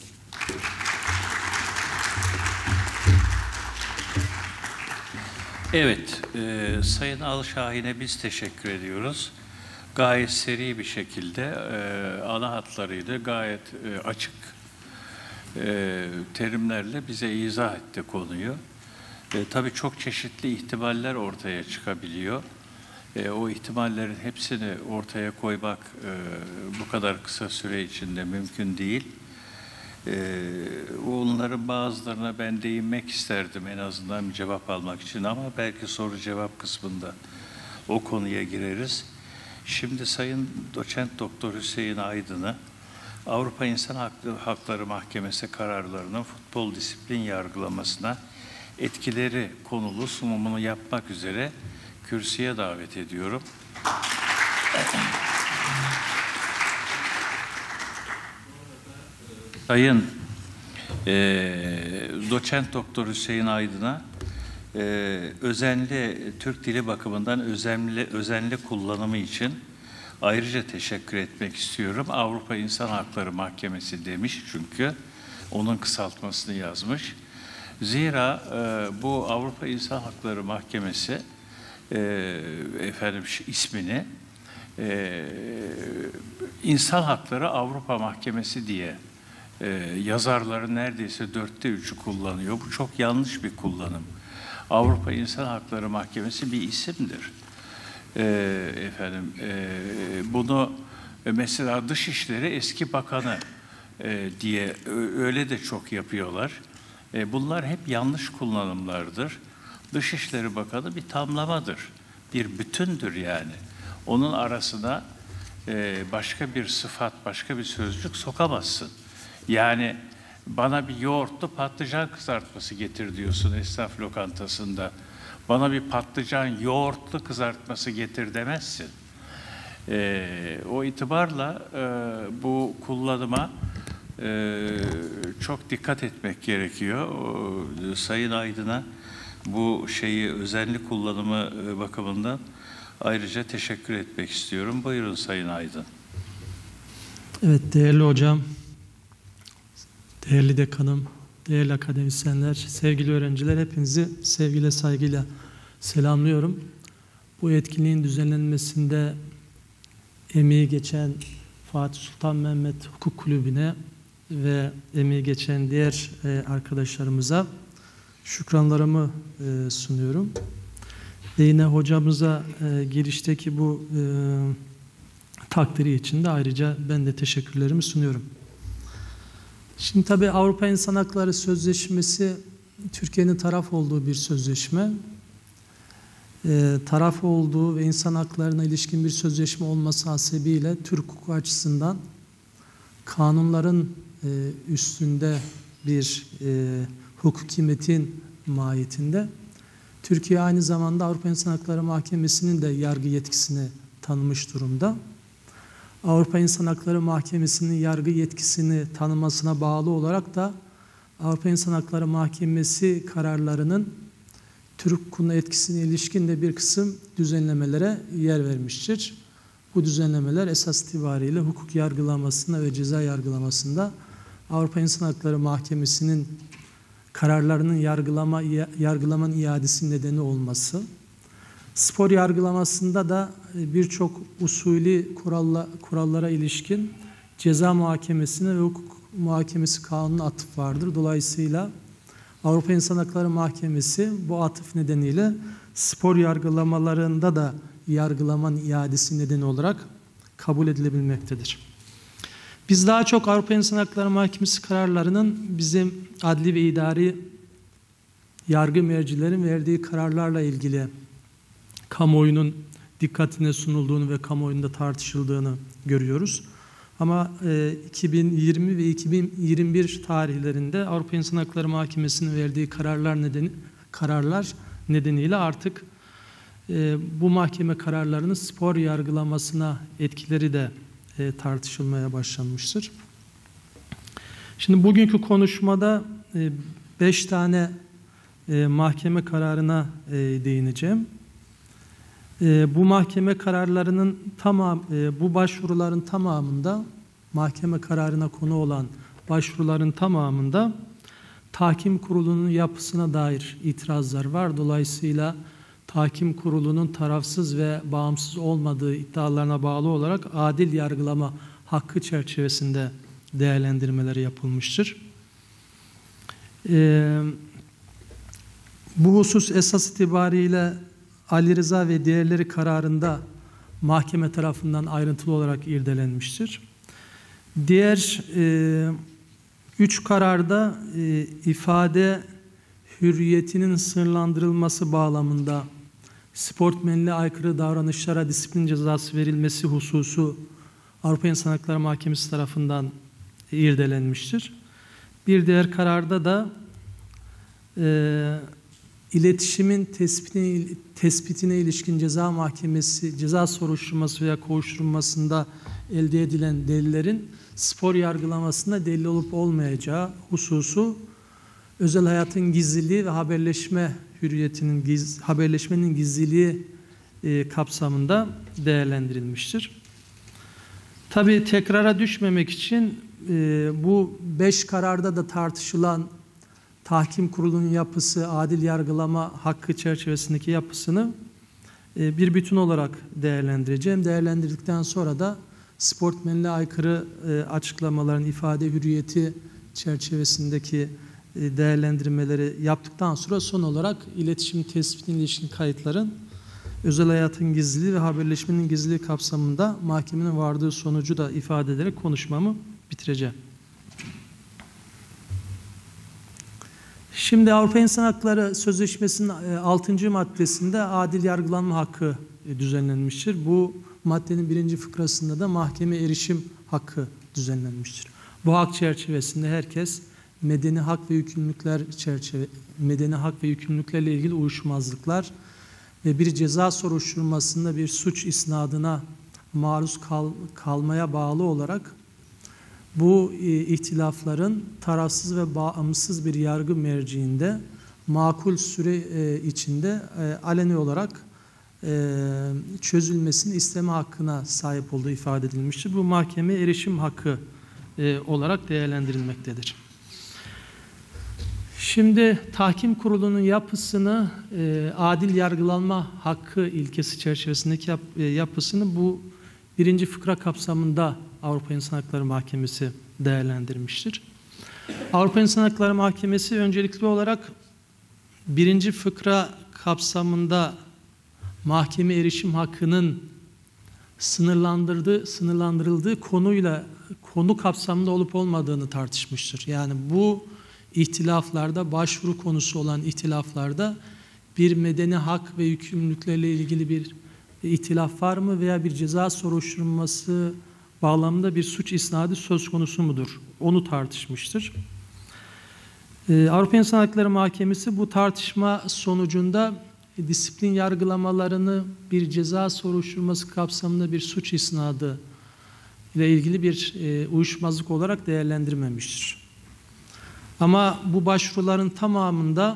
Evet, Sayın Alşahin'e biz teşekkür ediyoruz. Gayet seri bir şekilde ana hatlarıyla gayet açık terimlerle bize izah etti konuyu. Tabii çok çeşitli ihtimaller ortaya çıkabiliyor. O ihtimallerin hepsini ortaya koymak bu kadar kısa süre içinde mümkün değil. Onların bazılarına ben değinmek isterdim en azından bir cevap almak için, ama belki soru cevap kısmında o konuya gireriz. Şimdi Sayın Doçent Doktor Hüseyin Aydın'ı Avrupa İnsan Hakları Mahkemesi kararlarının futbol disiplin yargılamasına etkileri konulu sunumunu yapmak üzere kürsüye davet ediyorum. Sayın Doçent Doktor Hüseyin Aydın'a özenli Türk dili bakımından özenli kullanımı için ayrıca teşekkür etmek istiyorum. Avrupa İnsan Hakları Mahkemesi demiş çünkü onun kısaltmasını yazmış. Zira bu Avrupa İnsan Hakları Mahkemesi ismini İnsan Hakları Avrupa Mahkemesi diye yazarların neredeyse 3/4'ü kullanıyor. Bu çok yanlış bir kullanım. Avrupa İnsan Hakları Mahkemesi bir isimdir. Bunu mesela Dışişleri Eski Bakanı diye öyle de çok yapıyorlar. Bunlar hep yanlış kullanımlardır. Dışişleri Bakanı bir tamlamadır, bir bütündür yani. Onun arasına başka bir sıfat, başka bir sözcük sokamazsın. Yani bana bir yoğurtlu patlıcan kızartması getir diyorsun esnaf lokantasında. Bana bir patlıcan yoğurtlu kızartması getir demezsin. O itibarla bu kullanıma çok dikkat etmek gerekiyor. Sayın Aydın'a bu şeyi özenli kullanımı bakımından ayrıca teşekkür etmek istiyorum. Buyurun Sayın Aydın. Evet, değerli hocam, değerli dekanım, değerli akademisyenler, sevgili öğrenciler, hepinizi sevgiyle, saygıyla selamlıyorum. Bu etkinliğin düzenlenmesinde emeği geçen Fatih Sultan Mehmet Hukuk Kulübü'ne ve emeği geçen diğer arkadaşlarımıza şükranlarımı sunuyorum. Ve yine hocamıza girişteki bu takdiri için de ayrıca ben de teşekkürlerimi sunuyorum. Şimdi tabii Avrupa İnsan Hakları Sözleşmesi Türkiye'nin taraf olduğu bir sözleşme. Taraf olduğu ve insan haklarına ilişkin bir sözleşme olması hasebiyle Türk hukuku açısından kanunların üstünde bir hukuki metin mahiyetinde. Türkiye aynı zamanda Avrupa İnsan Hakları Mahkemesi'nin de yargı yetkisini tanımış durumda. Avrupa İnsan Hakları Mahkemesi'nin yargı yetkisini tanımasına bağlı olarak da Avrupa İnsan Hakları Mahkemesi kararlarının Türk hukukuna etkisine ilişkin de bir kısım düzenlemelere yer vermiştir. Bu düzenlemeler esas itibariyle hukuk yargılamasında ve ceza yargılamasında Avrupa İnsan Hakları Mahkemesi'nin kararlarının yargılamanın iadesi nedeni olması, spor yargılamasında da birçok usulü kurallara ilişkin ceza muhakemesine ve hukuk muhakemesi kanununa atıf vardır. Dolayısıyla Avrupa İnsan Hakları Mahkemesi bu atıf nedeniyle spor yargılamalarında da yargılamanın iadesi nedeni olarak kabul edilebilmektedir. Biz daha çok Avrupa İnsan Hakları Mahkemesi kararlarının bizim adli ve idari yargı mercilerin verdiği kararlarla ilgili kamuoyunun dikkatine sunulduğunu ve kamuoyunda tartışıldığını görüyoruz. Ama 2020 ve 2021 tarihlerinde Avrupa İnsan Hakları Mahkemesi'nin verdiği kararlar nedeniyle artık bu mahkeme kararlarının spor yargılamasına etkileri de tartışılmaya başlanmıştır. Şimdi bugünkü konuşmada 5 tane mahkeme kararına değineceğim. Bu mahkeme kararlarının bu başvuruların tamamında, mahkeme kararına konu olan başvuruların tamamında tahkim kurulunun yapısına dair itirazlar var. Dolayısıyla tahkim kurulunun tarafsız ve bağımsız olmadığı iddialarına bağlı olarak adil yargılama hakkı çerçevesinde değerlendirmeleri yapılmıştır. Bu husus esas itibariyle Ali Rıza ve diğerleri kararında mahkeme tarafından ayrıntılı olarak irdelenmiştir. Diğer 3 kararda ifade hürriyetinin sınırlandırılması bağlamında sportmenliğe aykırı davranışlara disiplin cezası verilmesi hususu Avrupa İnsan Hakları Mahkemesi tarafından irdelenmiştir. Bir diğer kararda da iletişimin tespitine ilişkin ceza mahkemesi, ceza soruşturması veya kovuşturulmasında elde edilen delillerin spor yargılamasında delil olup olmayacağı hususu özel hayatın gizliliği ve haberleşme hürriyetinin haberleşmenin gizliliği kapsamında değerlendirilmiştir. Tabii tekrara düşmemek için bu 5 kararda da tartışılan tahkim kurulunun yapısı, adil yargılama hakkı çerçevesindeki yapısını bir bütün olarak değerlendireceğim. Değerlendirdikten sonra da sportmenliğe aykırı açıklamaların ifade hürriyeti çerçevesindeki değerlendirmeleri yaptıktan sonra son olarak iletişim tespitine ilişkin kayıtların özel hayatın gizliliği ve haberleşmenin gizliliği kapsamında mahkemenin vardığı sonucu da ifade ederek konuşmamı bitireceğim. Şimdi Avrupa İnsan Hakları Sözleşmesi'nin 6. maddesinde adil yargılanma hakkı düzenlenmiştir. Bu maddenin 1. fıkrasında da mahkeme erişim hakkı düzenlenmiştir. Bu hak çerçevesinde herkes medeni hak ve yükümlülüklerle ilgili uyuşmazlıklar ve bir ceza soruşturmasında bir suç isnadına maruz kalmaya bağlı olarak bu ihtilafların tarafsız ve bağımsız bir yargı merciinde makul süre içinde aleni olarak çözülmesini isteme hakkına sahip olduğu ifade edilmiştir. Bu mahkeme erişim hakkı olarak değerlendirilmektedir. Şimdi tahkim kurulunun yapısını, adil yargılanma hakkı ilkesi çerçevesindeki yapısını bu 1. fıkra kapsamında Avrupa İnsan Hakları Mahkemesi değerlendirmiştir. Avrupa İnsan Hakları Mahkemesi öncelikli olarak 1. fıkra kapsamında mahkeme erişim hakkının sınırlandırıldığı konu kapsamında olup olmadığını tartışmıştır. Yani bu ihtilaflarda, başvuru konusu olan ihtilaflarda bir medeni hak ve yükümlülüklerle ilgili bir ihtilaf var mı veya bir ceza soruşturması bağlamında bir suç isnadı söz konusu mudur? Onu tartışmıştır. Avrupa İnsan Hakları Mahkemesi bu tartışma sonucunda disiplin yargılamalarını bir ceza soruşturması kapsamında bir suç isnadı ile ilgili bir uyuşmazlık olarak değerlendirmemiştir. Ama bu başvuruların tamamında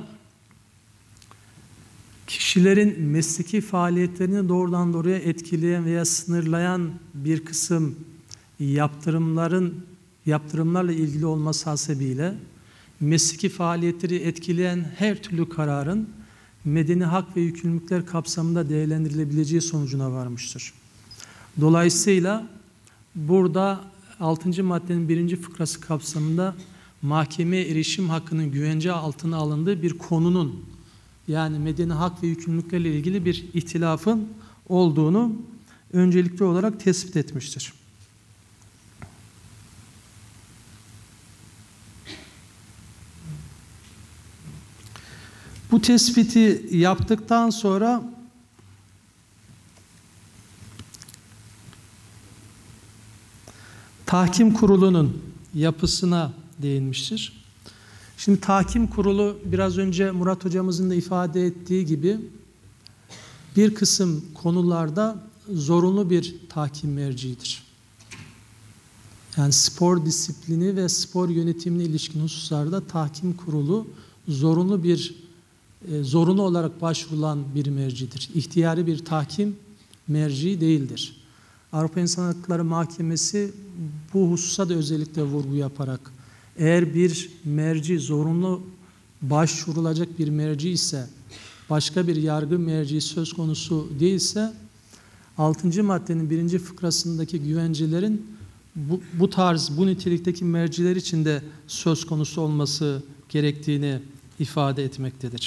kişilerin mesleki faaliyetlerini doğrudan doğruya etkileyen veya sınırlayan bir kısım yaptırımlarla ilgili olması hasebiyle mesleki faaliyetleri etkileyen her türlü kararın medeni hak ve yükümlülükler kapsamında değerlendirilebileceği sonucuna varmıştır. Dolayısıyla burada 6. maddenin 1. fıkrası kapsamında mahkemeye erişim hakkının güvence altına alındığı bir konunun, yani medeni hak ve yükümlülüklerle ilgili bir ihtilafın olduğunu öncelikli olarak tespit etmiştir. Bu tespiti yaptıktan sonra tahkim kurulunun yapısına değinmiştir. Şimdi tahkim kurulu biraz önce Murat hocamızın da ifade ettiği gibi bir kısım konularda zorunlu bir tahkim merciidir. Yani spor disiplini ve spor yönetimine ilişkin hususlarda tahkim kurulu zorunlu olarak başvurulan bir mercidir. İhtiyari bir tahkim merci değildir. Avrupa İnsan Hakları Mahkemesi bu hususa da özellikle vurgu yaparak, eğer bir merci zorunlu başvurulacak bir merci ise, başka bir yargı merci söz konusu değilse, 6. maddenin 1. fıkrasındaki güvencelerin bu nitelikteki merciler için de söz konusu olması gerektiğini ifade etmektedir.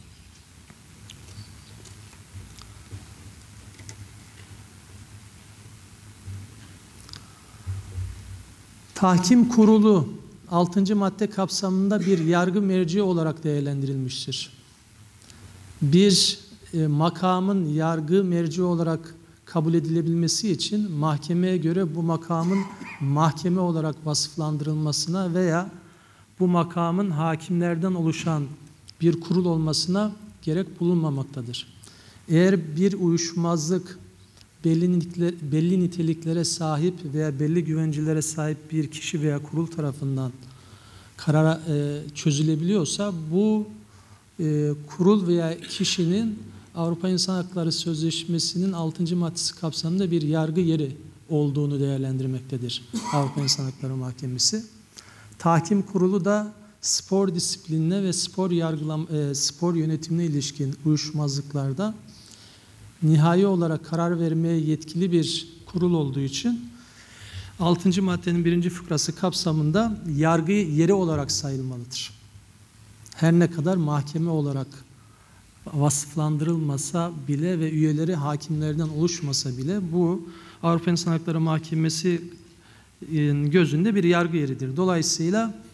Tahkim kurulu 6. madde kapsamında bir yargı merci olarak değerlendirilmiştir. Bir makamın yargı merci olarak kabul edilebilmesi için mahkemeye göre bu makamın mahkeme olarak vasıflandırılmasına veya bu makamın hakimlerden oluşan bir kurul olmasına gerek bulunmamaktadır. Eğer bir uyuşmazlık belli niteliklere sahip veya belli güvencelere sahip bir kişi veya kurul tarafından çözülebiliyorsa bu kurul veya kişinin Avrupa İnsan Hakları Sözleşmesi'nin 6. maddesi kapsamında bir yargı yeri olduğunu değerlendirmektedir Avrupa İnsan Hakları Mahkemesi. Tahkim kurulu da spor disiplinine ve spor yönetimine ilişkin uyuşmazlıklarda nihai olarak karar vermeye yetkili bir kurul olduğu için 6. maddenin 1. fıkrası kapsamında yargı yeri olarak sayılmalıdır. Her ne kadar mahkeme olarak vasıflandırılmasa bile ve üyeleri hakimlerden oluşmasa bile bu Avrupa İnsan Hakları Mahkemesi gözünde bir yargı yeridir. Dolayısıyla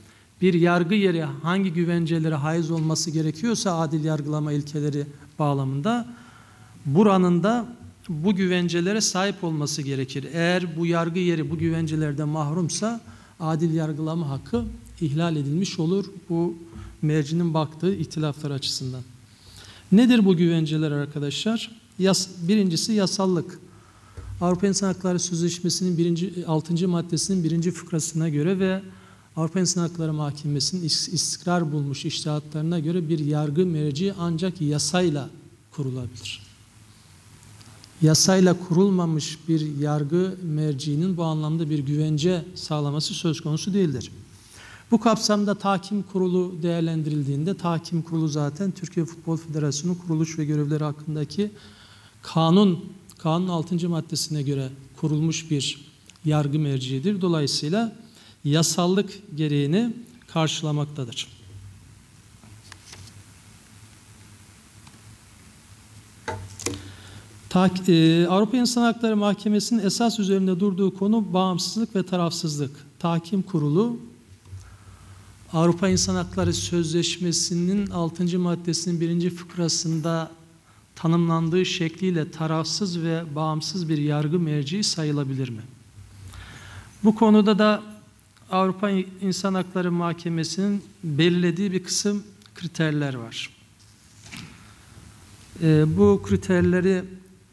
bir yargı yeri hangi güvencelere haiz olması gerekiyorsa adil yargılama ilkeleri bağlamında buranın da bu güvencelere sahip olması gerekir. Eğer bu yargı yeri bu güvencelerden mahrumsa adil yargılama hakkı ihlal edilmiş olur bu mercinin baktığı ihtilaflar açısından. Nedir bu güvenceler arkadaşlar? Birincisi yasallık. Avrupa İnsan Hakları Sözleşmesi'nin 6. maddesinin 1. fıkrasına göre ve Avrupa İnsan Hakları Mahkemesi'nin istikrar bulmuş içtihatlarına göre bir yargı merci ancak yasayla kurulabilir. Yasayla kurulmamış bir yargı merciğinin bu anlamda bir güvence sağlaması söz konusu değildir. Bu kapsamda tahkim kurulu değerlendirildiğinde tahkim kurulu zaten Türkiye Futbol Federasyonu kuruluş ve görevleri hakkındaki kanunun 6. maddesine göre kurulmuş bir yargı merciidir. Dolayısıyla yasallık gereğini karşılamaktadır. Avrupa İnsan Hakları Mahkemesi'nin esas üzerinde durduğu konu bağımsızlık ve tarafsızlık. Tahkim kurulu Avrupa İnsan Hakları Sözleşmesi'nin 6. maddesinin 1. fıkrasında tanımlandığı şekliyle tarafsız ve bağımsız bir yargı merci sayılabilir mi? Bu konuda da Avrupa İnsan Hakları Mahkemesi'nin belirlediği bir kısım kriterler var. Bu kriterleri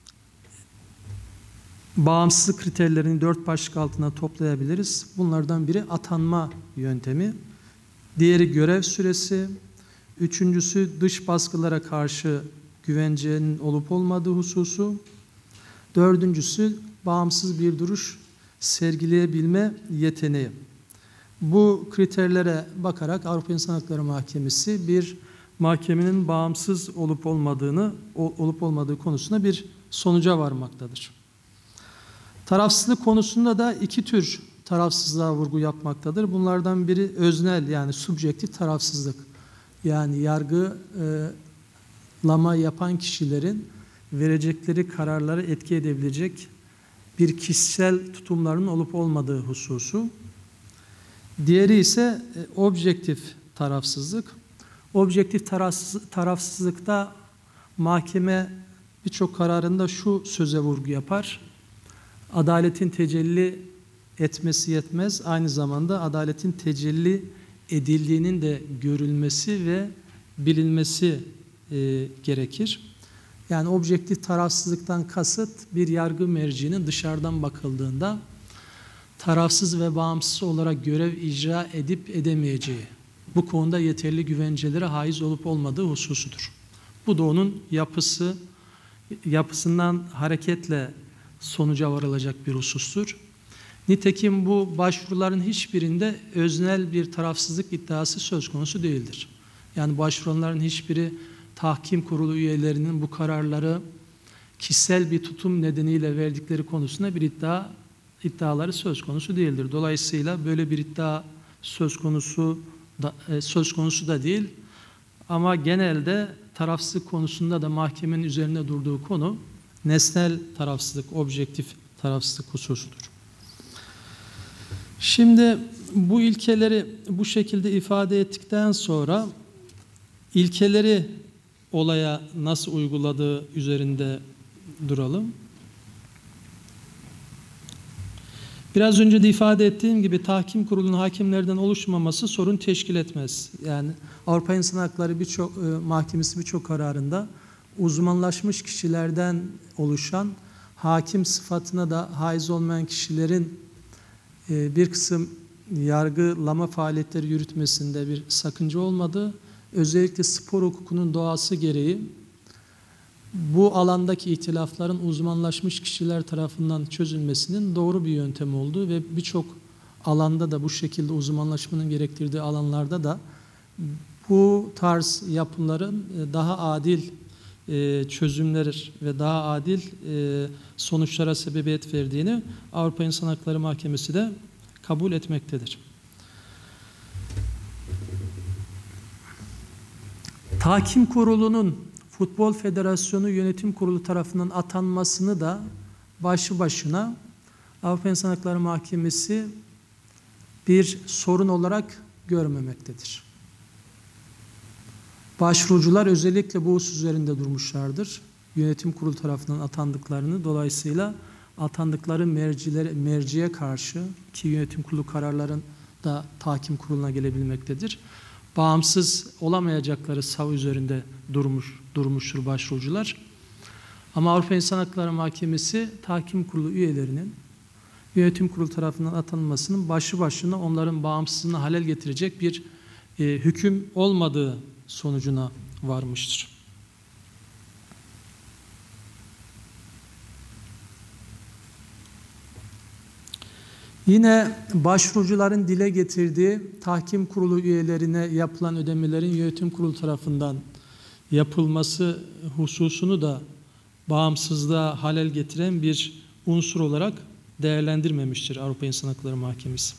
bağımsızlık kriterlerini 4 başlık altına toplayabiliriz. Bunlardan biri atanma yöntemi, diğeri görev süresi, üçüncüsü dış baskılara karşı güvencenin olup olmadığı hususu, dördüncüsü bağımsız bir duruş sergileyebilme yeteneği. Bu kriterlere bakarak Avrupa İnsan Hakları Mahkemesi bir mahkemenin bağımsız olup olmadığı konusunda bir sonuca varmaktadır. Tarafsızlık konusunda da iki tür tarafsızlığa vurgu yapmaktadır. Bunlardan biri öznel yani subjektif tarafsızlık. Yani yargılama yapan kişilerin verecekleri kararları etki edebilecek bir kişisel tutumlarının olup olmadığı hususu. Diğeri ise objektif tarafsızlık. Objektif tarafsızlıkta mahkeme birçok kararında şu söze vurgu yapar. Adaletin tecelli etmesi yetmez, aynı zamanda adaletin tecelli edildiğinin de görülmesi ve bilinmesi gerekir. Yani objektif tarafsızlıktan kasıt bir yargı merciğinin dışarıdan bakıldığında tarafsız ve bağımsız olarak görev icra edip edemeyeceği, bu konuda yeterli güvencelere haiz olup olmadığı hususudur. Bu da onun yapısından hareketle sonuca varılacak bir husustur. Nitekim bu başvuruların hiçbirinde öznel bir tarafsızlık iddiası söz konusu değildir. Yani başvuruların hiçbiri tahkim kurulu üyelerinin bu kararları kişisel bir tutum nedeniyle verdikleri konusunda bir iddiaları söz konusu değildir. Dolayısıyla böyle bir iddia söz konusu da değil. Ama genelde tarafsızlık konusunda da mahkemenin üzerinde durduğu konu nesnel tarafsızlık, objektif tarafsızlık hususudur. Şimdi bu ilkeleri bu şekilde ifade ettikten sonra ilkeleri olaya nasıl uyguladığı üzerinde duralım. Biraz önce de ifade ettiğim gibi tahkim kurulunun hakimlerden oluşmaması sorun teşkil etmez. Yani Avrupa İnsan Hakları Mahkemesi birçok kararında uzmanlaşmış kişilerden oluşan hakim sıfatına da haiz olmayan kişilerin bir kısım yargılama faaliyetleri yürütmesinde bir sakınca olmadığı, özellikle spor hukukunun doğası gereği bu alandaki ihtilafların uzmanlaşmış kişiler tarafından çözülmesinin doğru bir yöntem olduğu ve birçok alanda da bu şekilde uzmanlaşmanın gerektirdiği alanlarda da bu tarz yapıların daha adil çözümler ve daha adil sonuçlara sebebiyet verdiğini Avrupa İnsan Hakları Mahkemesi de kabul etmektedir. Tahkim Kurulu'nun Futbol Federasyonu Yönetim Kurulu tarafından atanmasını da başlı başına Avrupa İnsan Hakları Mahkemesi bir sorun olarak görmemektedir. Başvurucular özellikle bu husus üzerinde durmuşlardır. Yönetim kurulu tarafından atandıklarını, dolayısıyla atandıkları merciye karşı, ki yönetim kurulu kararların da tahkim kuruluna gelebilmektedir, bağımsız olamayacakları sav üzerinde durmuştur başvurucular. Ama Avrupa İnsan Hakları Mahkemesi tahkim kurulu üyelerinin yönetim kurulu tarafından atanmasının başlı başına onların bağımsızlığına halel getirecek bir hüküm olmadığı sonucuna varmıştır. Yine başvurucuların dile getirdiği tahkim kurulu üyelerine yapılan ödemelerin yönetim kurulu tarafından yapılması hususunu da bağımsızlığa halel getiren bir unsur olarak değerlendirmemiştir Avrupa İnsan Hakları Mahkemesi.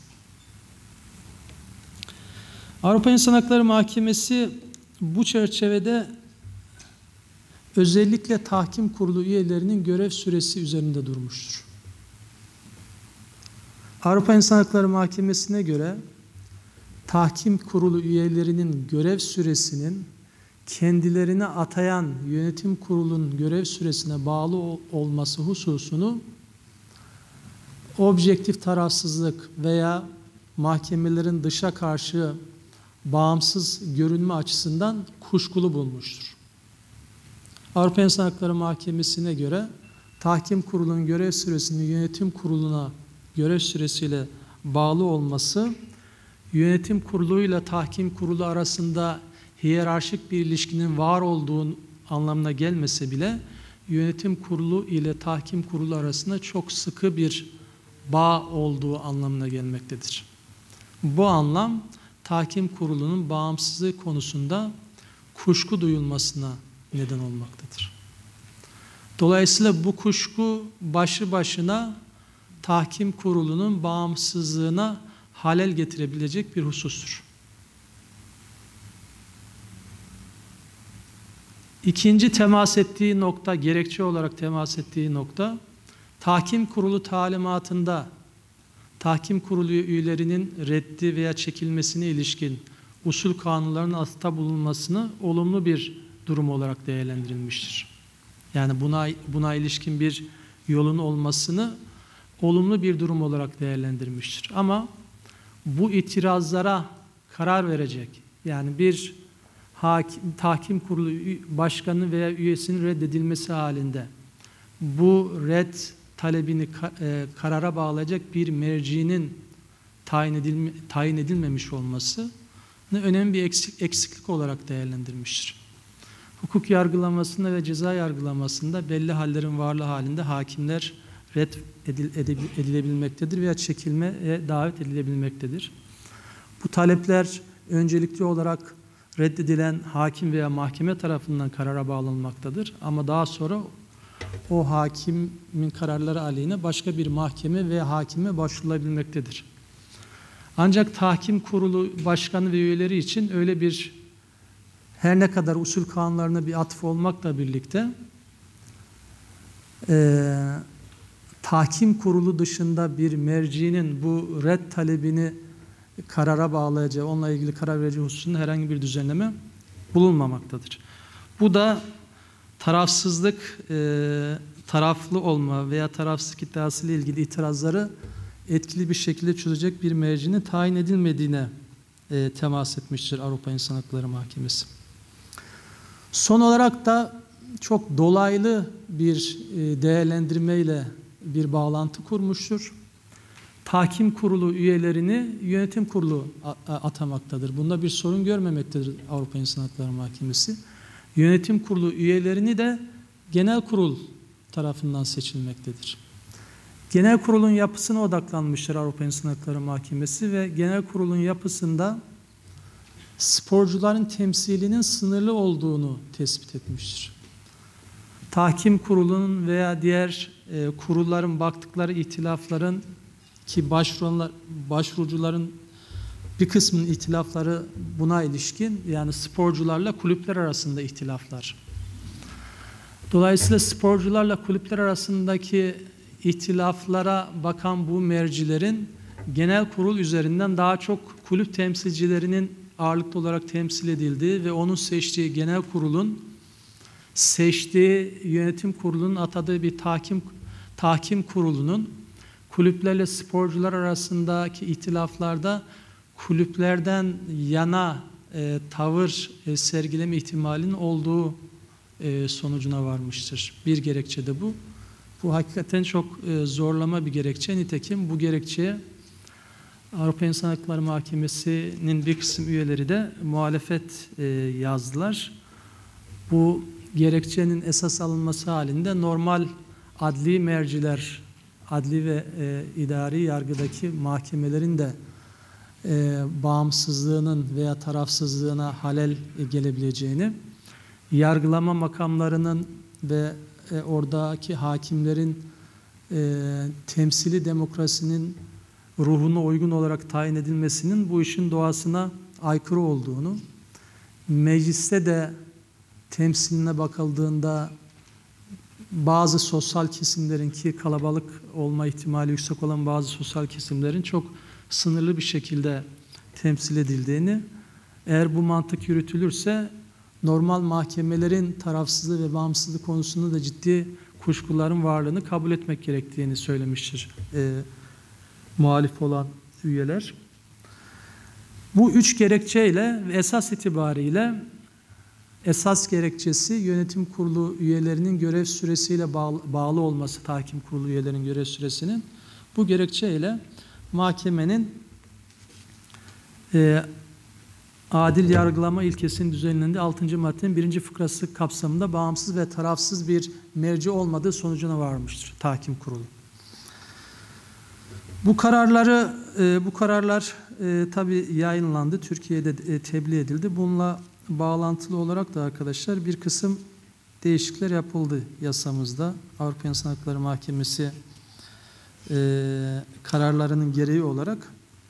Avrupa İnsan Hakları Mahkemesi bu çerçevede özellikle tahkim kurulu üyelerinin görev süresi üzerinde durmuştur. Avrupa İnsan Hakları Mahkemesi'ne göre tahkim kurulu üyelerinin görev süresinin kendilerine atayan yönetim kurulunun görev süresine bağlı olması hususunu objektif tarafsızlık veya mahkemelerin dışa karşı bağımsız görünme açısından kuşkulu bulmuştur. Avrupa İnsan Hakları Mahkemesi'ne göre tahkim kurulunun görev süresinin yönetim kuruluna görev süresiyle bağlı olması, yönetim kuruluyla tahkim kurulu arasında hiyerarşik bir ilişkinin var olduğu anlamına gelmese bile, yönetim kurulu ile tahkim kurulu arasında çok sıkı bir bağ olduğu anlamına gelmektedir. Bu anlam, tahkim kurulunun bağımsızlığı konusunda kuşku duyulmasına neden olmaktadır. Dolayısıyla bu kuşku başlı başına tahkim kurulunun bağımsızlığına halel getirebilecek bir husustur. İkinci temas ettiği nokta, gerekçe olarak temas ettiği nokta, tahkim kurulu talimatında tahkim kurulu üyelerinin reddi veya çekilmesine ilişkin usul kanunlarının atıfta bulunmasını olumlu bir durum olarak değerlendirilmiştir. Yani buna ilişkin bir yolun olmasını olumlu bir durum olarak değerlendirmiştir. Ama bu itirazlara karar verecek, yani bir tahkim kurulu başkanı veya üyesinin reddedilmesi halinde bu red talebini karara bağlayacak bir mercinin tayin edilmemiş olması önemli bir eksiklik olarak değerlendirmiştir. Hukuk yargılamasında ve ceza yargılamasında belli hallerin varlığı halinde hakimler red edilebilmektedir veya çekilmeye davet edilebilmektedir. Bu talepler öncelikli olarak reddedilen hakim veya mahkeme tarafından karara bağlanmaktadır. Ama daha sonra o hakimin kararları aleyhine başka bir mahkeme veya hakime başvurulabilmektedir. Ancak tahkim kurulu başkanı ve üyeleri için öyle bir, her ne kadar usul kanunlarına bir atıf olmakla birlikte tahkim kurulu dışında bir mercinin bu red talebini karara bağlayacağı, onunla ilgili karar vereceği hususunda herhangi bir düzenleme bulunmamaktadır. Bu da tarafsızlık, taraflı olma veya tarafsızlık iddiası ile ilgili itirazları etkili bir şekilde çözecek bir mercinin tayin edilmediğine temas etmiştir Avrupa İnsan Hakları Mahkemesi. Son olarak da çok dolaylı bir değerlendirmeyle bir bağlantı kurmuştur. Tahkim kurulu üyelerini yönetim kurulu atamaktadır. Bunda bir sorun görmemektedir Avrupa İnsan Hakları Mahkemesi. Yönetim kurulu üyelerini de genel kurul tarafından seçilmektedir. Genel kurulun yapısına odaklanmıştır Avrupa İnsan Hakları Mahkemesi ve genel kurulun yapısında sporcuların temsilinin sınırlı olduğunu tespit etmiştir. Tahkim kurulunun veya diğer kurulların baktıkları ihtilafların, ki başvurucuların bir kısmının ihtilafları buna ilişkin, yani sporcularla kulüpler arasında ihtilaflar. Dolayısıyla sporcularla kulüpler arasındaki ihtilaflara bakan bu mercilerin genel kurul üzerinden daha çok kulüp temsilcilerinin ağırlıklı olarak temsil edildiği ve onun seçtiği genel kurulun seçtiği yönetim kurulunun atadığı bir tahkim kurulunun kulüplerle sporcular arasındaki ihtilaflarda kulüplerden yana tavır sergileme ihtimalinin olduğu sonucuna varmıştır. Bir gerekçe de bu. Bu hakikaten çok zorlama bir gerekçe. Nitekim bu gerekçeye Avrupa İnsan Hakları Mahkemesi'nin bir kısım üyeleri de muhalefet yazdılar. Bu gerekçenin esas alınması halinde normal adli merciler, adli ve idari yargıdaki mahkemelerin de bağımsızlığının veya tarafsızlığına halel gelebileceğini, yargılama makamlarının ve oradaki hakimlerin temsili demokrasinin ruhuna uygun olarak tayin edilmesinin bu işin doğasına aykırı olduğunu, mecliste de temsiline bakıldığında bazı sosyal kesimlerin, ki kalabalık olma ihtimali yüksek olan bazı sosyal kesimlerin çok sınırlı bir şekilde temsil edildiğini, eğer bu mantık yürütülürse normal mahkemelerin tarafsızlığı ve bağımsızlığı konusunda da ciddi kuşkuların varlığını kabul etmek gerektiğini söylemiştir muhalif olan üyeler. Bu üç gerekçeyle ve esas itibariyle esas gerekçesi yönetim kurulu üyelerinin görev süresiyle bağlı olması, tahkim kurulu üyelerinin görev süresinin. Bu gerekçeyle mahkemenin adil yargılama ilkesinin düzenlendiği 6. maddenin 1. fıkrası kapsamında bağımsız ve tarafsız bir merci olmadığı sonucuna varmıştır tahkim kurulu. Bu kararlar tabii yayınlandı, Türkiye'de tebliğ edildi. Bununla bağlantılı olarak da arkadaşlar bir kısım değişiklikler yapıldı yasamızda. Avrupa İnsan Hakları Mahkemesi kararlarının gereği olarak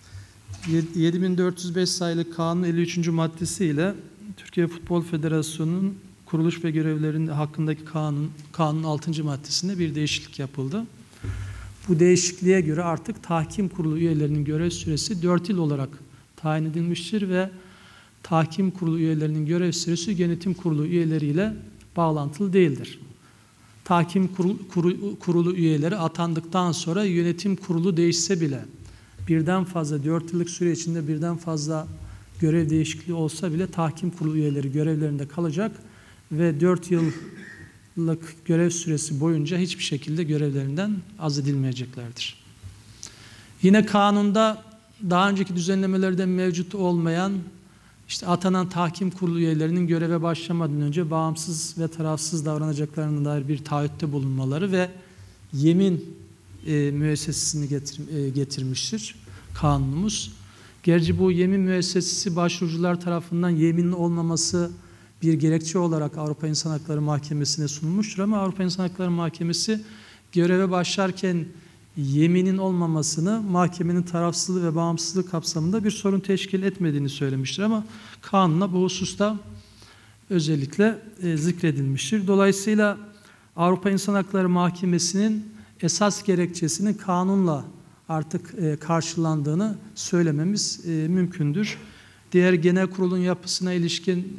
7405 sayılı Kanun 53. maddesiyle Türkiye Futbol Federasyonu'nun kuruluş ve görevlerinin hakkındaki kanun 6. maddesinde bir değişiklik yapıldı. Bu değişikliğe göre artık tahkim kurulu üyelerinin görev süresi 4 yıl olarak tayin edilmiştir ve tahkim kurulu üyelerinin görev süresi yönetim kurulu üyeleriyle bağlantılı değildir. Tahkim kurulu üyeleri atandıktan sonra yönetim kurulu değişse bile, birden fazla 4 yıllık süre içinde birden fazla görev değişikliği olsa bile tahkim kurulu üyeleri görevlerinde kalacak ve 4 yıllık görev süresi boyunca hiçbir şekilde görevlerinden azledilmeyeceklerdir. Yine kanunda daha önceki düzenlemelerde mevcut olmayan atanan tahkim kurulu üyelerinin göreve başlamadan önce bağımsız ve tarafsız davranacaklarına dair bir taahhütte bulunmaları ve yemin müessesesini getirmiştir kanunumuz. Gerçi bu yemin müessesesi başvurucular tarafından yeminli olmaması bir gerekçe olarak Avrupa İnsan Hakları Mahkemesi'ne sunulmuştur ama Avrupa İnsan Hakları Mahkemesi göreve başlarken yeminin olmamasını mahkemenin tarafsızlığı ve bağımsızlığı kapsamında bir sorun teşkil etmediğini söylemiştir ama kanuna bu hususta özellikle zikredilmiştir. Dolayısıyla Avrupa İnsan Hakları Mahkemesi'nin esas gerekçesinin kanunla artık karşılandığını söylememiz mümkündür. Diğer genel kurulun yapısına ilişkin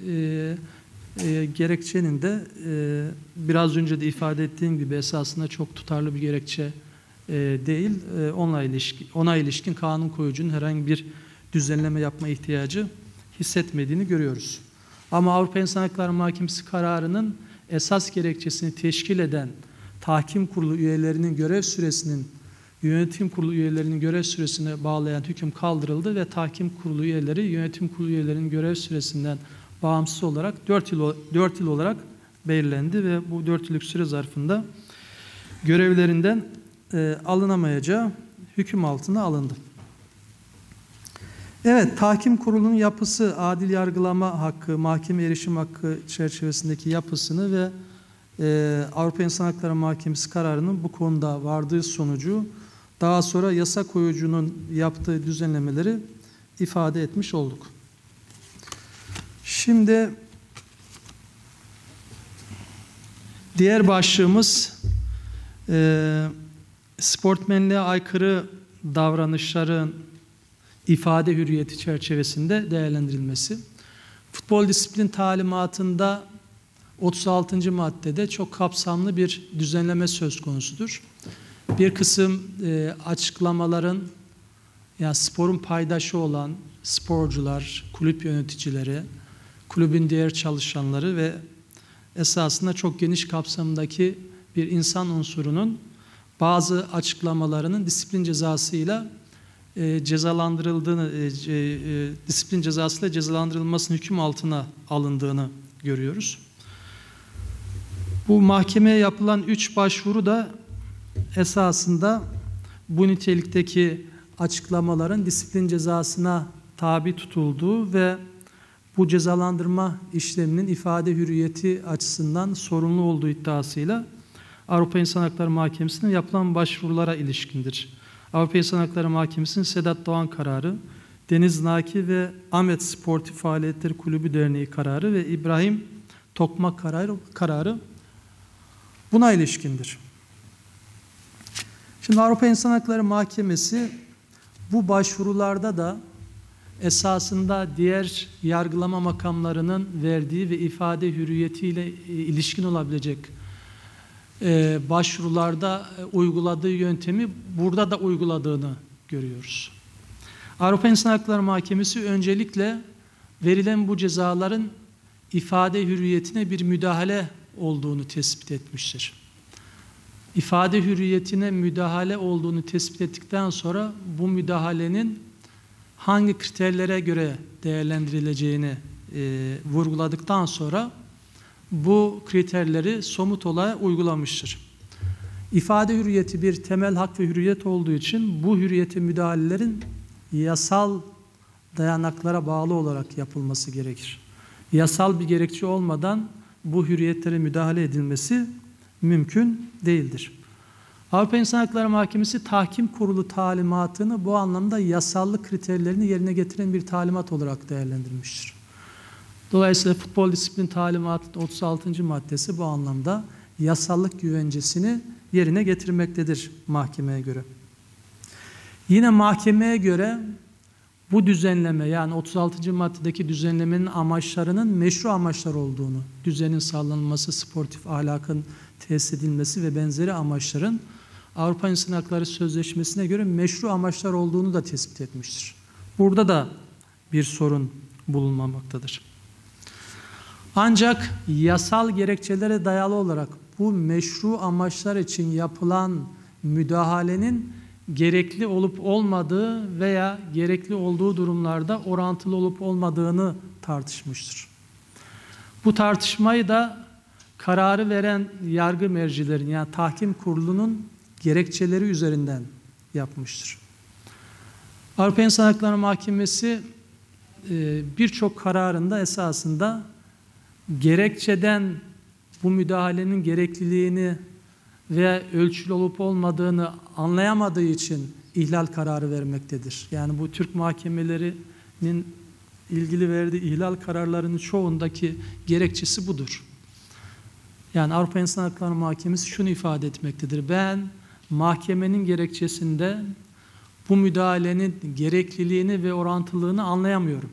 gerekçenin de biraz önce de ifade ettiğim gibi esasında çok tutarlı bir gerekçe değil. Ona ilişkin kanun koyucunun herhangi bir düzenleme yapma ihtiyacı hissetmediğini görüyoruz. Ama Avrupa İnsan Hakları Mahkemesi kararının esas gerekçesini teşkil eden tahkim kurulu üyelerinin görev süresinin yönetim kurulu üyelerinin görev süresine bağlayan hüküm kaldırıldı ve tahkim kurulu üyeleri yönetim kurulu üyelerinin görev süresinden bağımsız olarak 4 yıl olarak belirlendi ve bu 4 yıllık süre zarfında görevlerinden alınamayacağı hüküm altına alındı. Evet, tahkim kurulunun yapısı, adil yargılama hakkı, mahkeme erişim hakkı çerçevesindeki yapısını ve Avrupa İnsan Hakları Mahkemesi kararının bu konuda vardığı sonucu daha sonra yasa koyucunun yaptığı düzenlemeleri ifade etmiş olduk. Şimdi diğer başlığımız sportmenliğe aykırı davranışların ifade hürriyeti çerçevesinde değerlendirilmesi. Futbol disiplin talimatında 36. maddede çok kapsamlı bir düzenleme söz konusudur. Bir kısım açıklamaların, yani sporun paydaşı olan sporcular, kulüp yöneticileri, kulübün diğer çalışanları ve esasında çok geniş kapsamdaki bir insan unsurunun bazı açıklamalarının disiplin cezasıyla cezalandırıldığını, disiplin cezasıyla cezalandırılmasının hüküm altına alındığını görüyoruz. Bu mahkemeye yapılan 3 başvuru da esasında bu nitelikteki açıklamaların disiplin cezasına tabi tutulduğu ve bu cezalandırma işleminin ifade hürriyeti açısından sorunlu olduğu iddiasıyla Avrupa İnsan Hakları Mahkemesi'ne yapılan başvurulara ilişkindir. Avrupa İnsan Hakları Mahkemesi'nin Sedat Doğan kararı, Deniz Naki ve Ahmet Sportif Faaliyetleri Kulübü Derneği kararı ve İbrahim Tokmak kararı buna ilişkindir. Şimdi Avrupa İnsan Hakları Mahkemesi bu başvurularda da esasında diğer yargılama makamlarının verdiği ve ifade hürriyetiyle ilişkin olabilecek başvurularda uyguladığı yöntemi burada da uyguladığını görüyoruz. Avrupa İnsan Hakları Mahkemesi öncelikle verilen bu cezaların ifade hürriyetine bir müdahale olduğunu tespit etmiştir. İfade hürriyetine müdahale olduğunu tespit ettikten sonra bu müdahalenin hangi kriterlere göre değerlendirileceğini vurguladıktan sonra bu kriterleri somut olarak uygulamıştır. İfade hürriyeti bir temel hak ve hürriyet olduğu için bu hürriyete müdahalelerin yasal dayanaklara bağlı olarak yapılması gerekir. Yasal bir gerekçe olmadan bu hürriyetlere müdahale edilmesi mümkün değildir. Avrupa İnsan Hakları Mahkemesi Tahkim Kurulu talimatını bu anlamda yasallık kriterlerini yerine getiren bir talimat olarak değerlendirmiştir. Dolayısıyla futbol disiplin talimatının 36. maddesi bu anlamda yasallık güvencesini yerine getirmektedir mahkemeye göre. Yine mahkemeye göre bu düzenleme, yani 36. maddedeki düzenlemenin amaçlarının meşru amaçlar olduğunu, düzenin sağlanması, sportif ahlakın tesis edilmesi ve benzeri amaçların Avrupa İnsan Hakları Sözleşmesi'ne göre meşru amaçlar olduğunu da tespit etmiştir. Burada da bir sorun bulunmamaktadır. Ancak yasal gerekçelere dayalı olarak bu meşru amaçlar için yapılan müdahalenin gerekli olup olmadığı veya gerekli olduğu durumlarda orantılı olup olmadığını tartışmıştır. Bu tartışmayı da kararı veren yargı mercilerin, yani tahkim kurulunun gerekçeleri üzerinden yapmıştır. Avrupa İnsan Hakları Mahkemesi birçok kararında esasında gerekçeden bu müdahalenin gerekliliğini ve ölçülü olup olmadığını anlayamadığı için ihlal kararı vermektedir. Yani bu Türk mahkemelerinin ilgili verdiği ihlal kararlarının çoğundaki gerekçesi budur. Yani Avrupa İnsan Hakları Mahkemesi şunu ifade etmektedir: ben mahkemenin gerekçesinde bu müdahalenin gerekliliğini ve orantılılığını anlayamıyorum.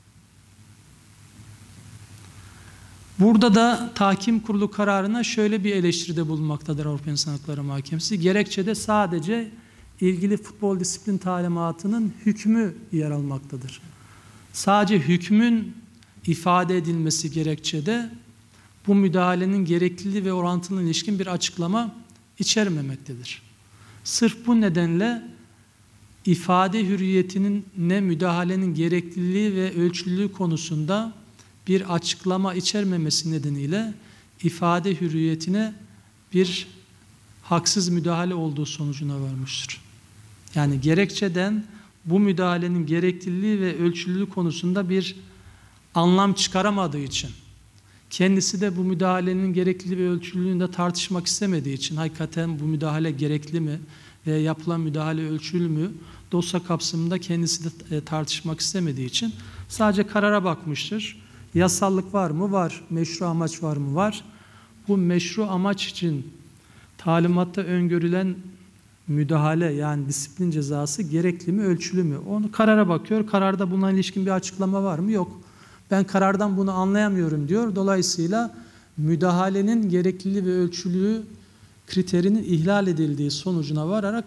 Burada da tahkim kurulu kararına şöyle bir eleştiride bulunmaktadır Avrupa İnsan Hakları Mahkemesi. Gerekçede sadece ilgili futbol disiplin talimatının hükmü yer almaktadır. Sadece hükmün ifade edilmesi gerekçede bu müdahalenin gerekliliği ve orantılılığına ilişkin bir açıklama içermemektedir. Sırf bu nedenle ifade hürriyetinin ne müdahalenin gerekliliği ve ölçülülüğü konusunda bir açıklama içermemesi nedeniyle ifade hürriyetine bir haksız müdahale olduğu sonucuna varmıştır. Yani gerekçeden bu müdahalenin gerekliliği ve ölçülülüğü konusunda bir anlam çıkaramadığı için, kendisi de bu müdahalenin gerekliliği ve ölçülülüğünü de tartışmak istemediği için, hakikaten bu müdahale gerekli mi ve yapılan müdahale ölçülü mü dosya kapsamında kendisi de tartışmak istemediği için sadece karara bakmıştır. Yasallık var mı? Var. Meşru amaç var mı? Var. Bu meşru amaç için talimatta öngörülen müdahale yani disiplin cezası gerekli mi, ölçülü mü? Onu karara bakıyor. Kararda buna ilişkin bir açıklama var mı? Yok. Ben karardan bunu anlayamıyorum diyor. Dolayısıyla müdahalenin gerekliliği ve ölçülüğü kriterinin ihlal edildiği sonucuna vararak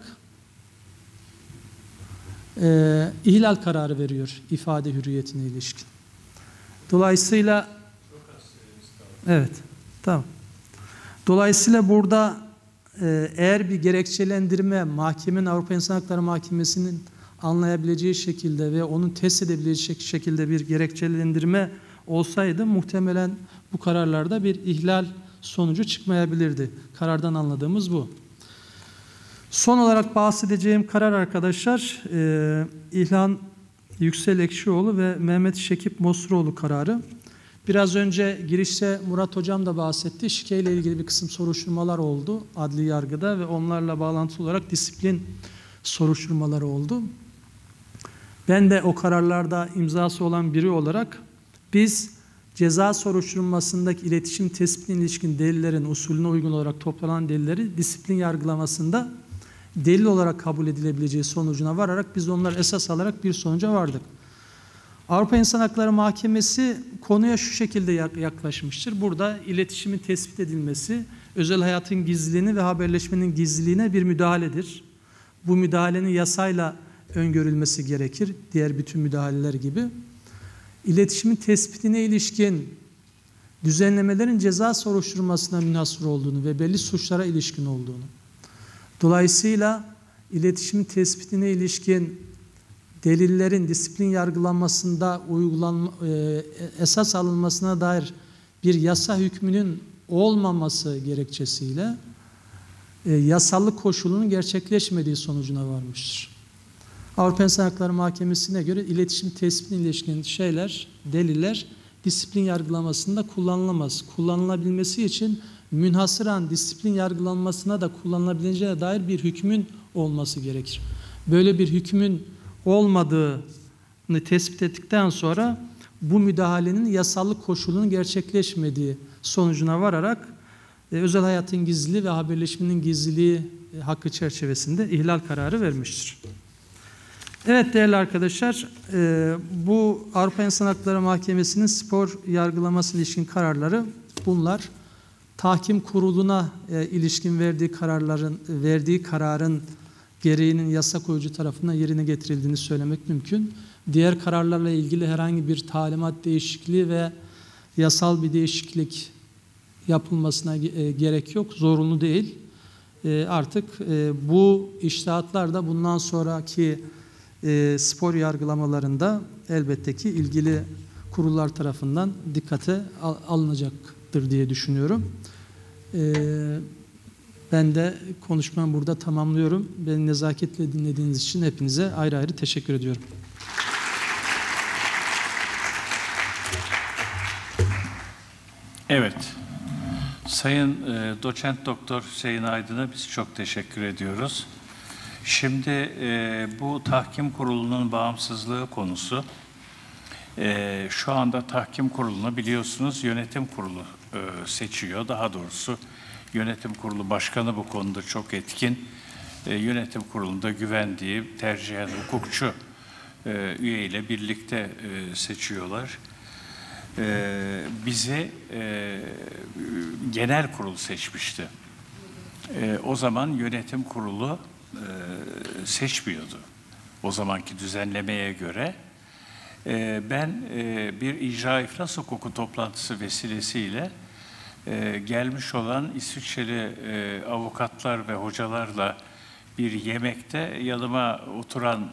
ihlal kararı veriyor ifade hürriyetine ilişkin. Dolayısıyla evet, tamam. Dolayısıyla burada eğer bir gerekçelendirme mahkemenin, Avrupa İnsan Hakları Mahkemesi'nin anlayabileceği şekilde ve onun test edebileceği şekilde bir gerekçelendirme olsaydı muhtemelen bu kararlarda bir ihlal sonucu çıkmayabilirdi. Karardan anladığımız bu. Son olarak bahsedeceğim karar arkadaşlar, İlhan Yüksel Ekşioğlu ve Mehmet Şekip Mosroğlu kararı. Biraz önce girişte Murat Hocam da bahsetti. Şikeyle ilgili bir kısım soruşturmalar oldu adli yargıda ve onlarla bağlantılı olarak disiplin soruşturmaları oldu. Ben de o kararlarda imzası olan biri olarak biz ceza soruşturmasındaki iletişim tespitine ilişkin delillerin usulüne uygun olarak toplanan delilleri disiplin yargılamasında delil olarak kabul edilebileceği sonucuna vararak biz onları esas alarak bir sonuca vardık. Avrupa İnsan Hakları Mahkemesi konuya şu şekilde yaklaşmıştır. Burada iletişimin tespit edilmesi, özel hayatın gizliliğini ve haberleşmenin gizliliğine bir müdahaledir. Bu müdahalenin yasayla öngörülmesi gerekir, diğer bütün müdahaleler gibi. İletişimin tespitine ilişkin düzenlemelerin ceza soruşturmasına münhasır olduğunu ve belli suçlara ilişkin olduğunu. Dolayısıyla iletişimin tespitine ilişkin delillerin disiplin yargılanmasında esas alınmasına dair bir yasa hükmünün olmaması gerekçesiyle yasallık koşulunun gerçekleşmediği sonucuna varmıştır. Avrupa İnsan Hakları Mahkemesi'ne göre iletişim tespitine ilişkin deliller disiplin yargılamasında kullanılamaz. Kullanılabilmesi için münhasıran disiplin yargılanmasına da kullanılabileceğine dair bir hükmün olması gerekir. Böyle bir hükmün olmadığını tespit ettikten sonra bu müdahalenin yasallık koşulunun gerçekleşmediği sonucuna vararak özel hayatın gizliliği ve haberleşmenin gizliliği hakkı çerçevesinde ihlal kararı vermiştir. Evet değerli arkadaşlar, bu Avrupa İnsan Hakları Mahkemesi'nin spor yargılaması ilişkin kararları bunlar. Tahkim kuruluna ilişkin verdiği kararın gereğinin yasa koyucu tarafından yerine getirildiğini söylemek mümkün. Diğer kararlarla ilgili herhangi bir talimat değişikliği ve yasal bir değişiklik yapılmasına gerek yok. Zorunlu değil. Artık bu içtihatlar da bundan sonraki spor yargılamalarında elbette ki ilgili kurullar tarafından dikkate alınacaktır diye düşünüyorum. Ben de konuşmamı burada tamamlıyorum. Beni nezaketle dinlediğiniz için hepinize ayrı ayrı teşekkür ediyorum. Evet. Sayın Doçent Doktor Hüseyin Aydın'a biz çok teşekkür ediyoruz. Şimdi bu tahkim kurulunun bağımsızlığı konusu. Şu anda tahkim kurulunu biliyorsunuz yönetim kurulu seçiyor. Daha doğrusu yönetim kurulu başkanı bu konuda çok etkin. Yönetim kurulunda güvendiği, tercihen hukukçu üyeyle birlikte seçiyorlar. Bizi genel kurul seçmişti. O zaman yönetim kurulu seçmiyordu. O zamanki düzenlemeye göre. Ben bir icra iflas hukuku toplantısı vesilesiyle gelmiş olan İsviçreli avukatlar ve hocalarla bir yemekte yanıma oturan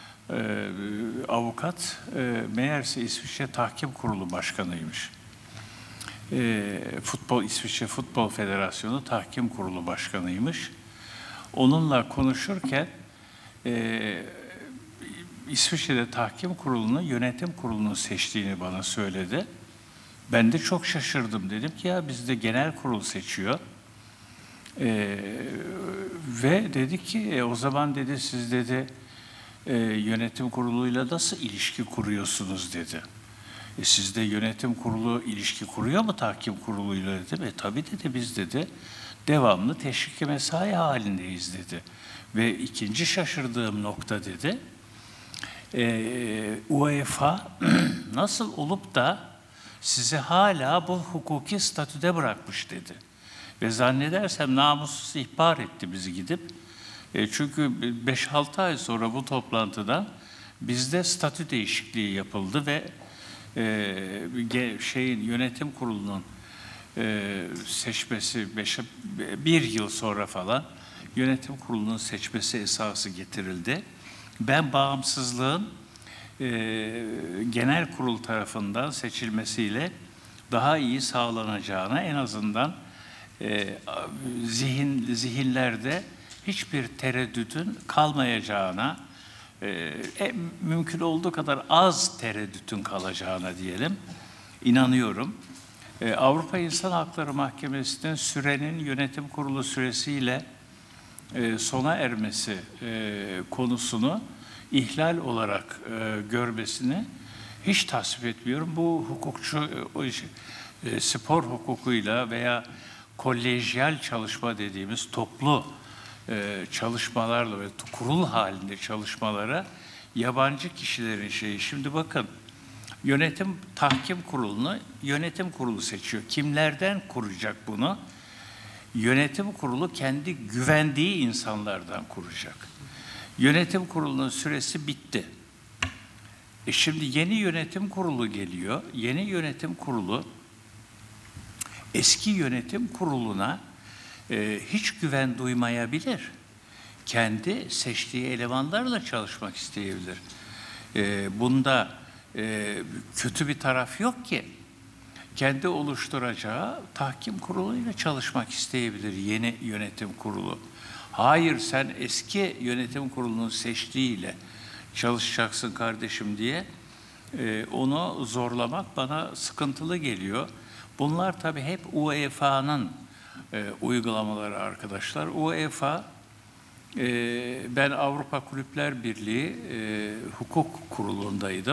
avukat meğerse İsviçre Tahkim Kurulu Başkanıymış. İsviçre Futbol Federasyonu Tahkim Kurulu Başkanıymış. Onunla konuşurken İsviçre'de Tahkim Kurulu'nu yönetim kurulunun seçtiğini bana söyledi. Ben de çok şaşırdım. Dedim ki ya bizde genel kurul seçiyor. Ve dedi ki o zaman dedi siz dedi yönetim kuruluyla nasıl ilişki kuruyorsunuz dedi. Siz de yönetim kurulu ilişki kuruyor mu tahkim kuruluyla dedim. Tabii dedi biz dedi devamlı teşvik mesai halindeyiz dedi. Ve ikinci şaşırdığım nokta dedi, UEFA nasıl olup da sizi hala bu hukuki statüde bırakmış dedi. Ve zannedersem namussuz ihbar etti bizi gidip. Çünkü 5-6 ay sonra bu toplantıdan bizde statü değişikliği yapıldı ve yönetim kurulunun seçmesi 1 yıl sonra falan yönetim kurulunun seçmesi esası getirildi. Ben bağımsızlığın genel kurul tarafından seçilmesiyle daha iyi sağlanacağına, en azından zihinlerde hiçbir tereddütün kalmayacağına, mümkün olduğu kadar az tereddütün kalacağına diyelim, inanıyorum. Avrupa İnsan Hakları Mahkemesi'nin sürenin yönetim kurulu süresiyle sona ermesi konusunu ihlal olarak görmesini hiç tasvip etmiyorum. Bu hukukçu spor hukukuyla veya kolejyal çalışma dediğimiz toplu çalışmalarla ve kurul halinde çalışmalara yabancı kişilerin şeyi. Şimdi bakın, tahkim kurulunu yönetim kurulu seçiyor. Kimlerden kuracak bunu? Yönetim kurulu kendi güvendiği insanlardan kuracak. Yönetim kurulunun süresi bitti. Şimdi yeni yönetim kurulu geliyor. Yeni yönetim kurulu eski yönetim kuruluna hiç güven duymayabilir. Kendi seçtiği elemanlarla çalışmak isteyebilir. Bunda kötü bir taraf yok ki. Kendi oluşturacağı tahkim kuruluyla çalışmak isteyebilir yeni yönetim kurulu. Hayır, sen eski yönetim kurulunun seçtiğiyle çalışacaksın kardeşim diye onu zorlamak bana sıkıntılı geliyor. Bunlar tabii hep UEFA'nın uygulamaları arkadaşlar. UEFA, ben Avrupa Kulüpler Birliği hukuk kurulundaydım.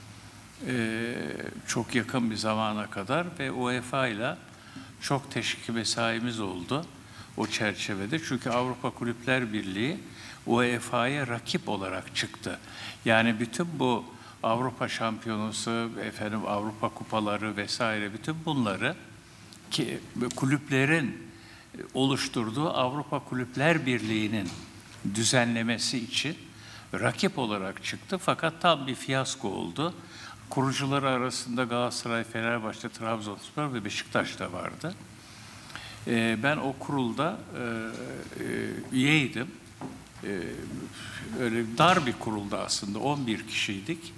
Çok yakın bir zamana kadar ve UEFA ile çok teşvik mesaimiz oldu o çerçevede. Çünkü Avrupa Kulüpler Birliği UEFA'ya rakip olarak çıktı. Yani bütün bu Avrupa Şampiyonası, Avrupa Kupaları vesaire, bütün bunları ki kulüplerin oluşturduğu Avrupa Kulüpler Birliği'nin düzenlemesi için rakip olarak çıktı. Fakat tam bir fiyasko oldu. Kurucuları arasında Galatasaray, Fenerbahçe, Trabzonspor ve Beşiktaş da vardı. Ben o kurulda üyeydim. Öyle dar bir kurulda aslında, 11 kişiydik.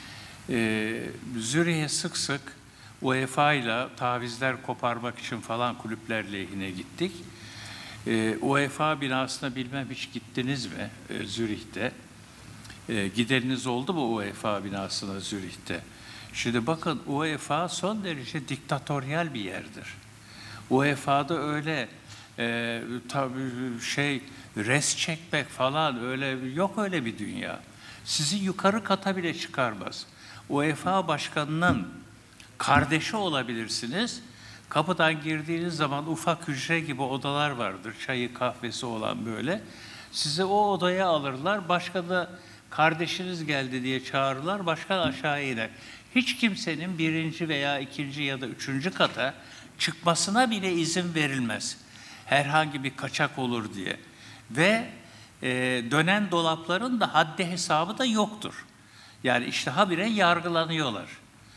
Zürih'e sık sık UEFA ile tavizler koparmak için falan kulüpler lehine gittik. UEFA binasına bilmem hiç gittiniz mi Zürih'te? Gideniniz oldu mu UEFA binasına Zürih'te? Şimdi bakın, UEFA son derece diktatöryal bir yerdir. UEFA'da öyle res çekmek falan öyle yok, öyle bir dünya. Sizi yukarı kata bile çıkarmaz. UEFA başkanının kardeşi olabilirsiniz. Kapıdan girdiğiniz zaman ufak hücre gibi odalar vardır. Çayı, kahvesi olan böyle. Sizi o odaya alırlar. Başkanı kardeşiniz geldi diye çağırırlar. Başkan aşağı iner. Hiç kimsenin 1. veya 2. ya da 3. kata çıkmasına bile izin verilmez. Herhangi bir kaçak olur diye. Ve dönen dolapların da haddi hesabı da yoktur. Yani işte habire yargılanıyorlar.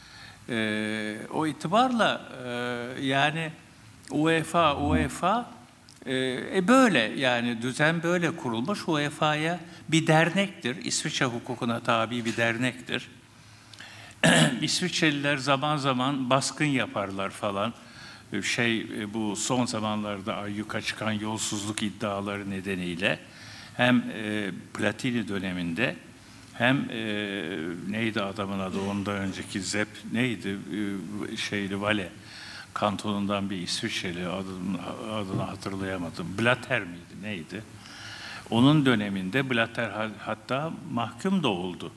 O itibarla yani UEFA böyle, yani düzen böyle kurulmuş. UEFA'ya bir dernektir. İsviçre hukukuna tabi bir dernektir. İsviçreliler zaman zaman baskın yaparlar falan. Bu son zamanlarda ayyuka çıkan yolsuzluk iddiaları nedeniyle hem Platini döneminde hem neydi adamın adı ondan önceki Vale kantonundan bir İsviçreli, adını hatırlayamadım. Blatter miydi neydi? Onun döneminde Blatter hatta mahkum da oldu.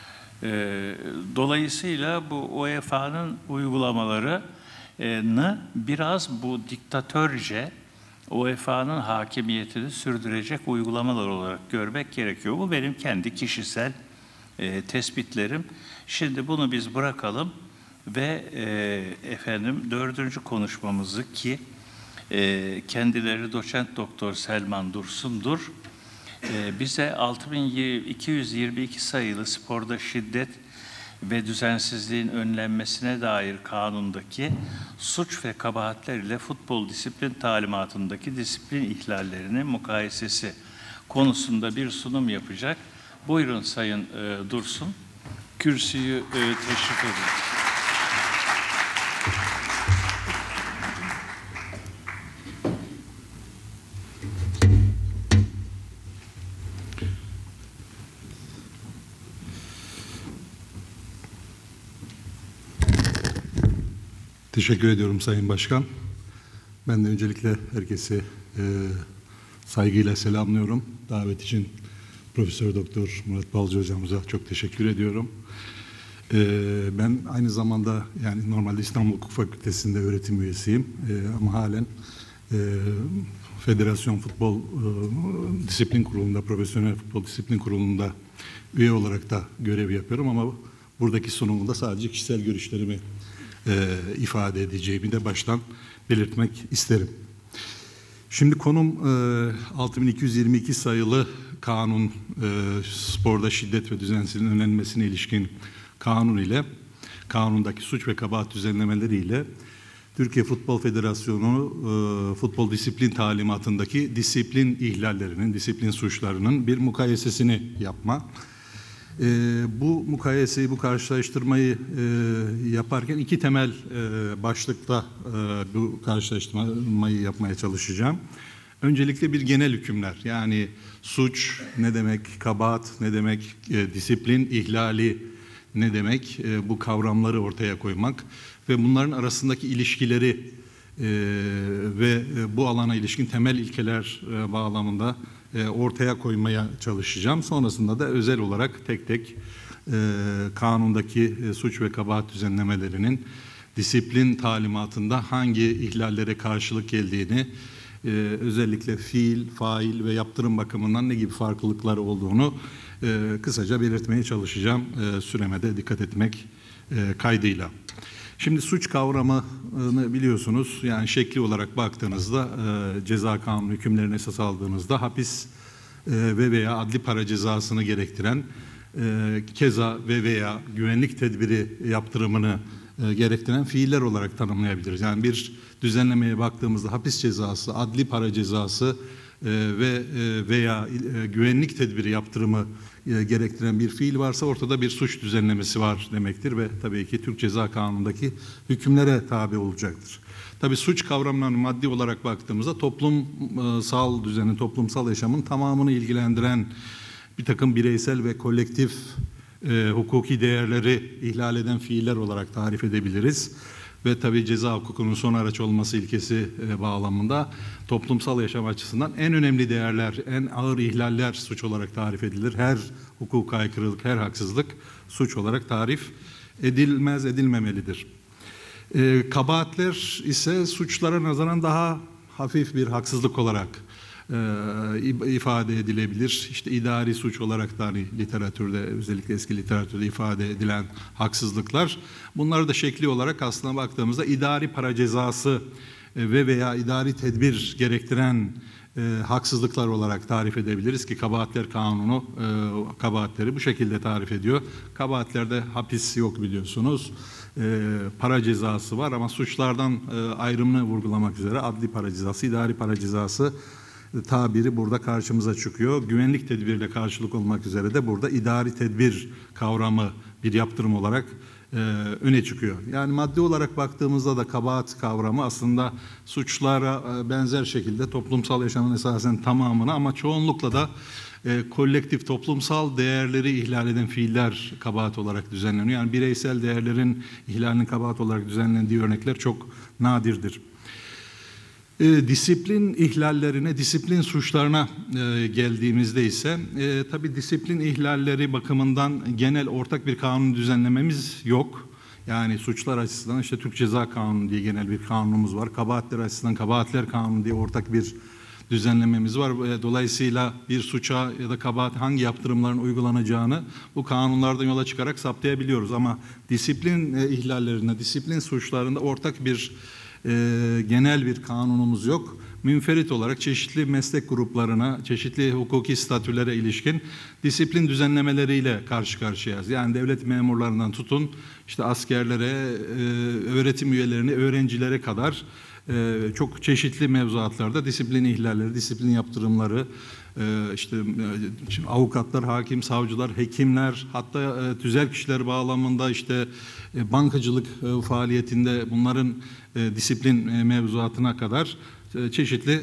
Dolayısıyla bu UEFA'nın uygulamalarını biraz bu diktatörce UEFA'nın hakimiyetini sürdürecek uygulamalar olarak görmek gerekiyor. Bu benim kendi kişisel tespitlerim. Şimdi bunu biz bırakalım ve efendim 4. konuşmamızı ki kendileri doçent doktor Selman Dursun'dur. Bize 6222 sayılı sporda şiddet ve düzensizliğin önlenmesine dair kanundaki suç ve kabahatler ile futbol disiplin talimatındaki disiplin ihlallerinin mukayesesi konusunda bir sunum yapacak. Buyurun Sayın Dursun, kürsüyü teşrif edin. Teşekkür ediyorum Sayın Başkan. Ben de öncelikle herkesi saygıyla selamlıyorum. Davet için Profesör Doktor Murat Balcı hocamıza çok teşekkür ediyorum. Ben aynı zamanda yani normalde İstanbul Hukuk Fakültesi'nde öğretim üyesiyim ama halen Federasyon Futbol Disiplin Kurulu'nda, Profesyonel Futbol Disiplin Kurulu'nda üye olarak da görev yapıyorum ama buradaki sunumunda sadece kişisel görüşlerimi ifade edeceğimi de baştan belirtmek isterim. Şimdi konum 6222 sayılı kanun, sporda şiddet ve düzensizliğin önlenmesine ilişkin kanun ile kanundaki suç ve kabahat düzenlemeleri ile Türkiye Futbol Federasyonu futbol disiplin talimatındaki disiplin ihlallerinin, disiplin suçlarının bir mukayesesini yapma. Bu mukayeseyi, bu karşılaştırmayı yaparken iki temel başlıkta bu karşılaştırmayı yapmaya çalışacağım. Öncelikle bir genel hükümler, yani suç ne demek, kabahat ne demek, disiplin ihlali ne demek, bu kavramları ortaya koymak ve bunların arasındaki ilişkileri ve bu alana ilişkin temel ilkeler bağlamında ortaya koymaya çalışacağım. Sonrasında da özel olarak tek tek kanundaki suç ve kabahat düzenlemelerinin disiplin talimatında hangi ihlallere karşılık geldiğini, özellikle fiil, fail ve yaptırım bakımından ne gibi farklılıklar olduğunu kısaca belirtmeye çalışacağım. Süreme de dikkat etmek kaydıyla. Şimdi suç kavramını biliyorsunuz, yani şekli olarak baktığınızda ceza kanunu hükümlerini esas aldığınızda hapis ve veya adli para cezasını gerektiren keza ve veya güvenlik tedbiri yaptırımını gerektiren fiiller olarak tanımlayabiliriz. Yani bir düzenlemeye baktığımızda hapis cezası, adli para cezası ve veya güvenlik tedbiri yaptırımı gerektiren bir fiil varsa ortada bir suç düzenlemesi var demektir ve tabii ki Türk Ceza Kanunu'ndaki hükümlere tabi olacaktır. Tabii suç kavramlarını maddi olarak baktığımızda toplumsal düzenin, toplumsal yaşamın tamamını ilgilendiren bir takım bireysel ve kolektif hukuki değerleri ihlal eden fiiller olarak tarif edebiliriz. Ve tabii ceza hukukunun son araç olması ilkesi bağlamında toplumsal yaşam açısından en önemli değerler, en ağır ihlaller suç olarak tarif edilir. Her hukuka aykırılık, her haksızlık suç olarak tarif edilmemelidir. Kabahatler ise suçlara nazaran daha hafif bir haksızlık olarak ifade edilebilir. İşte idari suç olarak da hani literatürde, özellikle eski literatürde ifade edilen haksızlıklar. Bunları da şekli olarak aslına baktığımızda idari para cezası ve veya idari tedbir gerektiren haksızlıklar olarak tarif edebiliriz ki Kabahatler Kanunu kabahatleri bu şekilde tarif ediyor. Kabahatlerde hapis yok biliyorsunuz. Para cezası var ama suçlardan ayrımını vurgulamak üzere adli para cezası, idari para cezası tabiri burada karşımıza çıkıyor. Güvenlik tedbiriyle karşılık olmak üzere de burada idari tedbir kavramı bir yaptırım olarak öne çıkıyor. Yani maddi olarak baktığımızda da kabahat kavramı aslında suçlara benzer şekilde toplumsal yaşamın esasen tamamını ama çoğunlukla da kolektif toplumsal değerleri ihlal eden fiiller kabahat olarak düzenleniyor. Yani bireysel değerlerin ihlalinin kabahat olarak düzenlendiği örnekler çok nadirdir. Disiplin ihlallerine, disiplin suçlarına geldiğimizde ise tabii disiplin ihlalleri bakımından genel ortak bir kanun düzenlememiz yok. Yani suçlar açısından işte Türk Ceza Kanunu diye genel bir kanunumuz var. Kabahatler açısından Kabahatler Kanunu diye ortak bir düzenlememiz var. Dolayısıyla bir suça ya da kabahat hangi yaptırımların uygulanacağını bu kanunlardan yola çıkarak saptayabiliyoruz. Ama disiplin ihlallerinde, disiplin suçlarında ortak bir genel bir kanunumuz yok. Münferit olarak çeşitli meslek gruplarına, çeşitli hukuki statülere ilişkin disiplin düzenlemeleriyle karşı karşıyayız. Yani devlet memurlarından tutun, işte askerlere, öğretim üyelerine, öğrencilere kadar çok çeşitli mevzuatlarda disiplin ihlalleri, disiplin yaptırımları, işte avukatlar, hakim, savcılar, hekimler, hatta tüzel kişiler bağlamında işte bankacılık faaliyetinde bunların disiplin mevzuatına kadar çeşitli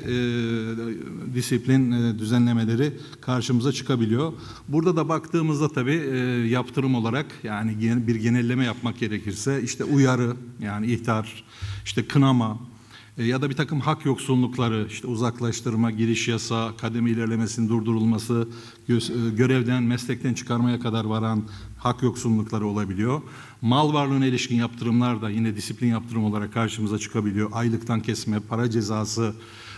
disiplin düzenlemeleri karşımıza çıkabiliyor. Burada da baktığımızda tabii yaptırım olarak yani bir genelleme yapmak gerekirse işte uyarı yani ihtar, işte kınama ya da bir takım hak yoksunlukları, işte uzaklaştırma, giriş yasağı, kademe ilerlemesinin durdurulması, görevden, meslekten çıkarmaya kadar varan hak yoksunlukları olabiliyor. Mal varlığına ilişkin yaptırımlar da yine disiplin yaptırım olarak karşımıza çıkabiliyor. Aylıktan kesme, para cezası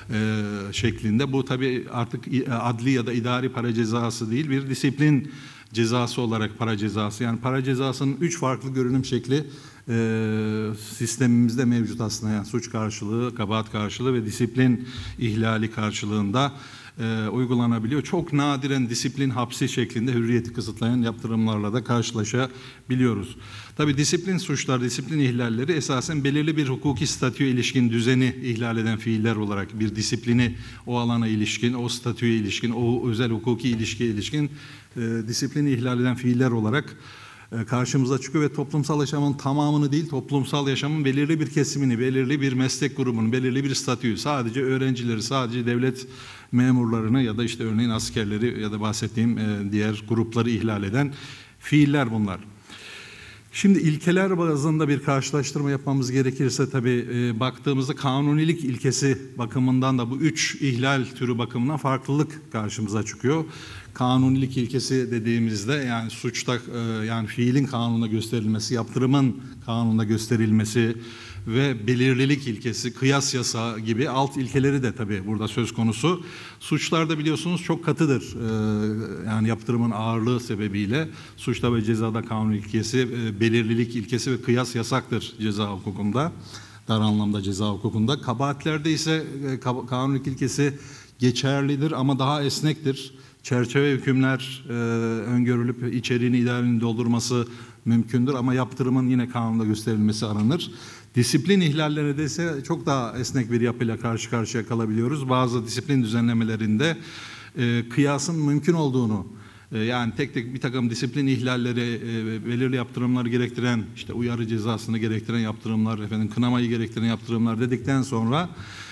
şeklinde. Bu tabii artık adli ya da idari para cezası değil, bir disiplin cezası olarak para cezası. Yani para cezasının 3 farklı görünüm şekli sistemimizde mevcut aslında. Yani suç karşılığı, kabahat karşılığı ve disiplin ihlali karşılığında uygulanabiliyor. Çok nadiren disiplin hapsi şeklinde hürriyeti kısıtlayan yaptırımlarla da karşılaşabiliyoruz. Tabii disiplin suçları, disiplin ihlalleri esasen belirli bir hukuki statüye ilişkin düzeni ihlal eden fiiller olarak bir disiplini o alana ilişkin, o statüye ilişkin, o özel hukuki ilişkiye ilişkin disiplini ihlal eden fiiller olarak karşımıza çıkıyor ve toplumsal yaşamın tamamını değil, toplumsal yaşamın belirli bir kesimini, belirli bir meslek grubunu, belirli bir statüyü, sadece öğrencileri, sadece devlet memurlarını ya da işte örneğin askerleri ya da bahsettiğim diğer grupları ihlal eden fiiller bunlar. Şimdi ilkeler bazında bir karşılaştırma yapmamız gerekirse tabii baktığımızda kanunilik ilkesi bakımından da bu 3 ihlal türü bakımından farklılık karşımıza çıkıyor. Kanunilik ilkesi dediğimizde yani suçta yani fiilin kanuna gösterilmesi, yaptırımın kanuna gösterilmesi ve belirlilik ilkesi, kıyas yasağı gibi alt ilkeleri de tabii burada söz konusu. Suçlarda biliyorsunuz çok katıdır. Yani yaptırımın ağırlığı sebebiyle suçta ve cezada kanunilik ilkesi, belirlilik ilkesi ve kıyas yasaktır ceza hukukunda, dar anlamda ceza hukukunda. Kabahatlerde ise kanunilik ilkesi geçerlidir ama daha esnektir. Çerçeve hükümler öngörülüp içeriğini, idarenin doldurması mümkündür ama yaptırımın yine kanunda gösterilmesi aranır. Disiplin ihlallerinde ise çok daha esnek bir yapıyla karşı karşıya kalabiliyoruz. Bazı disiplin düzenlemelerinde kıyasın mümkün olduğunu, yani tek tek bir takım disiplin ihlalleri, belirli yaptırımları gerektiren, işte uyarı cezasını gerektiren yaptırımlar, kınamayı gerektiren yaptırımlar dedikten sonra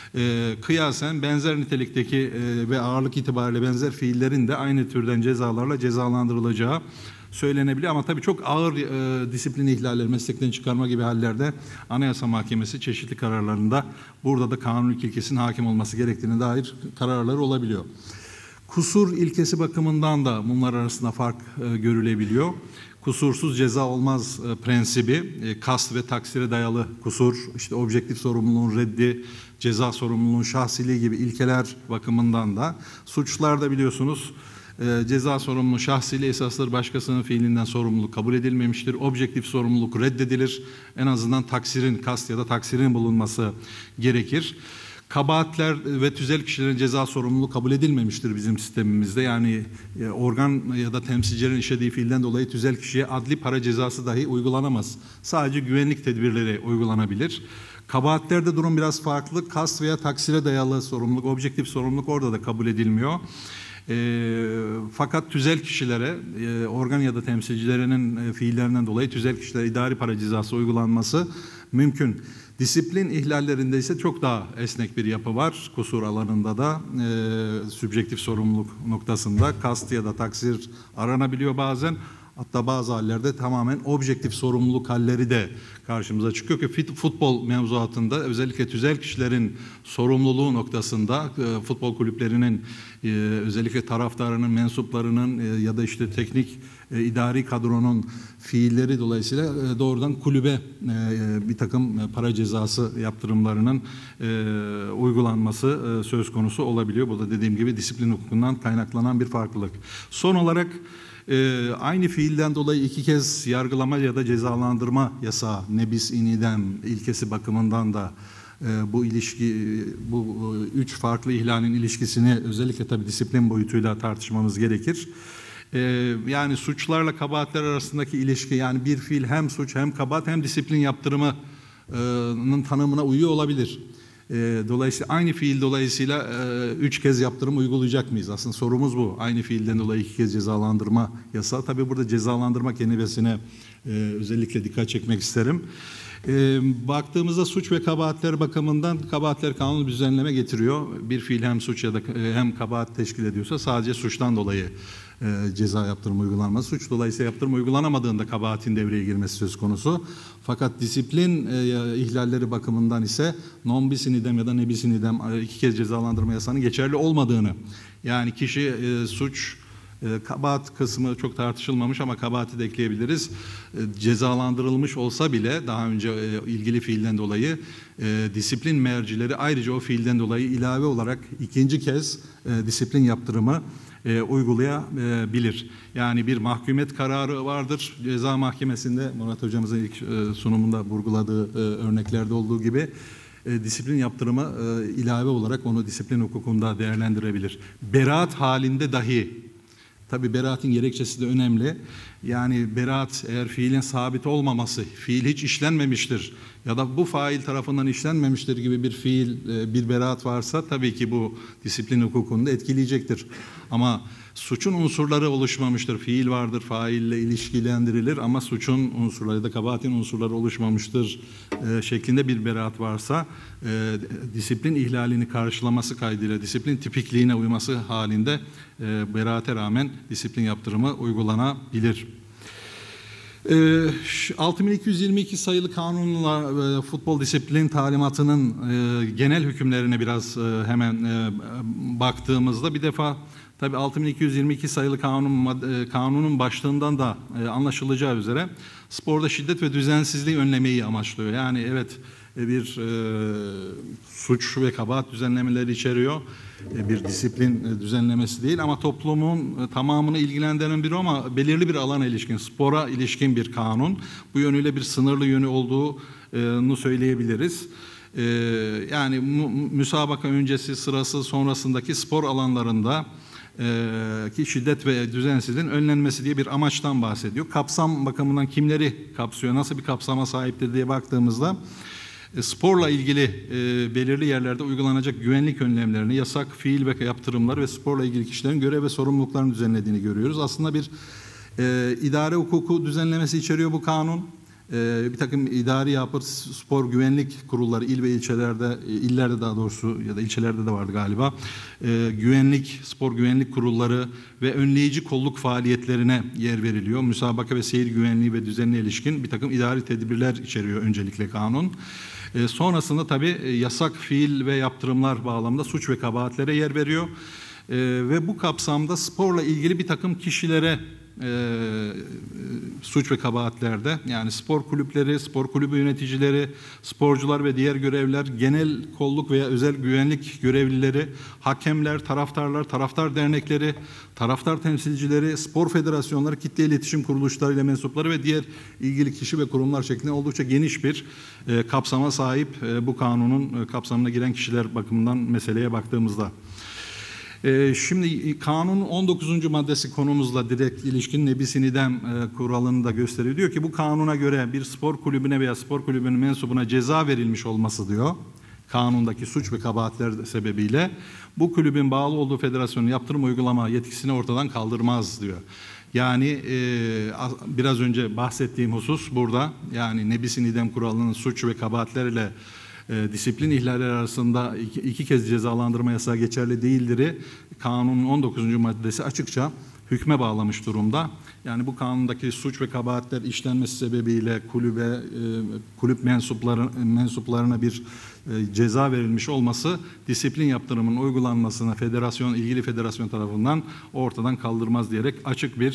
kıyasen benzer nitelikteki ve ağırlık itibariyle benzer fiillerin de aynı türden cezalarla cezalandırılacağı söylenebiliyor. Ama tabii çok ağır disiplin ihlalleri, meslekten çıkarma gibi hallerde Anayasa Mahkemesi çeşitli kararlarında burada da kanunilik ilkesinin hakim olması gerektiğine dair kararları olabiliyor. Kusur ilkesi bakımından da bunlar arasında fark görülebiliyor. Kusursuz ceza olmaz prensibi, kast ve taksire dayalı kusur, işte objektif sorumluluğun reddi, ceza sorumluluğun şahsiliği gibi ilkeler bakımından da suçlarda biliyorsunuz ceza sorumluluğu şahsiliği esasları başkasının fiilinden sorumluluk kabul edilmemiştir. Objektif sorumluluk reddedilir. En azından taksirin, kast ya da taksirin bulunması gerekir. Kabahatler ve tüzel kişilerin ceza sorumluluğu kabul edilmemiştir bizim sistemimizde. Yani organ ya da temsilcilerin işlediği fiilden dolayı tüzel kişiye adli para cezası dahi uygulanamaz. Sadece güvenlik tedbirleri uygulanabilir. Kabahatlerde durum biraz farklı. Kast veya taksire dayalı sorumluluk, objektif sorumluluk orada da kabul edilmiyor. Fakat tüzel kişilere, organ ya da temsilcilerinin fiillerinden dolayı tüzel kişilere idari para cezası uygulanması mümkün. Disiplin ihlallerinde ise çok daha esnek bir yapı var. Kusur alanında da sübjektif sorumluluk noktasında kast ya da taksir aranabiliyor bazen. Hatta bazı hallerde tamamen objektif sorumluluk halleri de karşımıza çıkıyor ki futbol mevzuatında özellikle tüzel kişilerin sorumluluğu noktasında futbol kulüplerinin özellikle taraftarının, mensuplarının ya da işte teknik idari kadronun fiilleri dolayısıyla doğrudan kulübe bir takım para cezası yaptırımlarının uygulanması söz konusu olabiliyor. Bu da dediğim gibi disiplin hukukundan kaynaklanan bir farklılık. Son olarak aynı fiilden dolayı 2 kez yargılama ya da cezalandırma yasağı, nebis in idem ilkesi bakımından da bu ilişki, bu 3 farklı ihlalin ilişkisini özellikle tabii disiplin boyutuyla tartışmamız gerekir. Yani suçlarla kabahatler arasındaki ilişki, yani bir fiil hem suç hem kabahat hem disiplin yaptırımının tanımına uyuyor olabilir. Dolayısıyla aynı fiil dolayısıyla 3 kez yaptırım uygulayacak mıyız? Aslında sorumuz bu. Aynı fiilden dolayı 2 kez cezalandırma yasağı. Tabii burada cezalandırma kelimesine özellikle dikkat çekmek isterim. Baktığımızda suç ve kabahatler bakımından kabahatler kanunu düzenleme getiriyor. Bir fiil hem suç ya da hem kabahat teşkil ediyorsa sadece suçtan dolayı ceza yaptırımı uygulanması. Suç dolayısıyla yaptırım uygulanamadığında kabahatin devreye girmesi söz konusu. Fakat disiplin ihlalleri bakımından ise non bis in idem ya da ne bis in idem 2 kez cezalandırma yasağının geçerli olmadığını, yani kişi suç kabahat kısmı çok tartışılmamış ama kabahati de ekleyebiliriz. Cezalandırılmış olsa bile daha önce ilgili fiilden dolayı disiplin mercileri ayrıca o fiilden dolayı ilave olarak 2. kez disiplin yaptırımı uygulayabilir. Yani bir mahkumiyet kararı vardır. Ceza mahkemesinde Murat Hocamızın ilk sunumunda vurguladığı örneklerde olduğu gibi disiplin yaptırımı ilave olarak onu disiplin hukukunda değerlendirebilir. Beraat halinde dahi, tabii beraatin gerekçesi de önemli. Yani beraat eğer fiilin sabit olmaması, fiil hiç işlenmemiştir ya da bu fail tarafından işlenmemiştir gibi bir fiil, bir beraat varsa tabii ki bu disiplin hukukunu da etkileyecektir. Ama suçun unsurları oluşmamıştır, fiil vardır, faille ilişkilendirilir ama suçun unsurları ya da kabahatin unsurları oluşmamıştır şeklinde bir beraat varsa disiplin ihlalini karşılaması kaydıyla disiplin tipikliğine uyması halinde beraate rağmen disiplin yaptırımı uygulanabilir. 6222 sayılı kanunla futbol disiplin talimatının genel hükümlerine biraz hemen baktığımızda bir defa tabii 6222 sayılı kanunun başlığından da anlaşılacağı üzere sporda şiddet ve düzensizliği önlemeyi amaçlıyor. Yani evet bir suç ve kabahat düzenlemeleri içeriyor. Bir disiplin düzenlemesi değil ama toplumun tamamını ilgilendiren bir ama belirli bir alana ilişkin, spora ilişkin bir kanun. Bu yönüyle bir sınırlı yönü olduğunu söyleyebiliriz. Yani müsabaka öncesi, sırası, sonrasındaki spor alanlarında ki şiddet ve düzensizliğin önlenmesi diye bir amaçtan bahsediyor. Kapsam bakımından kimleri kapsıyor, nasıl bir kapsama sahiptir diye baktığımızda sporla ilgili belirli yerlerde uygulanacak güvenlik önlemlerini, yasak, fiil ve yaptırımlar ve sporla ilgili kişilerin görev ve sorumluluklarını düzenlediğini görüyoruz. Aslında bir idare hukuku düzenlemesi içeriyor bu kanun. Bir takım idari yapı, spor güvenlik kurulları il ve ilçelerde, illerde daha doğrusu ya da ilçelerde de vardı galiba. Güvenlik, spor güvenlik kurulları ve önleyici kolluk faaliyetlerine yer veriliyor. Müsabaka ve seyir güvenliği ve düzenine ilişkin bir takım idari tedbirler içeriyor öncelikle kanun. Sonrasında tabii yasak, fiil ve yaptırımlar bağlamında suç ve kabahatlere yer veriyor. Ve bu kapsamda sporla ilgili bir takım kişilere suç ve kabahatlerde, yani spor kulüpleri, spor kulübü yöneticileri, sporcular ve diğer görevliler, genel kolluk veya özel güvenlik görevlileri, hakemler, taraftarlar, taraftar dernekleri, taraftar temsilcileri, spor federasyonları, kitle iletişim kuruluşlarıyla mensupları ve diğer ilgili kişi ve kurumlar şeklinde oldukça geniş bir kapsama sahip bu kanunun kapsamına giren kişiler bakımından meseleye baktığımızda. Şimdi kanunun 19. maddesi konumuzla direkt ilişkin nebis in idem kuralını da gösteriyor. Diyor ki bu kanuna göre bir spor kulübüne veya spor kulübünün mensubuna ceza verilmiş olması diyor. Kanundaki suç ve kabahatler sebebiyle bu kulübün bağlı olduğu federasyonun yaptırım uygulama yetkisini ortadan kaldırmaz diyor. Yani biraz önce bahsettiğim husus burada, yani nebis in idem kuralının suç ve kabahatlerle disiplin ihlalleri arasında 2 kez cezalandırma yasağı geçerli değildir. Kanunun 19. maddesi açıkça hükme bağlamış durumda. Yani bu kanundaki suç ve kabahatler işlenmesi sebebiyle kulüp mensuplarına bir ceza verilmiş olması disiplin yaptırımının uygulanmasına ilgili federasyon tarafından ortadan kaldırmaz diyerek açık bir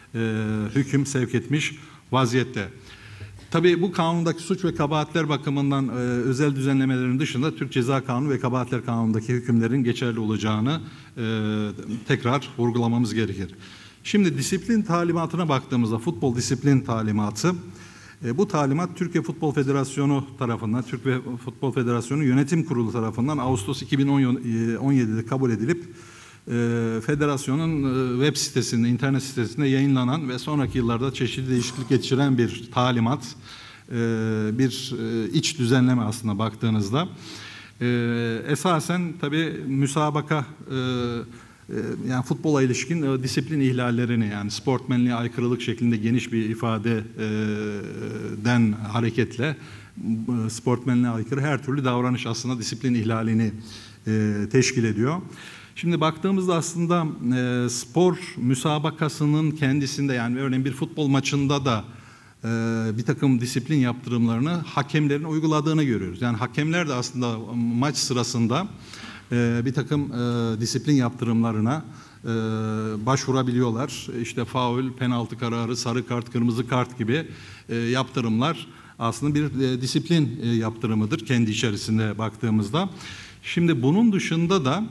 hüküm sevk etmiş vaziyette. Tabii bu kanundaki suç ve kabahatler bakımından özel düzenlemelerin dışında Türk Ceza Kanunu ve Kabahatler Kanunu'ndaki hükümlerin geçerli olacağını tekrar vurgulamamız gerekir. Şimdi disiplin talimatına baktığımızda futbol disiplin talimatı, bu talimat Türkiye Futbol Federasyonu tarafından, Türkiye Futbol Federasyonu Yönetim Kurulu tarafından Ağustos 2017'de kabul edilip federasyonun web sitesinde, internet sitesinde yayınlanan ve sonraki yıllarda çeşitli değişiklik geçiren bir talimat, bir iç düzenleme aslında baktığınızda. Esasen tabii müsabaka, yani futbola ilişkin disiplin ihlallerini, yani sportmenliğe aykırılık şeklinde geniş bir ifadeden hareketle sportmenliğe aykırı her türlü davranış aslında disiplin ihlalini teşkil ediyor. Şimdi baktığımızda aslında spor müsabakasının kendisinde, yani örneğin bir futbol maçında da bir takım disiplin yaptırımlarını hakemlerin uyguladığını görüyoruz. Yani hakemler de aslında maç sırasında bir takım disiplin yaptırımlarına başvurabiliyorlar. İşte faul, penaltı kararı, sarı kart, kırmızı kart gibi yaptırımlar aslında bir disiplin yaptırımıdır kendi içerisinde baktığımızda. Şimdi bunun dışında da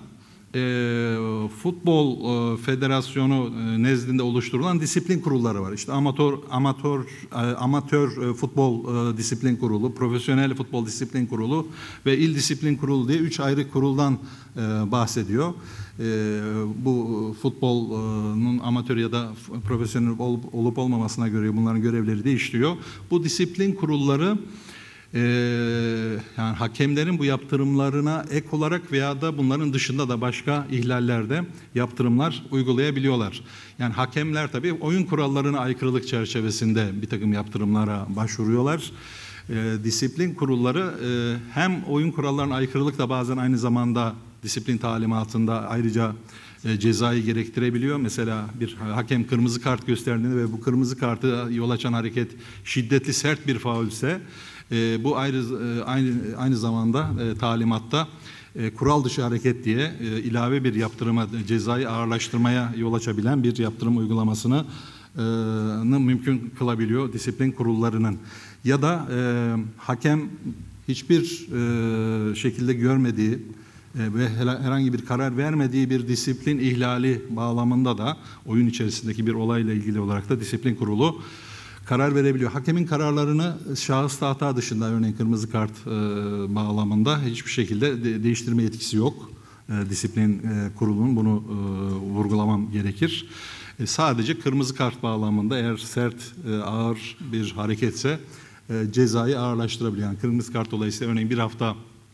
Futbol Federasyonu nezdinde oluşturulan disiplin kurulları var. İşte amatör futbol disiplin kurulu, profesyonel futbol disiplin kurulu ve il disiplin kurulu diye 3 ayrı kuruldan bahsediyor. Bu futbolun amatör ya da profesyonel olup olmamasına göre bunların görevleri değişiyor. Bu disiplin kurulları yani hakemlerin bu yaptırımlarına ek olarak veya da bunların dışında da başka ihlallerde yaptırımlar uygulayabiliyorlar. Yani hakemler tabii oyun kurallarına aykırılık çerçevesinde bir takım yaptırımlara başvuruyorlar. Disiplin kurulları hem oyun kurallarına aykırılık da bazen aynı zamanda disiplin talimatında ayrıca cezayı gerektirebiliyor. Mesela bir hakem kırmızı kart gösterdiğinde ve bu kırmızı kartı yol açan hareket şiddetli, sert bir faulse bu aynı zamanda talimatta kural dışı hareket diye ilave bir yaptırıma, cezayı ağırlaştırmaya yol açabilen bir yaptırım uygulamasını mümkün kılabiliyor disiplin kurullarının. Ya da hakem hiçbir şekilde görmediği ve herhangi bir karar vermediği bir disiplin ihlali bağlamında da oyun içerisindeki bir olayla ilgili olarak da disiplin kurulu karar verebiliyor. Hakemin kararlarını şahıs hata dışında, örneğin kırmızı kart bağlamında hiçbir şekilde değiştirme yetkisi yok. Disiplin kurulunun, bunu vurgulamam gerekir. Sadece kırmızı kart bağlamında eğer sert, ağır bir hareketse cezayı ağırlaştırabiliyor. Yani kırmızı kart dolayısıyla örneğin bir hafta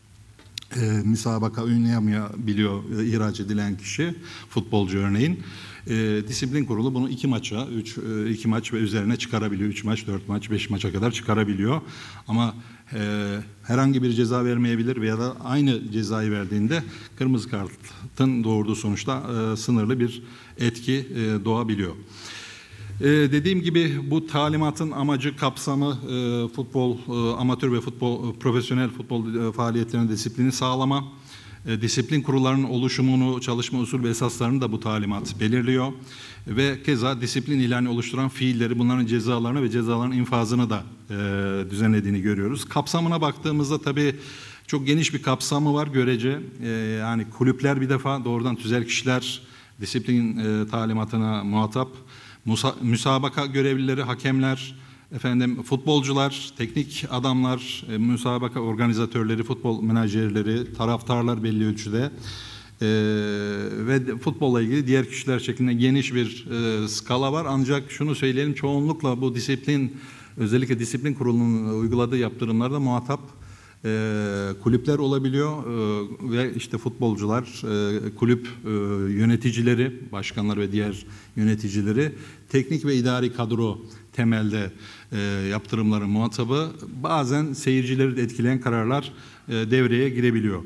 müsabaka oynayamayabiliyor ihraç edilen kişi, futbolcu örneğin. Disiplin kurulu bunu 2 maça, 2 maç ve üzerine çıkarabiliyor. 3 maç, 4 maç, 5 maça kadar çıkarabiliyor. Ama herhangi bir ceza vermeyebilir veya da aynı cezayı verdiğinde kırmızı kartın doğurduğu sonuçta sınırlı bir etki doğabiliyor. Dediğim gibi bu talimatın amacı, kapsamı futbol, amatör ve profesyonel futbol faaliyetlerinin disiplini sağlama. Disiplin kurullarının oluşumunu, çalışma usul ve esaslarını da bu talimat belirliyor. Ve keza disiplin ilanı oluşturan fiilleri, bunların cezalarını ve cezaların infazını da düzenlediğini görüyoruz. Kapsamına baktığımızda tabii çok geniş bir kapsamı var görece. Yani kulüpler bir defa doğrudan tüzel kişiler disiplin talimatına muhatap. Müsabaka görevlileri, hakemler, futbolcular, teknik adamlar, müsabaka organizatörleri, futbol menajerleri, taraftarlar belli ölçüde ve futbolla ilgili diğer kişiler şeklinde geniş bir skala var. Ancak şunu söyleyelim, çoğunlukla bu disiplin, özellikle disiplin kurulunun uyguladığı yaptırımlarda muhatap kulüpler olabiliyor ve işte futbolcular, kulüp yöneticileri, başkanlar ve diğer yöneticileri, teknik ve idari kadro temelde yaptırımların muhatabı, bazen seyircileri de etkileyen kararlar devreye girebiliyor.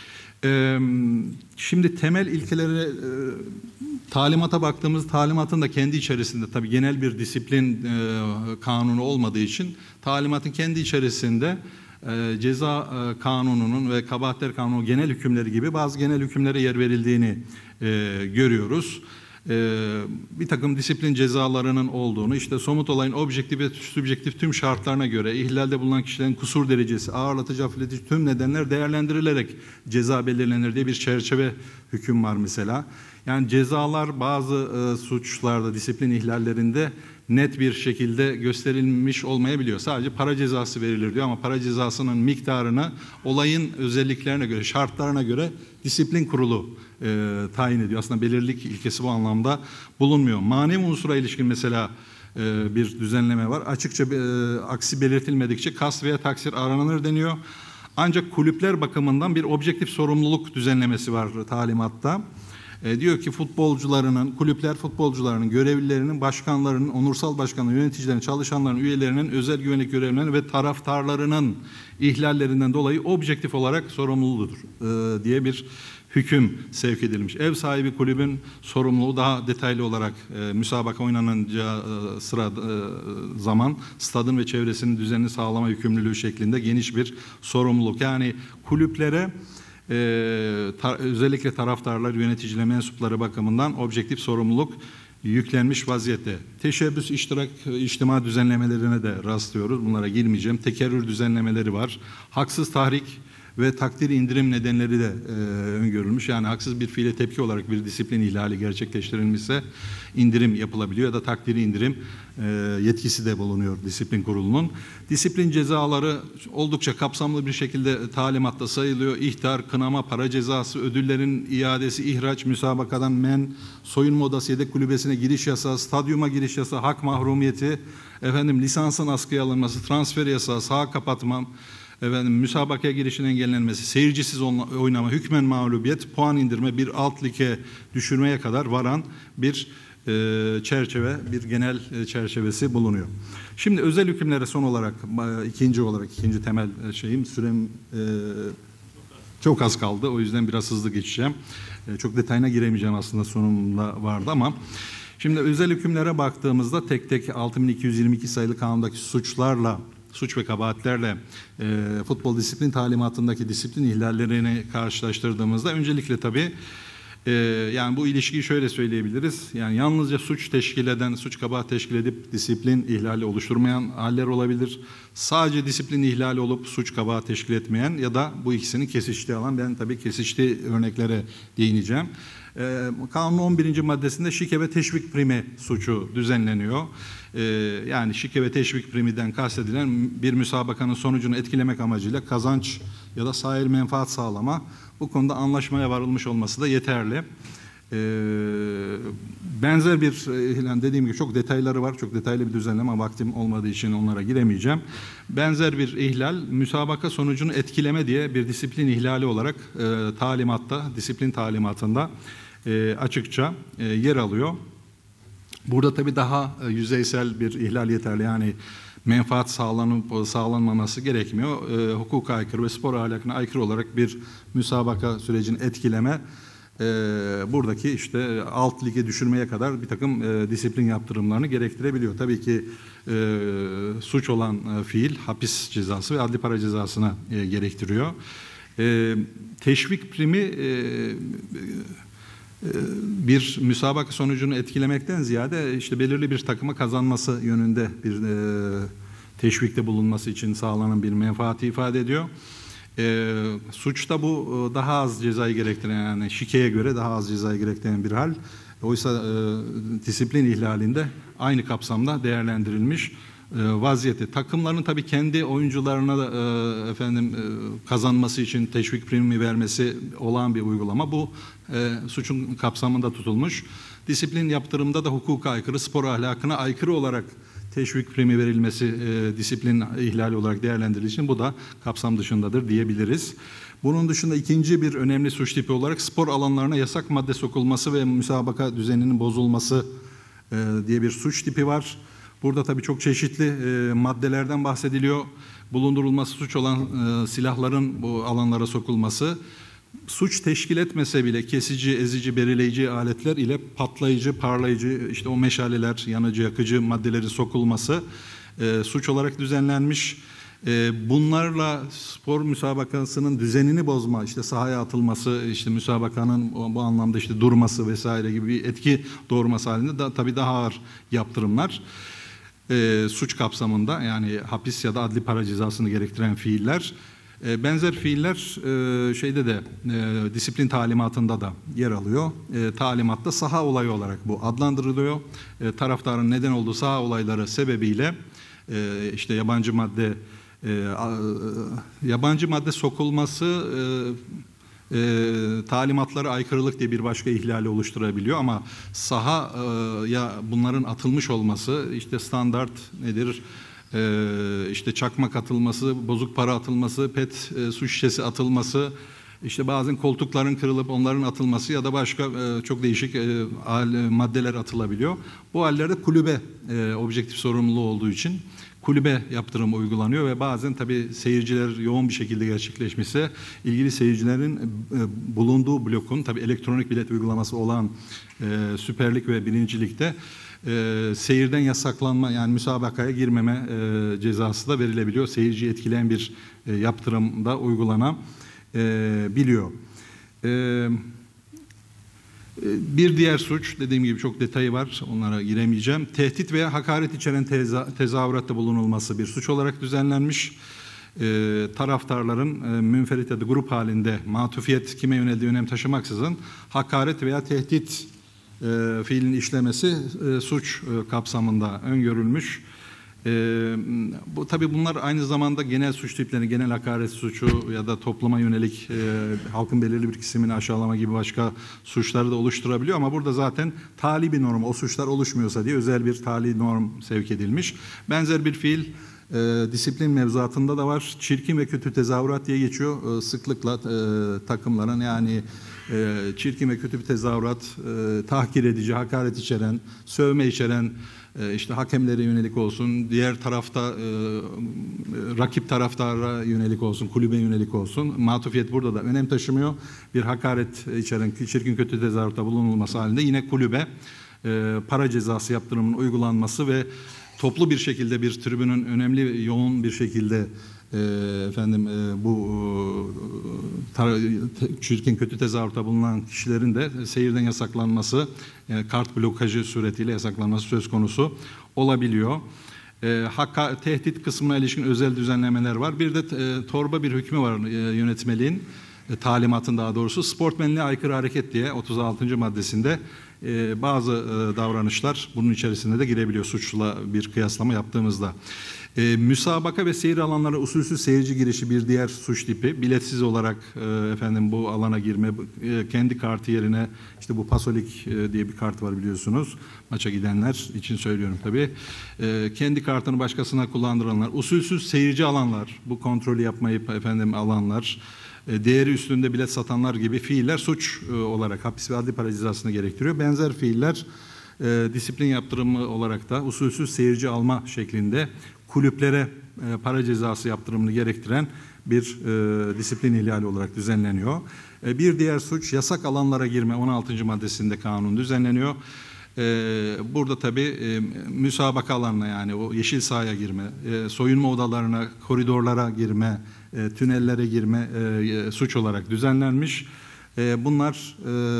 Şimdi temel ilkeleri, talimata baktığımız, talimatın da kendi içerisinde tabii genel bir disiplin kanunu olmadığı için talimatın kendi içerisinde ceza kanununun ve kabahatler kanunu genel hükümleri gibi bazı genel hükümlere yer verildiğini görüyoruz. bir takım disiplin cezalarının olduğunu, işte somut olayın objektif ve sübjektif tüm şartlarına göre ihlalde bulunan kişilerin kusur derecesi, ağırlatıcı, hafifletici tüm nedenler değerlendirilerek ceza belirlenir diye bir çerçeve hüküm var mesela. Yani cezalar bazı suçlarda, disiplin ihlallerinde net bir şekilde gösterilmiş olmayabiliyor. Sadece para cezası verilir diyor ama para cezasının miktarını olayın özelliklerine göre, şartlarına göre disiplin kurulu tayin ediyor. Aslında belirlilik ilkesi bu anlamda bulunmuyor. Manevi unsura ilişkin mesela bir düzenleme var. Açıkça aksi belirtilmedikçe kast veya taksir aranır deniyor. Ancak kulüpler bakımından bir objektif sorumluluk düzenlemesi var talimatta. Diyor ki kulüpler futbolcularının, görevlilerinin, başkanlarının, onursal başkanların, yöneticilerin, çalışanların, üyelerinin, özel güvenlik görevlilerinin ve taraftarlarının ihlallerinden dolayı objektif olarak sorumludur diye bir hüküm sevk edilmiş. Ev sahibi kulübün sorumluluğu daha detaylı olarak müsabaka oynanacağı zaman stadın ve çevresinin düzenini sağlama yükümlülüğü şeklinde geniş bir sorumluluk. Yani kulüplere özellikle taraftarlar, yöneticiler, mensupları bakımından objektif sorumluluk yüklenmiş vaziyette. Teşebbüs, iştirak, içtima düzenlemelerine de rastlıyoruz. Bunlara girmeyeceğim. Tekerrür düzenlemeleri var. Haksız tahrik ve takdir indirim nedenleri de öngörülmüş. Yani haksız bir fiile tepki olarak bir disiplin ihlali gerçekleştirilmişse indirim yapılabiliyor ya da takdiri indirim yetkisi de bulunuyor disiplin kurulunun. Disiplin cezaları oldukça kapsamlı bir şekilde talimatta sayılıyor. İhtar, kınama, para cezası, ödüllerin iadesi, ihraç, müsabakadan men, soyunma odası, yedek kulübesine giriş yasağı, stadyuma giriş yasağı, hak mahrumiyeti, lisansın askıya alınması, transfer yasağı, saha kapatma, müsabakaya girişin engellenmesi, seyircisiz oynama, hükmen mağlubiyet, puan indirme, bir alt lige düşürmeye kadar varan bir çerçeve, bir genel çerçevesi bulunuyor. Şimdi özel hükümlere son olarak, ikinci temel sürem çok az kaldı. O yüzden biraz hızlı geçeceğim. Çok detayına giremeyeceğim aslında, sonunda vardı ama şimdi özel hükümlere baktığımızda tek tek 6222 sayılı kanundaki suç ve kabahatlerle futbol disiplin talimatındaki disiplin ihlallerini karşılaştırdığımızda öncelikle tabii yani bu ilişkiyi şöyle söyleyebiliriz. Yani yalnızca suç kabahat teşkil edip disiplin ihlali oluşturmayan haller olabilir. Sadece disiplin ihlali olup suç kabahat teşkil etmeyen ya da bu ikisinin kesiştiği alan. Ben tabii kesiştiği örneklere değineceğim. Kanunun 11. maddesinde şike ve teşvik primi suçu düzenleniyor. Yani şike ve teşvik priminden kastedilen bir müsabakanın sonucunu etkilemek amacıyla kazanç ya da sahil menfaat sağlama. Bu konuda anlaşmaya varılmış olması da yeterli. Benzer bir dediğim gibi çok detayları var. Çok detaylı bir düzenleme, vaktim olmadığı için onlara giremeyeceğim. Benzer bir ihlal müsabaka sonucunu etkileme diye bir disiplin ihlali olarak disiplin talimatında açıkça yer alıyor. Burada tabii daha yüzeysel bir ihlal yeterli. Yani menfaat sağlanmaması gerekmiyor. Hukuka aykırı ve spor ahlakına aykırı olarak bir müsabaka sürecini etkileme buradaki alt lige düşürmeye kadar bir takım disiplin yaptırımlarını gerektirebiliyor. Tabii ki suç olan fiil hapis cezası ve adli para cezasına gerektiriyor. Teşvik primi bir müsabaka sonucunu etkilemekten ziyade belirli bir takıma kazanması yönünde bir teşvikte bulunması için sağlanan bir menfaati ifade ediyor. Suçta bu daha az cezayı gerektiren, yani şikeye göre daha az cezayı gerektiren bir hal. Oysa disiplin ihlalinde aynı kapsamda değerlendirilmiş vaziyette. Takımların tabii kendi oyuncularına da kazanması için teşvik primi vermesi olağan bir uygulama. Bu suçun kapsamında tutulmuş. Disiplin yaptırımda da hukuka aykırı, spor ahlakına aykırı olarak teşvik primi verilmesi disiplin ihlali olarak değerlendirildiği için bu da kapsam dışındadır diyebiliriz. Bunun dışında ikinci bir önemli suç tipi olarak spor alanlarına yasak madde sokulması ve müsabaka düzeninin bozulması diye bir suç tipi var. Burada tabii çok çeşitli maddelerden bahsediliyor. Bulundurulması suç olan silahların bu alanlara sokulması, suç teşkil etmese bile kesici, ezici, belirleyici aletler ile patlayıcı, parlayıcı, o meşaleler, yanıcı, yakıcı maddelerin sokulması suç olarak düzenlenmiş. Bunlarla spor müsabakasının düzenini bozma, işte sahaya atılması, işte müsabakanın bu anlamda işte durması vesaire gibi bir etki doğurması halinde tabii daha ağır yaptırımlar. Suç kapsamında, yani hapis ya da adli para cezasını gerektiren fiiller. Benzer fiiller şeyde de disiplin talimatında da yer alıyor. Talimatta saha olayı olarak bu adlandırılıyor. Taraftarın neden olduğu saha olayları sebebiyle işte yabancı madde sokulması talimatlara aykırılık diye bir başka ihlali oluşturabiliyor, ama sahaya bunların atılmış olması, işte standart nedir? İşte çakmak atılması, bozuk para atılması, pet su şişesi atılması, işte bazen koltukların kırılıp onların atılması ya da başka çok değişik maddeler atılabiliyor. Bu hallerde kulübe objektif sorumluluğu olduğu için kulübe yaptırımı uygulanıyor ve bazen tabii seyirciler yoğun bir şekilde gerçekleşmişse ilgili seyircilerin bulunduğu blokun, tabii elektronik bilet uygulaması olan Süper Lig ve 1. Lig'de seyirden yasaklanma, yani müsabakaya girmeme cezası da verilebiliyor. Seyirciyi etkileyen bir yaptırım da uygulanabiliyor. Bir diğer suç, dediğim gibi çok detayı var, onlara giremeyeceğim. Tehdit veya hakaret içeren tezahüratta bulunulması bir suç olarak düzenlenmiş. Taraftarların münferit ya da grup halinde, matufiyet kime yöneldiği önem taşımaksızın hakaret veya tehdit fiilin işlemesi suç kapsamında öngörülmüş. Bu tabii bunlar aynı zamanda genel suç tiplerini, genel hakaret suçu ya da topluma yönelik halkın belirli bir kesimini aşağılama gibi başka suçları da oluşturabiliyor, ama burada zaten tali bir norm, o suçlar oluşmuyorsa diye özel bir tali norm sevk edilmiş. Benzer bir fiil disiplin mevzuatında da var. Çirkin ve kötü tezahürat diye geçiyor. Sıklıkla takımların, yani çirkin ve kötü bir tezahürat, tahkir edici, hakaret içeren, sövme içeren, işte hakemlere yönelik olsun, diğer tarafta rakip taraftara yönelik olsun, kulübe yönelik olsun. Matufiyet burada da önem taşımıyor. Bir hakaret içeren çirkin kötü tezahüratta bulunulması halinde yine kulübe para cezası yaptırımının uygulanması ve toplu bir şekilde bir tribünün önemli, yoğun bir şekilde bu çirkin kötü tezahürata bulunan kişilerin de seyirden yasaklanması, kart blokajı suretiyle yasaklanması söz konusu olabiliyor. Tehdit kısmına ilişkin özel düzenlemeler var. Bir de torba bir hükmü var yönetmeliğin, talimatın daha doğrusu. Sportmenliğe aykırı hareket diye 36. maddesinde bazı davranışlar bunun içerisinde de girebiliyor suçla bir kıyaslama yaptığımızda. Müsabaka ve seyir alanlara usulsüz seyirci girişi bir diğer suç tipi. Biletsiz olarak bu alana girme, kendi kartı yerine, işte bu Pasolik diye bir kart var biliyorsunuz. Maça gidenler için söylüyorum tabii. Kendi kartını başkasına kullandıranlar, usulsüz seyirci alanlar, bu kontrolü yapmayıp alanlar, değeri üstünde bilet satanlar gibi fiiller suç olarak hapis ve adli para cezasını gerektiriyor. Benzer fiiller disiplin yaptırımı olarak da usulsüz seyirci alma şeklinde kulüplere para cezası yaptırımını gerektiren bir disiplin ihlali olarak düzenleniyor. Bir diğer suç yasak alanlara girme, 16. maddesinde kanun düzenleniyor. Burada tabii müsabaka alanına, yani o yeşil sahaya girme, soyunma odalarına, koridorlara girme, tünellere girme suç olarak düzenlenmiş. Bunlar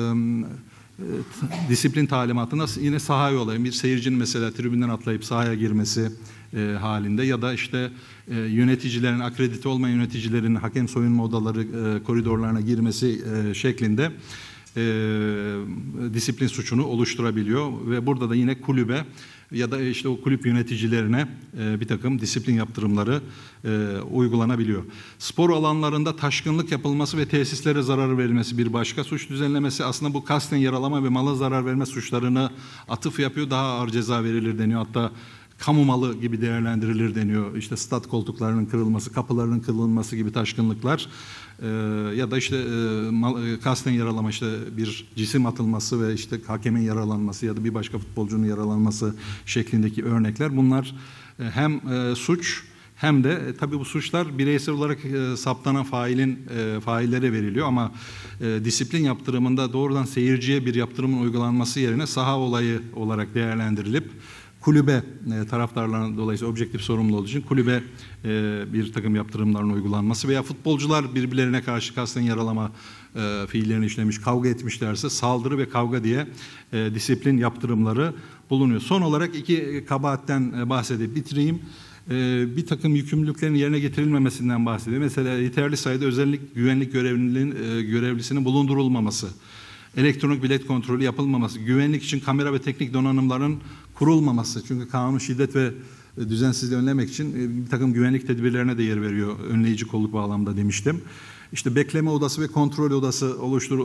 disiplin talimatında yine sahaya olayı, bir seyircinin mesela tribünden atlayıp sahaya girmesi halinde ya da işte yöneticilerin, akredite olmayan yöneticilerin hakem soyunma odaları koridorlarına girmesi şeklinde disiplin suçunu oluşturabiliyor ve burada da yine kulübe ya da işte o kulüp yöneticilerine bir takım disiplin yaptırımları uygulanabiliyor. Spor alanlarında taşkınlık yapılması ve tesislere zarar verilmesi bir başka suç düzenlemesi. Aslında bu kasten yaralama ve mala zarar verme suçlarını atıf yapıyor. Daha ağır ceza verilir deniyor. Hatta kamu malı gibi değerlendirilir deniyor. İşte stat koltuklarının kırılması, kapılarının kırılması gibi taşkınlıklar ya da işte kasten yaralama, işte bir cisim atılması ve işte hakemin yaralanması ya da bir başka futbolcunun yaralanması şeklindeki örnekler. Bunlar hem suç hem de tabii bu suçlar bireysel olarak saptanan faillere veriliyor, ama disiplin yaptırımında doğrudan seyirciye bir yaptırımın uygulanması yerine saha olayı olarak değerlendirilip kulübe taraftarlarının dolayısıyla objektif sorumlu olduğu için kulübe bir takım yaptırımların uygulanması veya futbolcular birbirlerine karşı kasten yaralama fiillerini işlemiş, kavga etmişlerse saldırı ve kavga diye disiplin yaptırımları bulunuyor. Son olarak iki kabahatten bahsedip bitireyim. Bir takım yükümlülüklerin yerine getirilmemesinden bahsediyor. Mesela yeterli sayıda özellik güvenlik görevlisinin bulundurulmaması, elektronik bilet kontrolü yapılmaması, güvenlik için kamera ve teknik donanımların kurulmaması. Çünkü kanun şiddet ve düzensizliği önlemek için bir takım güvenlik tedbirlerine de yer veriyor. Önleyici kolluk bağlamında demiştim. İşte bekleme odası ve kontrol odası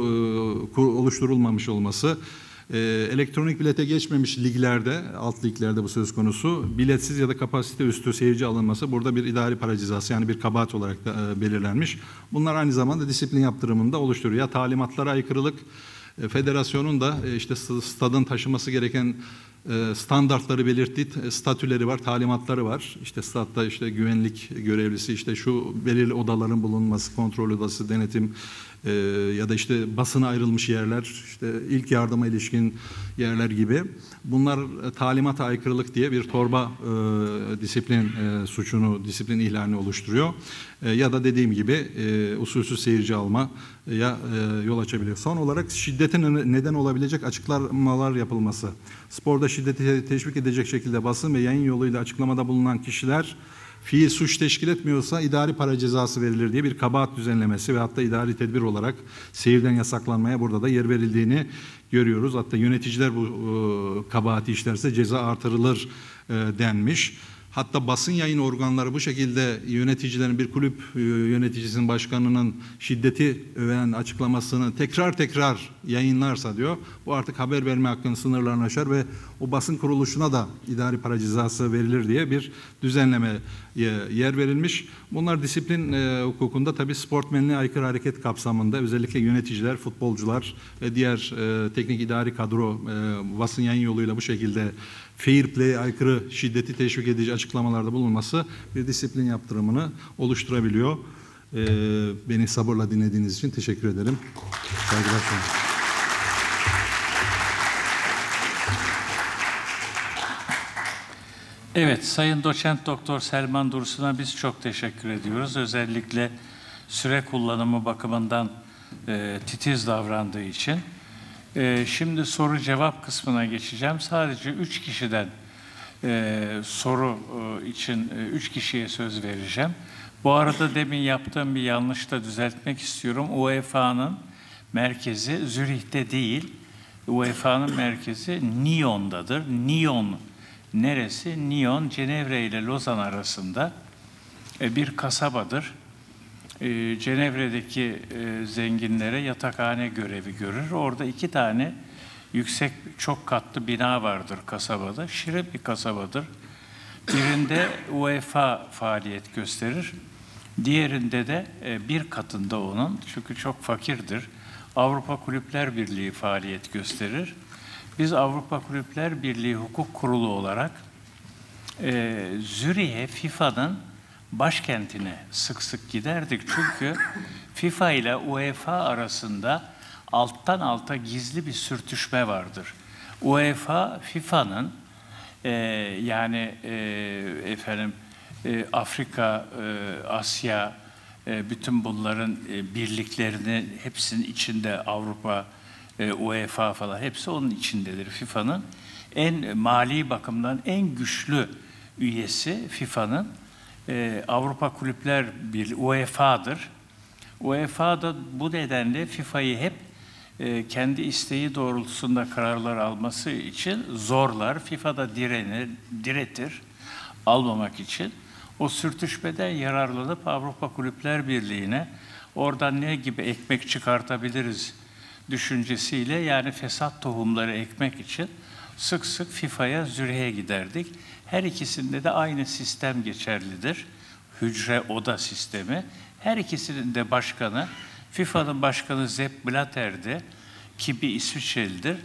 oluşturulmamış olması, elektronik bilete geçmemiş liglerde, alt liglerde bu söz konusu, biletsiz ya da kapasite üstü seyirci alınması burada bir idari para cezası, yani bir kabahat olarak da belirlenmiş. Bunlar aynı zamanda disiplin yaptırımında oluşturuyor. Ya talimatlara aykırılık, federasyonun da işte stadın taşıması gereken standartları belirttiği statüleri var, talimatları var. İşte stadda işte güvenlik görevlisi, işte şu belirli odaların bulunması, kontrol odası, denetim ya da işte basına ayrılmış yerler, işte ilk yardıma ilişkin yerler gibi. Bunlar talimata aykırılık diye bir torba disiplin suçunu, disiplin ihlalini oluşturuyor. Ya da dediğim gibi usulsüz seyirci alma ya yol açabiliyor. Son olarak şiddetin neden olabilecek açıklamalar yapılması. Sporda şiddeti teşvik edecek şekilde basın ve yayın yoluyla açıklamada bulunan kişiler fiil suç teşkil etmiyorsa idari para cezası verilir diye bir kabahat düzenlemesi ve hatta idari tedbir olarak seyirden yasaklanmaya burada da yer verildiğini görüyoruz. Hatta yöneticiler bu kabahati işlerse ceza artırılır denmiş. Hatta basın yayın organları bu şekilde yöneticilerin, bir kulüp yöneticisinin, başkanının şiddeti öven açıklamasını tekrar yayınlarsa diyor, bu artık haber verme hakkının sınırlarını aşar ve o basın kuruluşuna da idari para cezası verilir diye bir düzenlemeye yer verilmiş. Bunlar disiplin hukukunda tabii sportmenliğe aykırı hareket kapsamında özellikle yöneticiler, futbolcular ve diğer teknik idari kadro basın yayın yoluyla bu şekilde fair play'e aykırı şiddeti teşvik edici açıklamalarda bulunması bir disiplin yaptırımını oluşturabiliyor. Beni sabırla dinlediğiniz için teşekkür ederim. Saygılar sunarım. Evet, Sayın Doçent Doktor Selman Dursun'a biz çok teşekkür ediyoruz. Özellikle süre kullanımı bakımından titiz davrandığı için. Şimdi soru cevap kısmına geçeceğim. Sadece 3 kişiden soru için 3 kişiye söz vereceğim. Bu arada demin yaptığım bir yanlış da düzeltmek istiyorum. UEFA'nın merkezi Zürih'te değil, UEFA'nın merkezi Nyon'dadır. Nyon neresi? Nyon, Cenevre ile Lozan arasında bir kasabadır. Cenevre'deki zenginlere yatakhane görevi görür. Orada 2 tane yüksek, çok katlı bina vardır kasabada. Şirin bir kasabadır. Birinde UEFA faaliyet gösterir. Diğerinde de bir katında onun, çünkü çok fakirdir, Avrupa Kulüpler Birliği faaliyet gösterir. Biz Avrupa Kulüpler Birliği Hukuk Kurulu olarak Zürih'e, FIFA'nın başkentine sık sık giderdik. Çünkü FIFA ile UEFA arasında alttan alta gizli bir sürtüşme vardır. UEFA, FIFA'nın Afrika, Asya, bütün bunların birliklerini hepsinin içinde, Avrupa, UEFA falan hepsi onun içindedir. FIFA'nın en mali bakımdan en güçlü üyesi FIFA'nın Avrupa Kulüpler Birliği, UEFA'dır. UEFA da bu nedenle FIFA'yı hep kendi isteği doğrultusunda kararlar alması için zorlar. FIFA da diretir almamak için. O sürtüşmeden yararlanıp Avrupa Kulüpler Birliği'ne oradan ne gibi ekmek çıkartabiliriz düşüncesiyle, yani fesat tohumları ekmek için sık sık FIFA'ya, Zürih'e giderdik. Her ikisinde de aynı sistem geçerlidir. Hücre oda sistemi. Her ikisinin de başkanı, FIFA'nın başkanı Sepp Blatter'di ki bir İsviçrelidir.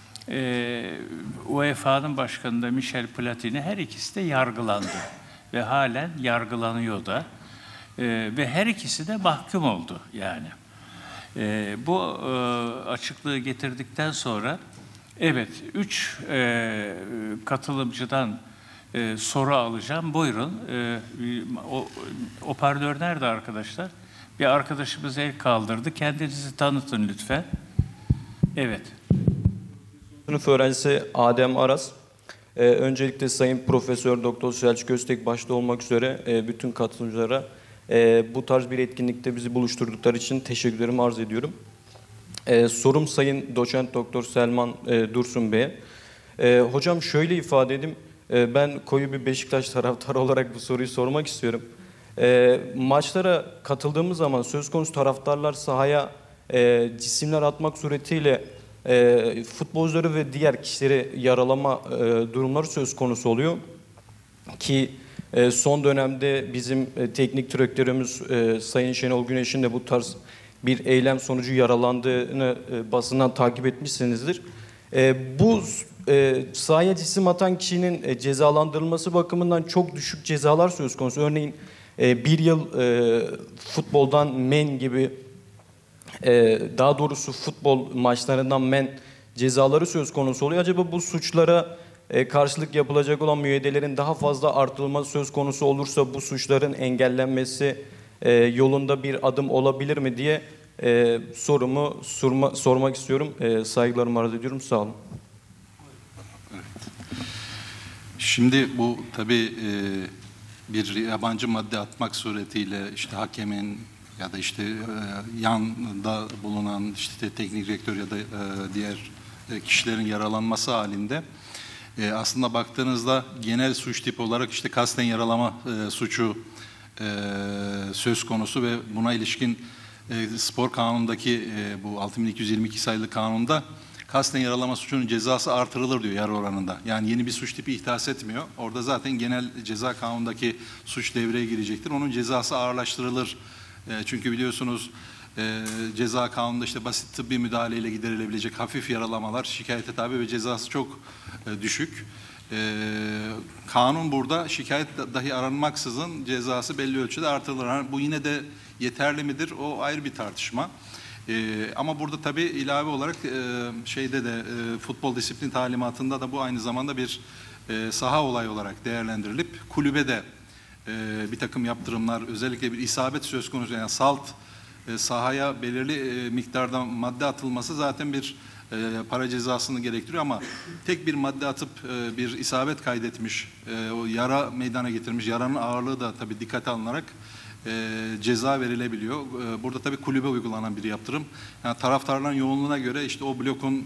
UEFA'nın başkanı da Michel Platini, her ikisi de yargılandı ve halen yargılanıyor da ve her ikisi de mahkum oldu yani. Bu açıklığı getirdikten sonra Evet, 3 katılımcıdan soru alacağım. Buyurun. Hoparlör nerede arkadaşlar? Bir arkadaşımız el kaldırdı. Kendinizi tanıtın lütfen. Evet. Sınıf öğrencisi Adem Aras. Öncelikle Sayın Profesör Doktor Selçuk Öztek başta olmak üzere bütün katılımcılara bu tarz bir etkinlikte bizi buluşturdukları için teşekkürlerimi arz ediyorum. Sorum Sayın Doçent Doktor Selman Dursun Bey'e. Hocam şöyle ifade edeyim. Ben koyu bir Beşiktaş taraftarı olarak bu soruyu sormak istiyorum. Maçlara katıldığımız zaman söz konusu taraftarlar sahaya cisimler atmak suretiyle futbolcuları ve diğer kişileri yaralama durumları söz konusu oluyor. Ki son dönemde bizim teknik direktörümüz Sayın Şenol Güneş'in de bu tarz bir eylem sonucu yaralandığını basından takip etmişsinizdir. Bu sahaya cisim atan kişinin cezalandırılması bakımından çok düşük cezalar söz konusu. Örneğin bir yıl futboldan men gibi, daha doğrusu futbol maçlarından men cezaları söz konusu oluyor. Acaba bu suçlara karşılık yapılacak olan müeyyidelerin daha fazla artırılması söz konusu olursa bu suçların engellenmesi yolunda bir adım olabilir mi diye sorumu sormak istiyorum. Saygılarımı arz ediyorum. Sağ olun. Şimdi bu tabii bir yabancı madde atmak suretiyle işte hakemin ya da işte yanında bulunan işte teknik direktör ya da diğer kişilerin yaralanması halinde aslında baktığınızda genel suç tipi olarak işte kasten yaralama suçu söz konusu ve buna ilişkin spor kanunundaki bu 6222 sayılı kanunda kasten yaralama suçunun cezası artırılır diyor yarı oranında. Yani yeni bir suç tipi ihdas etmiyor. Orada zaten genel ceza kanunundaki suç devreye girecektir. Onun cezası ağırlaştırılır. Çünkü biliyorsunuz ceza kanununda işte basit tıbbi müdahaleyle giderilebilecek hafif yaralamalar şikayete tabi ve cezası çok düşük. Kanun burada şikayet dahi aranmaksızın cezası belli ölçüde artırılır. Yani bu yine de yeterli midir? O ayrı bir tartışma. Ama burada tabii ilave olarak şeyde de futbol disiplin talimatında da bu aynı zamanda bir saha olayı olarak değerlendirilip kulübe de bir takım yaptırımlar, özellikle bir isabet söz konusu, yani salt sahaya belirli miktarda madde atılması zaten bir para cezasını gerektiriyor ama tek bir madde atıp bir isabet kaydetmiş, o yara meydana getirmiş, yaranın ağırlığı da tabii dikkate alınarak ceza verilebiliyor. Burada tabii kulübe uygulanan bir yaptırım. Yani taraftarların yoğunluğuna göre işte o blokun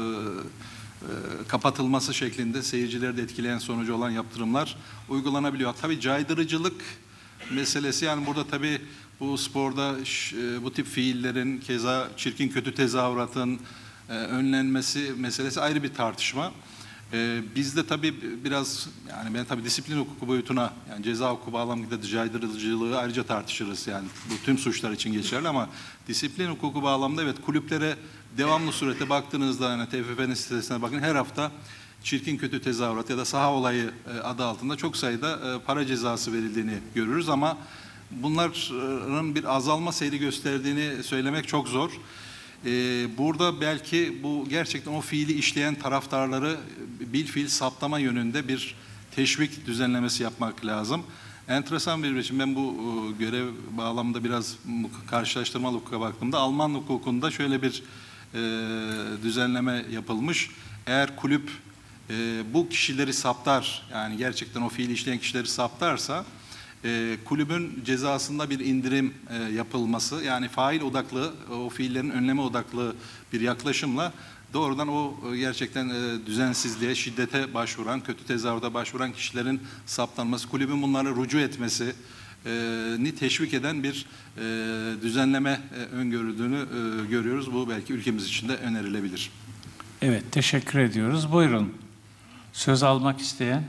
kapatılması şeklinde seyircileri de etkileyen sonucu olan yaptırımlar uygulanabiliyor. Tabii caydırıcılık meselesi, yani burada tabii bu sporda bu tip fiillerin, keza çirkin kötü tezahüratın önlenmesi meselesi ayrı bir tartışma. Biz de tabii biraz, yani ben tabii disiplin hukuku boyutuna, yani ceza hukuku bağlamında caydırıcılığı ayrıca tartışırız. Yani bu tüm suçlar için geçerli ama disiplin hukuku bağlamında evet, kulüplere devamlı surette baktığınızda, yani TFF'nin sitesine bakın, her hafta çirkin kötü tezahürat ya da saha olayı adı altında çok sayıda para cezası verildiğini görürüz ama bunların bir azalma seyri gösterdiğini söylemek çok zor. Burada belki bu gerçekten o fiili işleyen taraftarları bilfiil saptama yönünde bir teşvik düzenlemesi yapmak lazım. Enteresan bir biçim, ben bu görev bağlamında biraz karşılaştırmalı hukuka baktığımda Alman hukukunda şöyle bir düzenleme yapılmış. Eğer kulüp bu kişileri saptar, yani gerçekten o fiili işleyen kişileri saptarsa kulübün cezasında bir indirim yapılması, yani fail odaklı, o fiillerin önleme odaklı bir yaklaşımla doğrudan o gerçekten düzensizliğe, şiddete başvuran, kötü tezahürata başvuran kişilerin saptanması, kulübün bunları rücu etmesi ni teşvik eden bir düzenleme öngörüldüğünü görüyoruz. Bu belki ülkemiz için de önerilebilir. Evet, teşekkür ediyoruz. Buyurun. Söz almak isteyen.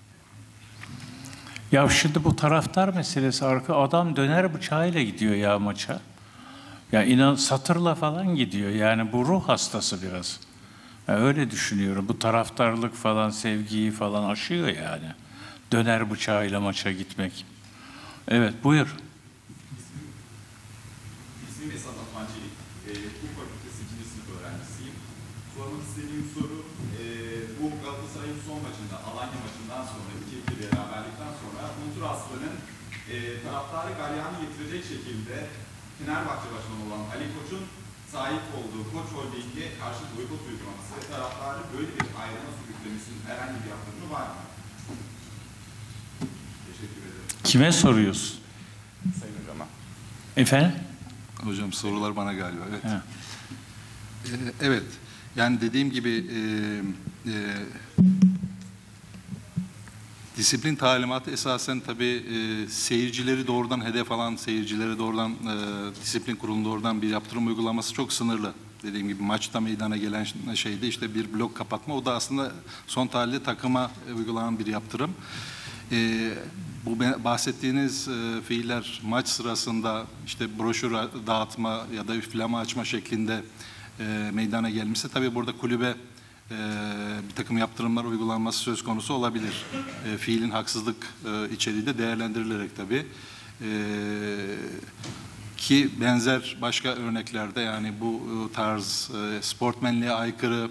Ya şimdi bu taraftar meselesi, adam döner bıçağıyla gidiyor ya maça. Ya inan, satırla falan gidiyor. Yani bu ruh hastası biraz. Ya öyle düşünüyorum. Bu taraftarlık falan, sevgiyi falan aşıyor yani. Döner bıçağıyla maça gitmek. Evet, buyur. İsmim Esat Atmancılik. Hukuk Fakültesi 2. sınıf öğrencisiyim. sormak istediğim soru, bu Galatasaray'ın son maçında, Alanya maçından sonra, 2-2 beraberlikten sonra Ultra Aslan'ın taraftarı galyanı getirecek şekilde Fenerbahçe Başkanı olan Ali Koç'un sahip olduğu Koç Holding'e karşı boykot uygulaması ve taraftarı böyle bir ayrıma sürüklemesinin herhangi bir yaptırımı var mı? Teşekkür ederim. Kime soruyorsun? Sayın Hocam'a. Efendim? Hocam sorular bana galiba. Evet. Ha. Evet. Yani dediğim gibi disiplin talimatı esasen tabii seyircileri doğrudan hedef alan, seyircileri doğrudan disiplin kurulunda doğrudan bir yaptırım uygulaması çok sınırlı. Dediğim gibi maçta meydana gelen şeyde işte bir blok kapatma. O da aslında son tahlilde takıma uygulanan bir yaptırım. Bu bahsettiğiniz fiiller maç sırasında işte broşür dağıtma ya da flama açma şeklinde meydana gelmişse tabii burada kulübe bir takım yaptırımlar uygulanması söz konusu olabilir. Fiilin haksızlık içeriği de değerlendirilerek tabii. Ki benzer başka örneklerde yani bu tarz sportmenliğe aykırı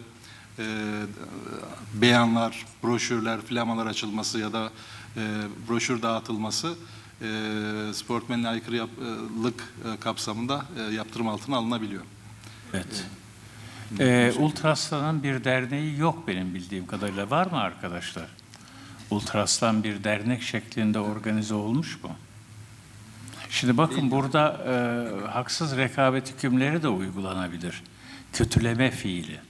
beyanlar, broşürler, flamalar açılması ya da broşür dağıtılması sportmenliğe aykırılık kapsamında yaptırım altına alınabiliyor. Evet. Ultraslan'ın bir derneği yok benim bildiğim kadarıyla. Var mı arkadaşlar? Ultraslan bir dernek şeklinde organize olmuş mu? Şimdi bakın burada haksız rekabet hükümleri de uygulanabilir. Kötüleme fiili.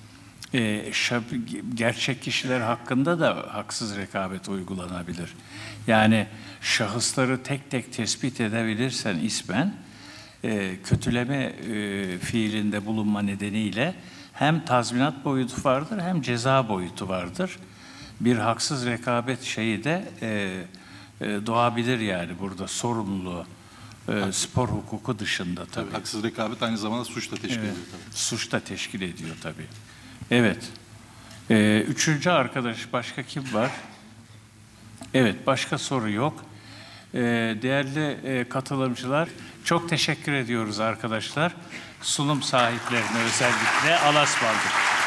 Gerçek kişiler hakkında da haksız rekabet uygulanabilir. Yani şahısları tek tek tespit edebilirsen ismen kötüleme fiilinde bulunma nedeniyle hem tazminat boyutu vardır hem ceza boyutu vardır. Bir haksız rekabet şeyi de doğabilir yani burada sorumluluğu spor hukuku dışında tabii. Haksız rekabet aynı zamanda suç da teşkil ediyor tabii. Suç da teşkil ediyor tabii. Evet. Üçüncü arkadaş başka kim var? Evet, başka soru yok. Değerli katılımcılar, çok teşekkür ediyoruz arkadaşlar. Sunum sahiplerine özellikle Alasbaldır.